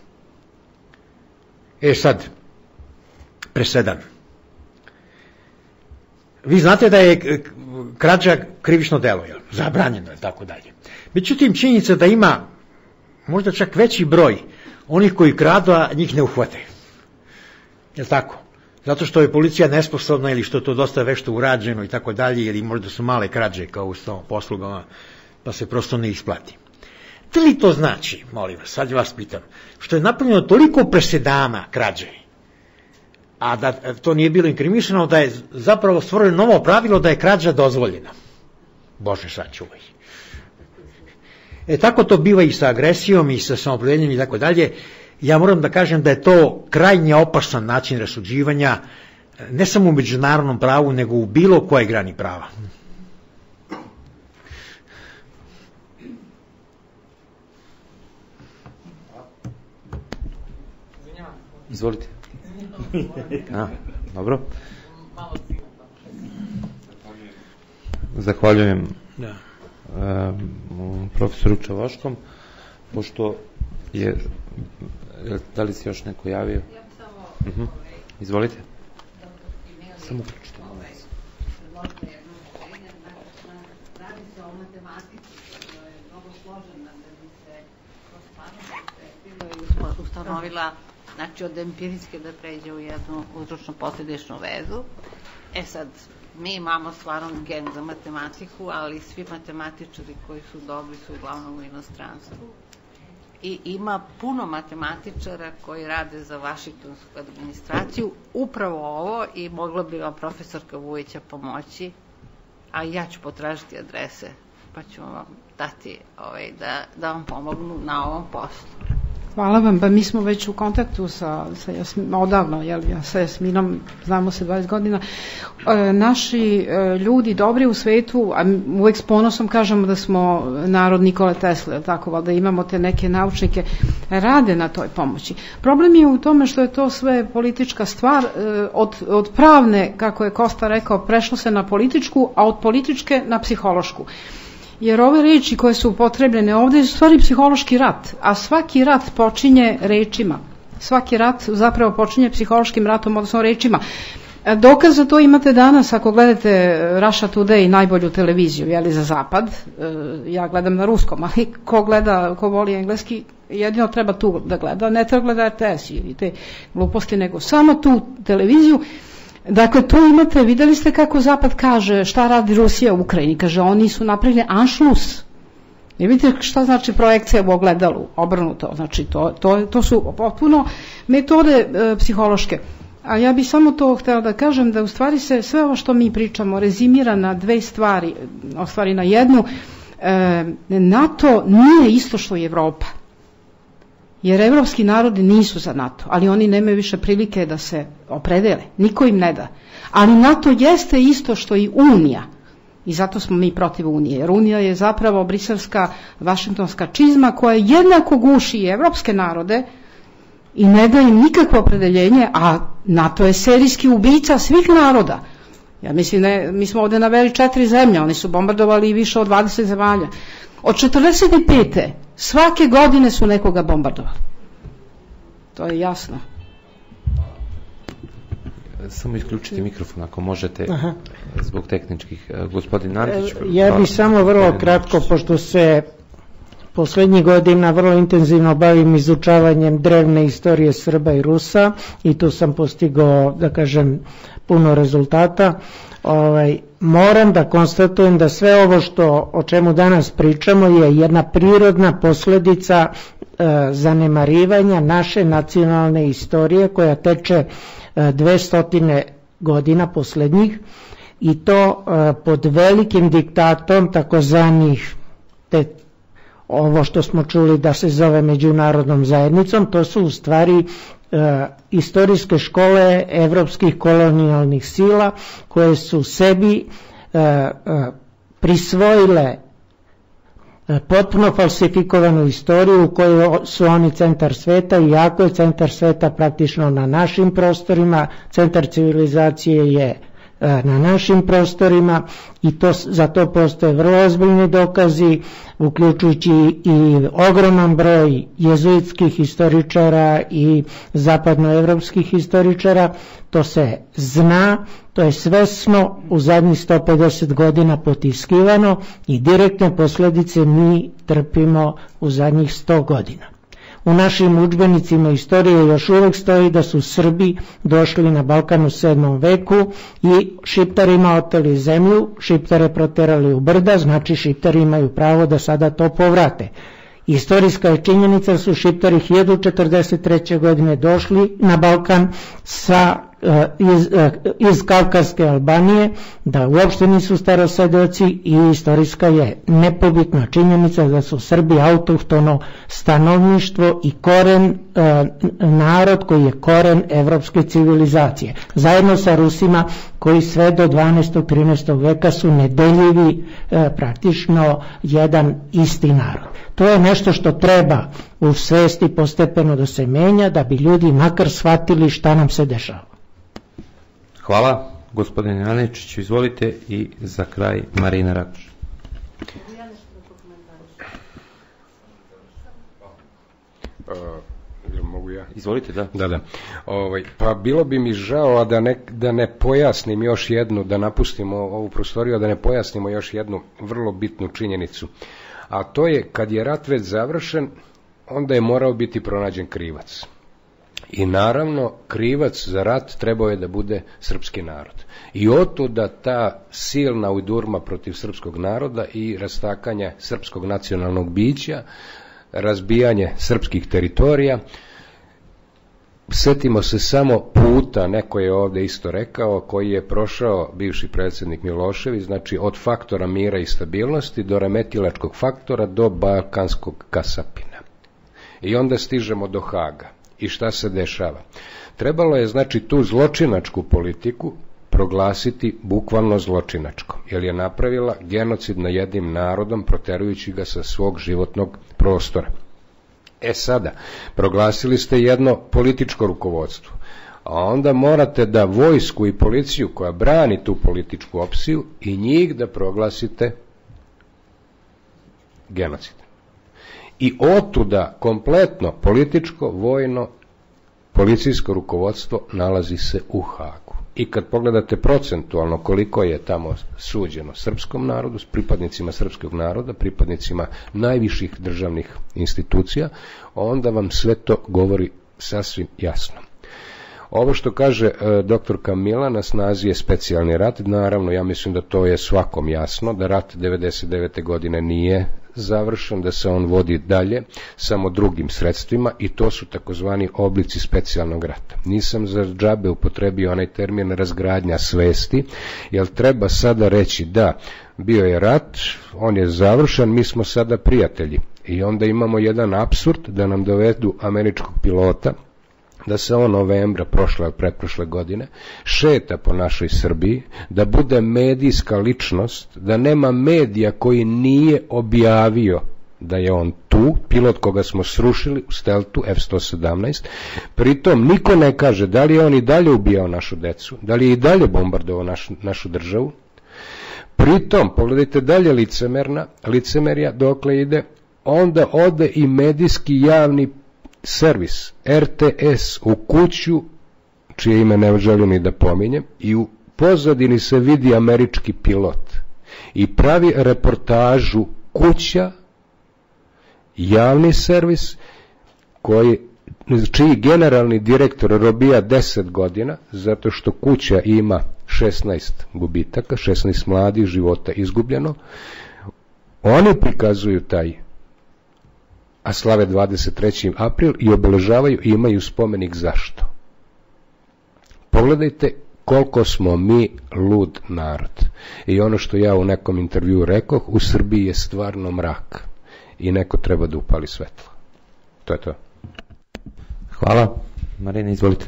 E sad, presedan. Vi znate da je krađa krivično delo, jel? Zabranjeno je, tako dalje. Međutim, činjenica da ima možda čak veći broj onih koji kradu, a njih ne uhvate. Je li tako? Zato što je policija nesposobna ili što je to dosta vešto urađeno i tako dalje, ili možda su male krađe kao u poslugama, pa se prosto ne isplati. Da li to znači, molim vas, sad vas pitam, što je napravljeno toliko presedana krađe, a da to nije bilo inkriminisano, da je zapravo stvoreno novo pravilo da je krađa dozvoljena. Bože, sačuvaj. E tako to biva i sa agresijom i sa samoopredjeljenjem i tako dalje. Ja moram da kažem da je to krajnje opasan način rasuđivanja, ne samo u međunarodnom pravu, nego u bilo kojoj grani prava. Izvolite. A, dobro. Zahvaljujem da. um, profesoru Čavoškom, pošto je, da li se još neko javio? Ja bih samo... Uh-huh. Izvolite. Samo uključite. Radi se o matematici, to je mnogo složena ustanovila, znači od empirijske da pređe u jednu uzročno-posledičnu vezu. E sad, mi imamo stvarno gen za matematiku, ali svi matematičari koji su dobri su uglavnom u inostranstvu. I ima puno matematičara koji rade za vašingtonsku administraciju, upravo ovo, i mogla bi vam profesorka Vujića pomoći, a ja ću potražiti adrese, pa ću vam dati ovaj, da, da vam pomognu na ovom poslu. Hvala vam, pa mi smo već u kontaktu sa, sa Jasmin, odavno, jel, ja sa Jasminom, znamo se dvadeset godina. E, naši e, ljudi dobri u svetu, a uvek s ponosom kažemo da smo narod Nikole Tesle, tako, da imamo te neke naučnike, rade na toj pomoći. Problem je u tome što je to sve politička stvar, e, od, od pravne, kako je Kosta rekao, prešlo se na političku, a od političke na psihološku. Jer ove reči koje su upotrebljene ovde je stvari psihološki rat, a svaki rat počinje rečima. Svaki rat zapravo počinje psihološkim ratom, odnosno rečima. Dokaz za to imate danas ako gledate Russia Today, najbolju televiziju, jeli, za zapad. Ja gledam na ruskom, ali ko gleda, ko voli engleski, jedino treba tu da gleda, ne treba gleda R T S i te gluposti, nego samo tu televiziju. Dakle, to imate, videli ste kako Zapad kaže šta radi Rusija u Ukrajini, kaže oni su napravili anšlus. I vidite šta znači projekcija u ogledalu, obrnuto, znači to, to, to su potpuno metode e, psihološke. A ja bih samo to htjela da kažem da u stvari se sve ovo što mi pričamo rezimira na dve stvari, u stvari na jednu. E, NATO nije isto što i Evropa. Jer evropski narodi nisu za NATO, ali oni nemaju više prilike da se opredele, niko im ne da. Ali NATO jeste isto što i Unija, i zato smo mi protiv Unije, jer Unija je zapravo briselska, vašingtonska čizma koja jednako guši i evropske narode i ne da im nikakvo opredeljenje, a NATO je serijski ubica svih naroda. Ja mislim, ne, mi smo ovde naveli četiri zemlje, oni su bombardovali više od dvadeset zemalja. Od četrdeset pete svake godine su nekoga bombardovali. To je jasno. Samo isključite mikrofon ako možete. Aha. Zbog tehničkih. Gospodin Antić. Ja bih samo vrlo kratko, pošto se poslednjih godina vrlo intenzivno bavim izučavanjem drevne istorije Srba i Rusa i tu sam postigao, da kažem, puno rezultata. Ovaj, moram da konstatujem da sve ovo što, o čemu danas pričamo je jedna prirodna posledica e, zanemarivanja naše nacionalne istorije koja teče e, dvestotine godina poslednjih i to e, pod velikim diktatom takozvanih te ovo što smo čuli da se zove međunarodnom zajednicom, to su u stvari e, istorijske škole evropskih kolonijalnih sila koje su sebi e, e, prisvojile e, potpuno falsifikovanu istoriju u kojoj su oni centar sveta, i jako je centar sveta praktično na našim prostorima, centar civilizacije je na našim prostorima i to, za to postoje vrlo ozbiljni dokazi, uključujući i ogroman broj jezuitskih historičara i zapadnoevropskih historičara. To se zna, to je svesno u zadnjih sto pedeset godina potiskivano i direktne posljedice mi trpimo u zadnjih sto godina. U našim udžbenicima istorije još uvek stoji da su Srbi došli na Balkan u sedmom veku i Šiptarima oteli zemlju, Šiptare proterali u brda, znači Šiptari imaju pravo da sada to povrate. Istorijska je činjenica da su Šiptari hiljadu četrdeset treće godine došli na Balkan sa, iz, iz Kavkaske Albanije, da uopšte nisu starosedeoci, i istorijska je nepobitna činjenica da su Srbi autohtono stanovništvo i koren, narod koji je koren evropske civilizacije. Zajedno sa Rusima koji sve do dvanaestog trinaestog veka su nedeljivi, praktično jedan isti narod. To je nešto što treba u svesti postepeno da se menja, da bi ljudi makar shvatili šta nam se dešava. Hvala, gospodine Aničiću, izvolite, i za kraj Marina Rakuš. Mogu ja? Izvolite, da. Da, da. Ovaj, pa bilo bi mi žao da ne, da ne pojasnim još jednu, da napustimo ovu prostoriju, da ne pojasnimo još jednu vrlo bitnu činjenicu. a to je kad je rat već završen, onda je morao biti pronađen krivac. I naravno, krivac za rat trebao je da bude srpski narod. I otuda ta silna ujdurma protiv srpskog naroda i rastakanje srpskog nacionalnog bića, razbijanje srpskih teritorija. Setimo se samo puta, neko je ovde isto rekao, koji je prošao bivši predsjednik Milošević, znači od faktora mira i stabilnosti do remetilačkog faktora do balkanskog kasapina. I onda stižemo do Haga. I šta se dešava? Trebalo je, znači, tu zločinačku politiku proglasiti bukvalno zločinačkom, jer je napravila genocid nad jednim narodom, proterujući ga sa svog životnog prostora. E sada, proglasili ste jedno političko rukovodstvo, a onda morate da vojsku i policiju koja brani tu političku opciju i njih da proglasite genocid. I otuda kompletno političko, vojno, policijsko rukovodstvo nalazi se u Hagu. I kad pogledate procentualno koliko je tamo suđeno srpskom narodu, pripadnicima srpskog naroda, pripadnicima najviših državnih institucija, onda vam sve to govori sasvim jasno. Ovo što kaže e, doktor Kamila, na snazi je specijalni rat, naravno ja mislim da to je svakom jasno, da rat devedeset devete godine nije završen, da se on vodi dalje, samo drugim sredstvima, i to su takozvani oblici specijalnog rata. Nisam za džabe upotrebio onaj termin razgradnja svesti, jer treba sada reći da bio je rat, on je završen, mi smo sada prijatelji. I onda imamo jedan apsurd da nam dovedu američkog pilota, da se on novembra prošle, pretprošle godine šeta po našoj Srbiji, da bude medijska ličnost, da nema medija koji nije objavio da je on tu, pilot koga smo srušili u steltu F sto sedamnaest, pritom niko ne kaže da li je on i dalje ubijao našu decu, da li je i dalje bombardovao našu, našu državu. Pritom, pogledajte dalje licemerna, licemerja dokle ide, onda ode i medijski javni servis R T S u kuću, čije ime ne želim ni da pominjem, i u pozadini se vidi američki pilot i pravi reportažu kuća, javni servis, koji, čiji generalni direktor robija deset godina, zato što kuća ima šesnaest gubitaka, šesnaest mladih života izgubljeno. Oni prikazuju taj, a slave dvadeset treći april i obeležavaju i imaju spomenik zašto. Pogledajte koliko smo mi lud narod. I ono što ja u nekom intervjuu rekoh, u Srbiji je stvarno mrak i neko treba da upali svetlo. To je to. Hvala. Marina, izvolite.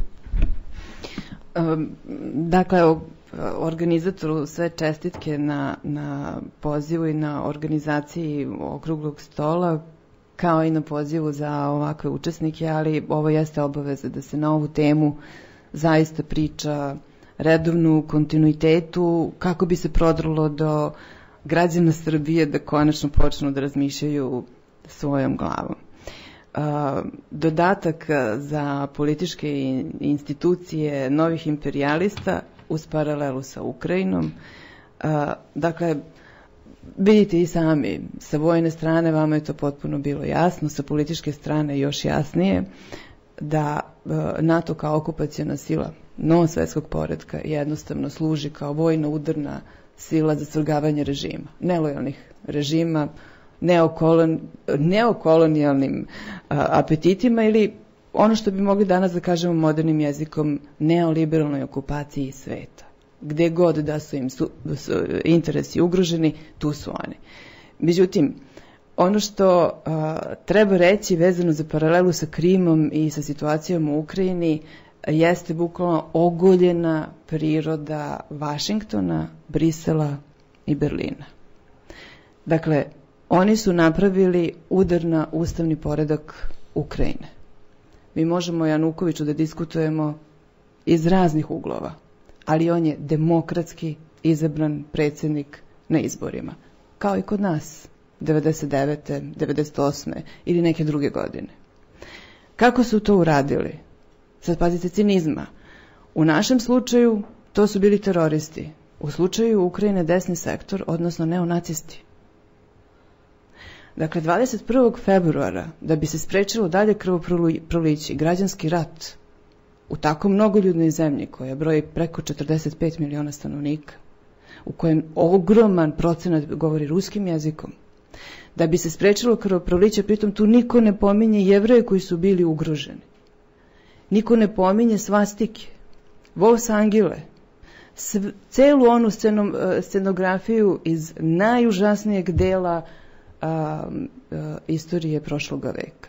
Dakle, organizatoru sve čestitke na, na pozivu i na organizaciji okruglog stola, kao i na pozivu za ovakve učesnike, ali ovo jeste obaveza da se na ovu temu zaista priča redovno u kontinuitetu, kako bi se prodrlo do građana Srbije da konačno počnu da razmišljaju svojom glavom. Dodatak za političke institucije novih imperialista uz paralelu sa Ukrajinom. Dakle, vidite i sami, sa vojne strane vama je to potpuno bilo jasno, sa političke strane još jasnije, da NATO kao okupaciona sila novog svetskog poretka jednostavno služi kao vojna udarna sila za svrgavanje režima, nelojalnih režima, neokolon, neokolonijalnim a, apetitima ili ono što bi mogli danas da kažemo modernim jezikom neoliberalnoj okupaciji sveta. Gde god da su im su, su interesi ugroženi, tu su oni. Međutim, ono što a, treba reći vezano za paralelu sa Krimom i sa situacijom u Ukrajini jeste bukvalno ogoljena priroda Vašingtona, Brisela i Berlina. Dakle, oni su napravili udar na ustavni poredak Ukrajine. Mi možemo o Janukoviću da diskutujemo iz raznih uglova, ali on je demokratski izabran predsjednik na izborima, kao i kod nas, devedeset devete, devedeset osme ili neke druge godine. Kako su to uradili? Sad pazite cinizma. U našem slučaju to su bili teroristi. U slučaju Ukrajine desni sektor, odnosno neonacisti. Dakle, dvadeset prvog februara, da bi se sprečilo dalje krvoproliće, građanski rat u tako mnogoljudnoj zemlji koja broji preko četrdeset pet miliona stanovnika, u kojem ogroman procenat govori ruskim jezikom, da bi se sprečilo krvoproliće, pritom tu niko ne pominje Jevreje koji su bili ugroženi. Niko ne pominje svastike, Vos Angile, celu onu scenom, scenografiju iz najužasnijeg dela a, a, istorije prošloga veka.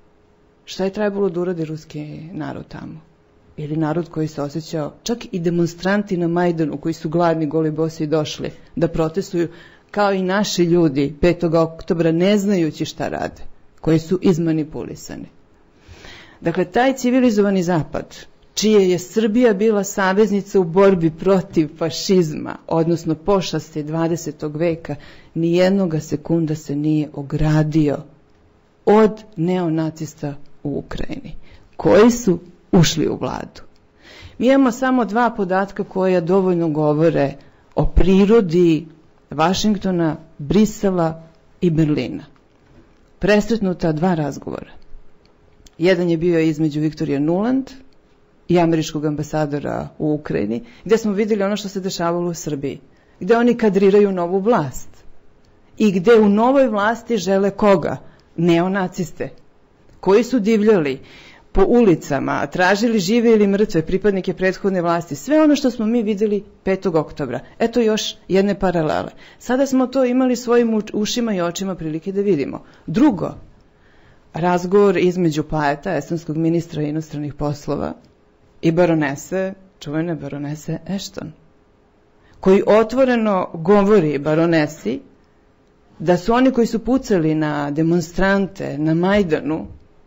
Šta je trebalo da uradi ruski narod tamo? Ili narod koji se osjećao, čak i demonstranti na Majdanu koji su gladni, goli, bosi došli da protestuju, kao i naši ljudi petog oktobra ne znajući šta rade, koji su izmanipulisani. Dakle, taj civilizovani zapad, čije je Srbija bila saveznica u borbi protiv fašizma, odnosno pošasti dvadesetog veka, nijednoga sekunda se nije ogradio od neonacista u Ukrajini, koji su ušli u vladu. Mi imamo samo dva podatka koja dovoljno govore o prirodi Vašingtona, Brisela i Berlina. Presretnuta dva razgovora. Jedan je bio između Viktorije Nuland i američkog ambasadora u Ukrajini, gdje smo vidjeli ono što se dešavalo u Srbiji, gdje oni kadriraju novu vlast i gdje u novoj vlasti žele koga? Neonaciste, koji su divljali po ulicama, tražili žive ili mrtve pripadnike prethodne vlasti, sve ono što smo mi vidjeli petog oktobra. Eto još jedne paralele. Sada smo to imali svojim ušima i očima prilike da vidimo. Drugo, razgovor između Pajeta, estonskog ministra inostranih poslova, i baronese, čuvene baronese Ashton, koji otvoreno govori baronesi da su oni koji su pucali na demonstrante na Majdanu,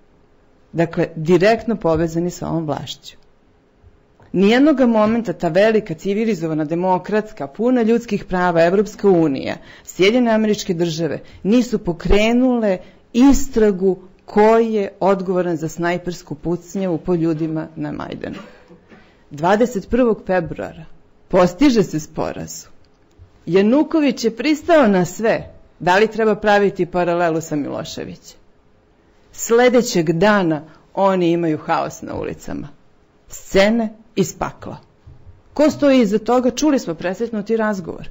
dakle, direktno povezani sa ovom vlašću. Nijednog momenta ta velika, civilizovana, demokratska, puna ljudskih prava Evropska unija, Sjedinjene Američke Države nisu pokrenule istragu ko je odgovoran za snajpersku pucnjavu po ljudima na Majdanu. dvadeset prvog februara postiže se sporazum. Januković je pristao na sve. Da li treba praviti paralelu sa Miloševićem? Sledećeg dana oni imaju haos na ulicama. Scene iz pakla. Ko stoji iza toga? Čuli smo presretnuti razgovor.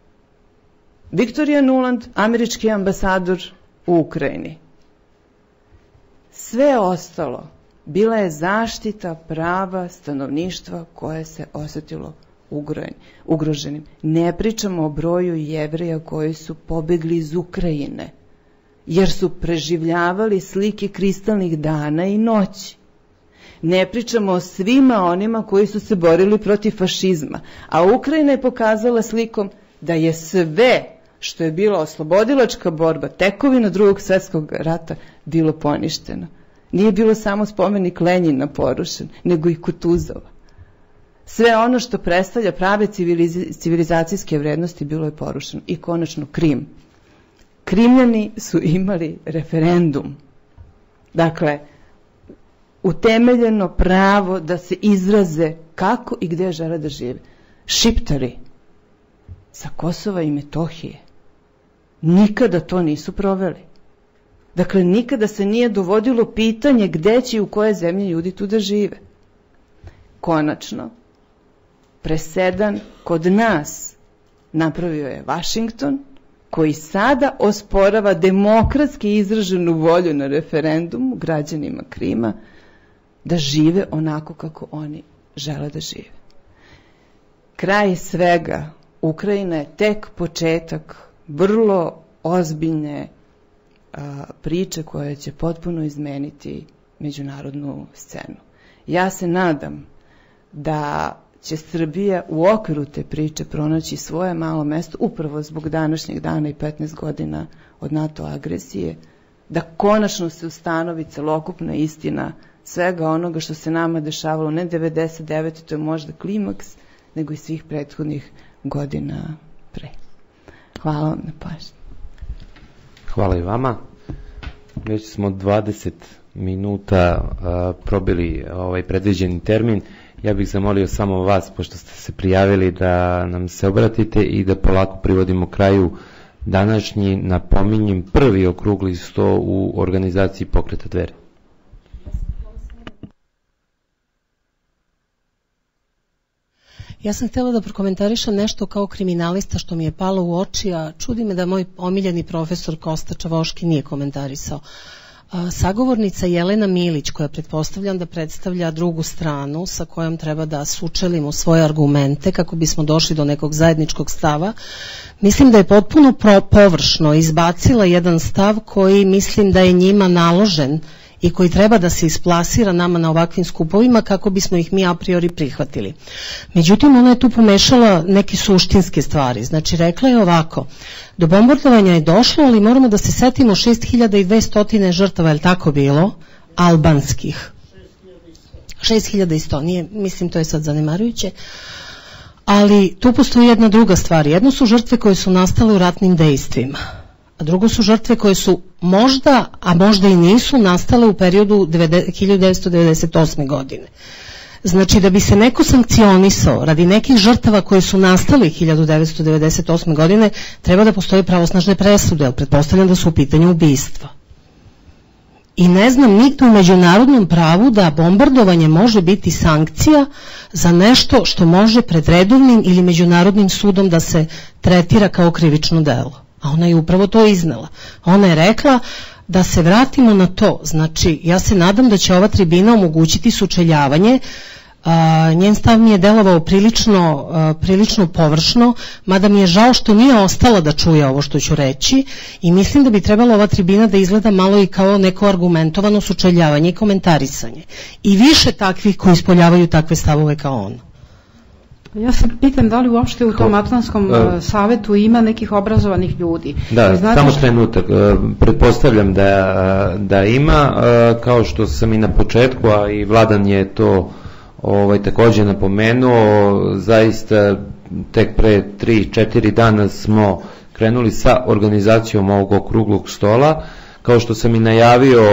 Viktorija Nuland, američki ambasador u Ukrajini. Sve ostalo bila je zaštita prava stanovništva koje se osjetilo ugroženim. Ne pričamo o broju Jevreja koji su pobegli iz Ukrajine, jer su preživljavali slike kristalnih dana i noći. Ne pričamo o svima onima koji su se borili protiv fašizma, a Ukrajina je pokazala slikom da je sve što je bila oslobodilačka borba, tekovina drugog svjetskog rata, bilo poništeno. Nije bilo samo spomenik Lenjina porušen, nego i Kutuzova. Sve ono što predstavlja prave civilizacijske vrednosti bilo je porušeno. I konačno Krim. Krimljani su imali referendum. Dakle, utemeljeno pravo da se izraze kako i gde žele da žive. Šiptari sa Kosova i Metohije nikada to nisu proveli. Dakle, nikada se nije dovodilo pitanje gde će i u koje zemlje ljudi tu da žive. Konačno, presedan kod nas napravio je Vašington, koji sada osporava demokratski izraženu volju na referendumu građanima Krima da žive onako kako oni žele da žive. Kraj svega, Ukrajina je tek početak vrlo ozbiljne a, priče koja će potpuno izmeniti međunarodnu scenu. Ja se nadam da će Srbija u okviru te priče pronaći svoje malo mesto upravo zbog današnjeg dana i petnaest godina od NATO agresije, da konačno se ustanovi celokupna istina svega onoga što se nama dešavalo, ne devedeset devete to je možda klimaks, nego i svih prethodnih godina pre. Hvala vam na pažnji. Hvala i vama. Već smo dvadeset minuta uh, probili ovaj predviđeni termin. Ja bih zamolio samo vas, pošto ste se prijavili, da nam se obratite i da polako privodimo kraju današnji, napominjem, prvi okrugli sto u organizaciji Pokreta Dveri. Ja sam htjela da prokomentarišem nešto kao kriminalista što mi je palo u oči, a čudi me da moj omiljeni profesor Kosta Čavoški nije komentarisao. Sagovornica Jelena Milić, koja pretpostavljam da predstavlja drugu stranu sa kojom treba da sučelimo svoje argumente kako bismo došli do nekog zajedničkog stava, mislim da je potpuno površno izbacila jedan stav koji mislim da je njima naložen i koji treba da se isplasira nama na ovakvim skupovima kako bismo ih mi a priori prihvatili. Međutim, ona je tu pomešala neke suštinske stvari. Znači, rekla je ovako, do bombardovanja je došlo, ali moramo da se setimo šest hiljada dvesta žrtava, je li tako bilo? Albanskih. šest hiljada sto, nije, mislim, to je sad zanemarujuće. Ali tu postoji jedna druga stvar. Jedno su žrtve koje su nastale u ratnim dejstvima, a drugo su žrtve koje su možda, a možda i nisu, nastale u periodu hiljadu devetsto devedeset osme. godine. Znači, da bi se neko sankcionisao radi nekih žrtava koje su nastale hiljadu devetsto devedeset osme. godine, treba da postoje pravosnažne presude, ali pretpostavljam da su u pitanju ubistva. I ne znam nigde u međunarodnom pravu da bombardovanje može biti sankcija za nešto što može pred redovnim ili međunarodnim sudom da se tretira kao krivično delo. A ona je upravo to iznela. Ona je rekla da se vratimo na to. Znači, ja se nadam da će ova tribina omogućiti sučeljavanje. A, njen stav mi je delovao prilično, a, prilično površno, mada mi je žao što nije ostala da čuje ovo što ću reći i mislim da bi trebala ova tribina da izgleda malo i kao neko argumentovano sučeljavanje i komentarisanje. I više takvih koji ispoljavaju takve stavove kao on. Ja se pitam da li uopšte u tom Atlantskom uh, savetu ima nekih obrazovanih ljudi. Da, znate samo što... trenutak. Pretpostavljam da, da ima, kao što sam i na početku, a i Vladan je to ovaj, također napomenuo, zaista tek pre tri četiri dana smo krenuli sa organizacijom ovog okruglog stola. Kao što sam i najavio,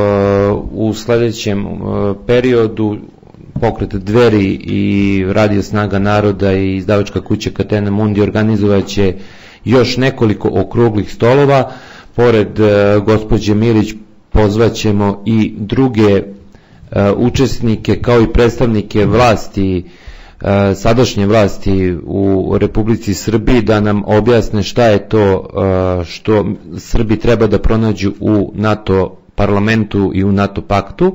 u sledećem periodu Pokret Dveri i Radio Snaga naroda i izdavačka kuća Catena Mundi organizovaće još nekoliko okruglih stolova. Pored uh, gospođe Milić pozvaćemo i druge uh, učesnike kao i predstavnike vlasti, uh, sadašnje vlasti u Republici Srbiji da nam objasne šta je to uh, što Srbi treba da pronađu u NATO parlamentu i u NATO paktu.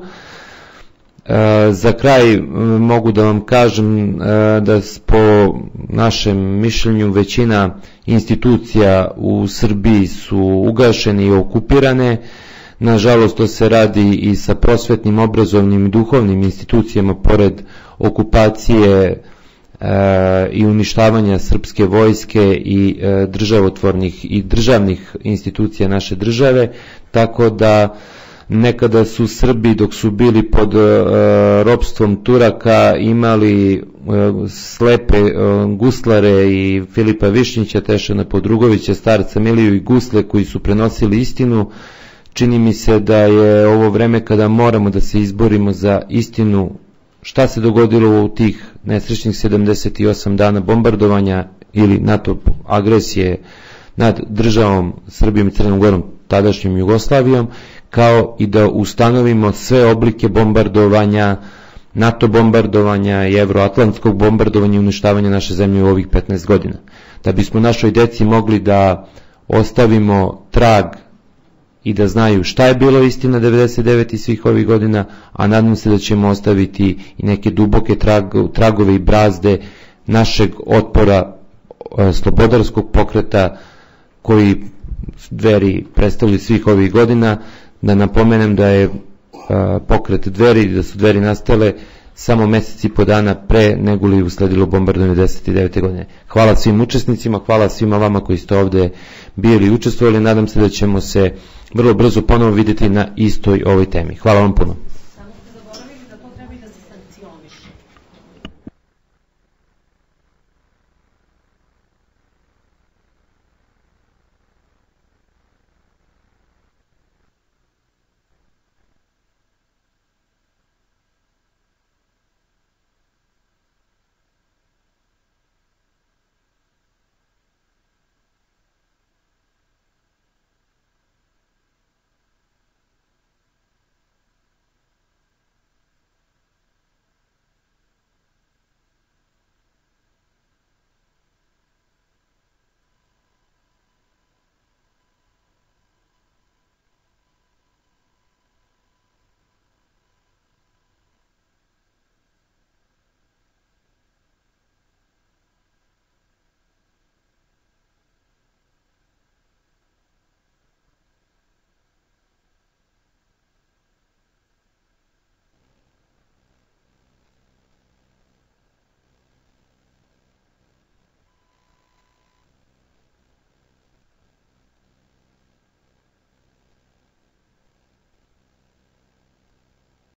Za kraj mogu da vam kažem da po našem mišljenju većina institucija u Srbiji su ugašene i okupirane. Nažalost, to se radi i sa prosvetnim, obrazovnim i duhovnim institucijama pored okupacije i uništavanja srpske vojske i državotvornih i državnih institucija naše države, tako da nekada su Srbi dok su bili pod uh, ropstvom Turaka imali uh, slepe uh, guslare i Filipa Višnjića, Tešana Podrugovića, starca Miliju i Gusle koji su prenosili istinu. Čini mi se da je ovo vreme kada moramo da se izborimo za istinu šta se dogodilo u tih nesrećnih sedamdeset osam dana bombardovanja ili NATO agresije nad državom Srbijom i Crnom Gorom, tadašnjom Jugoslavijom, kao i da ustanovimo sve oblike bombardovanja, NATO bombardovanja i evroatlantskog bombardovanja i uništavanja naše zemlje u ovih petnaest godina. Da bismo našoj deci mogli da ostavimo trag i da znaju šta je bilo istina devedeset devete i svih ovih godina, a nadam se da ćemo ostaviti i neke duboke trag, tragove i brazde našeg otpora slobodarskog pokreta koji Dveri predstavili svih ovih godina. Da napomenem da je a, pokret Dveri, da su Dveri nastale samo meseci i po dana pre nego li usledilo bombardovanje devedeset devete. godine. Hvala svim učesnicima, hvala svima vama koji ste ovde bili i učestvovali. Nadam se da ćemo se vrlo brzo ponovo vidjeti na istoj ovoj temi. Hvala vam puno.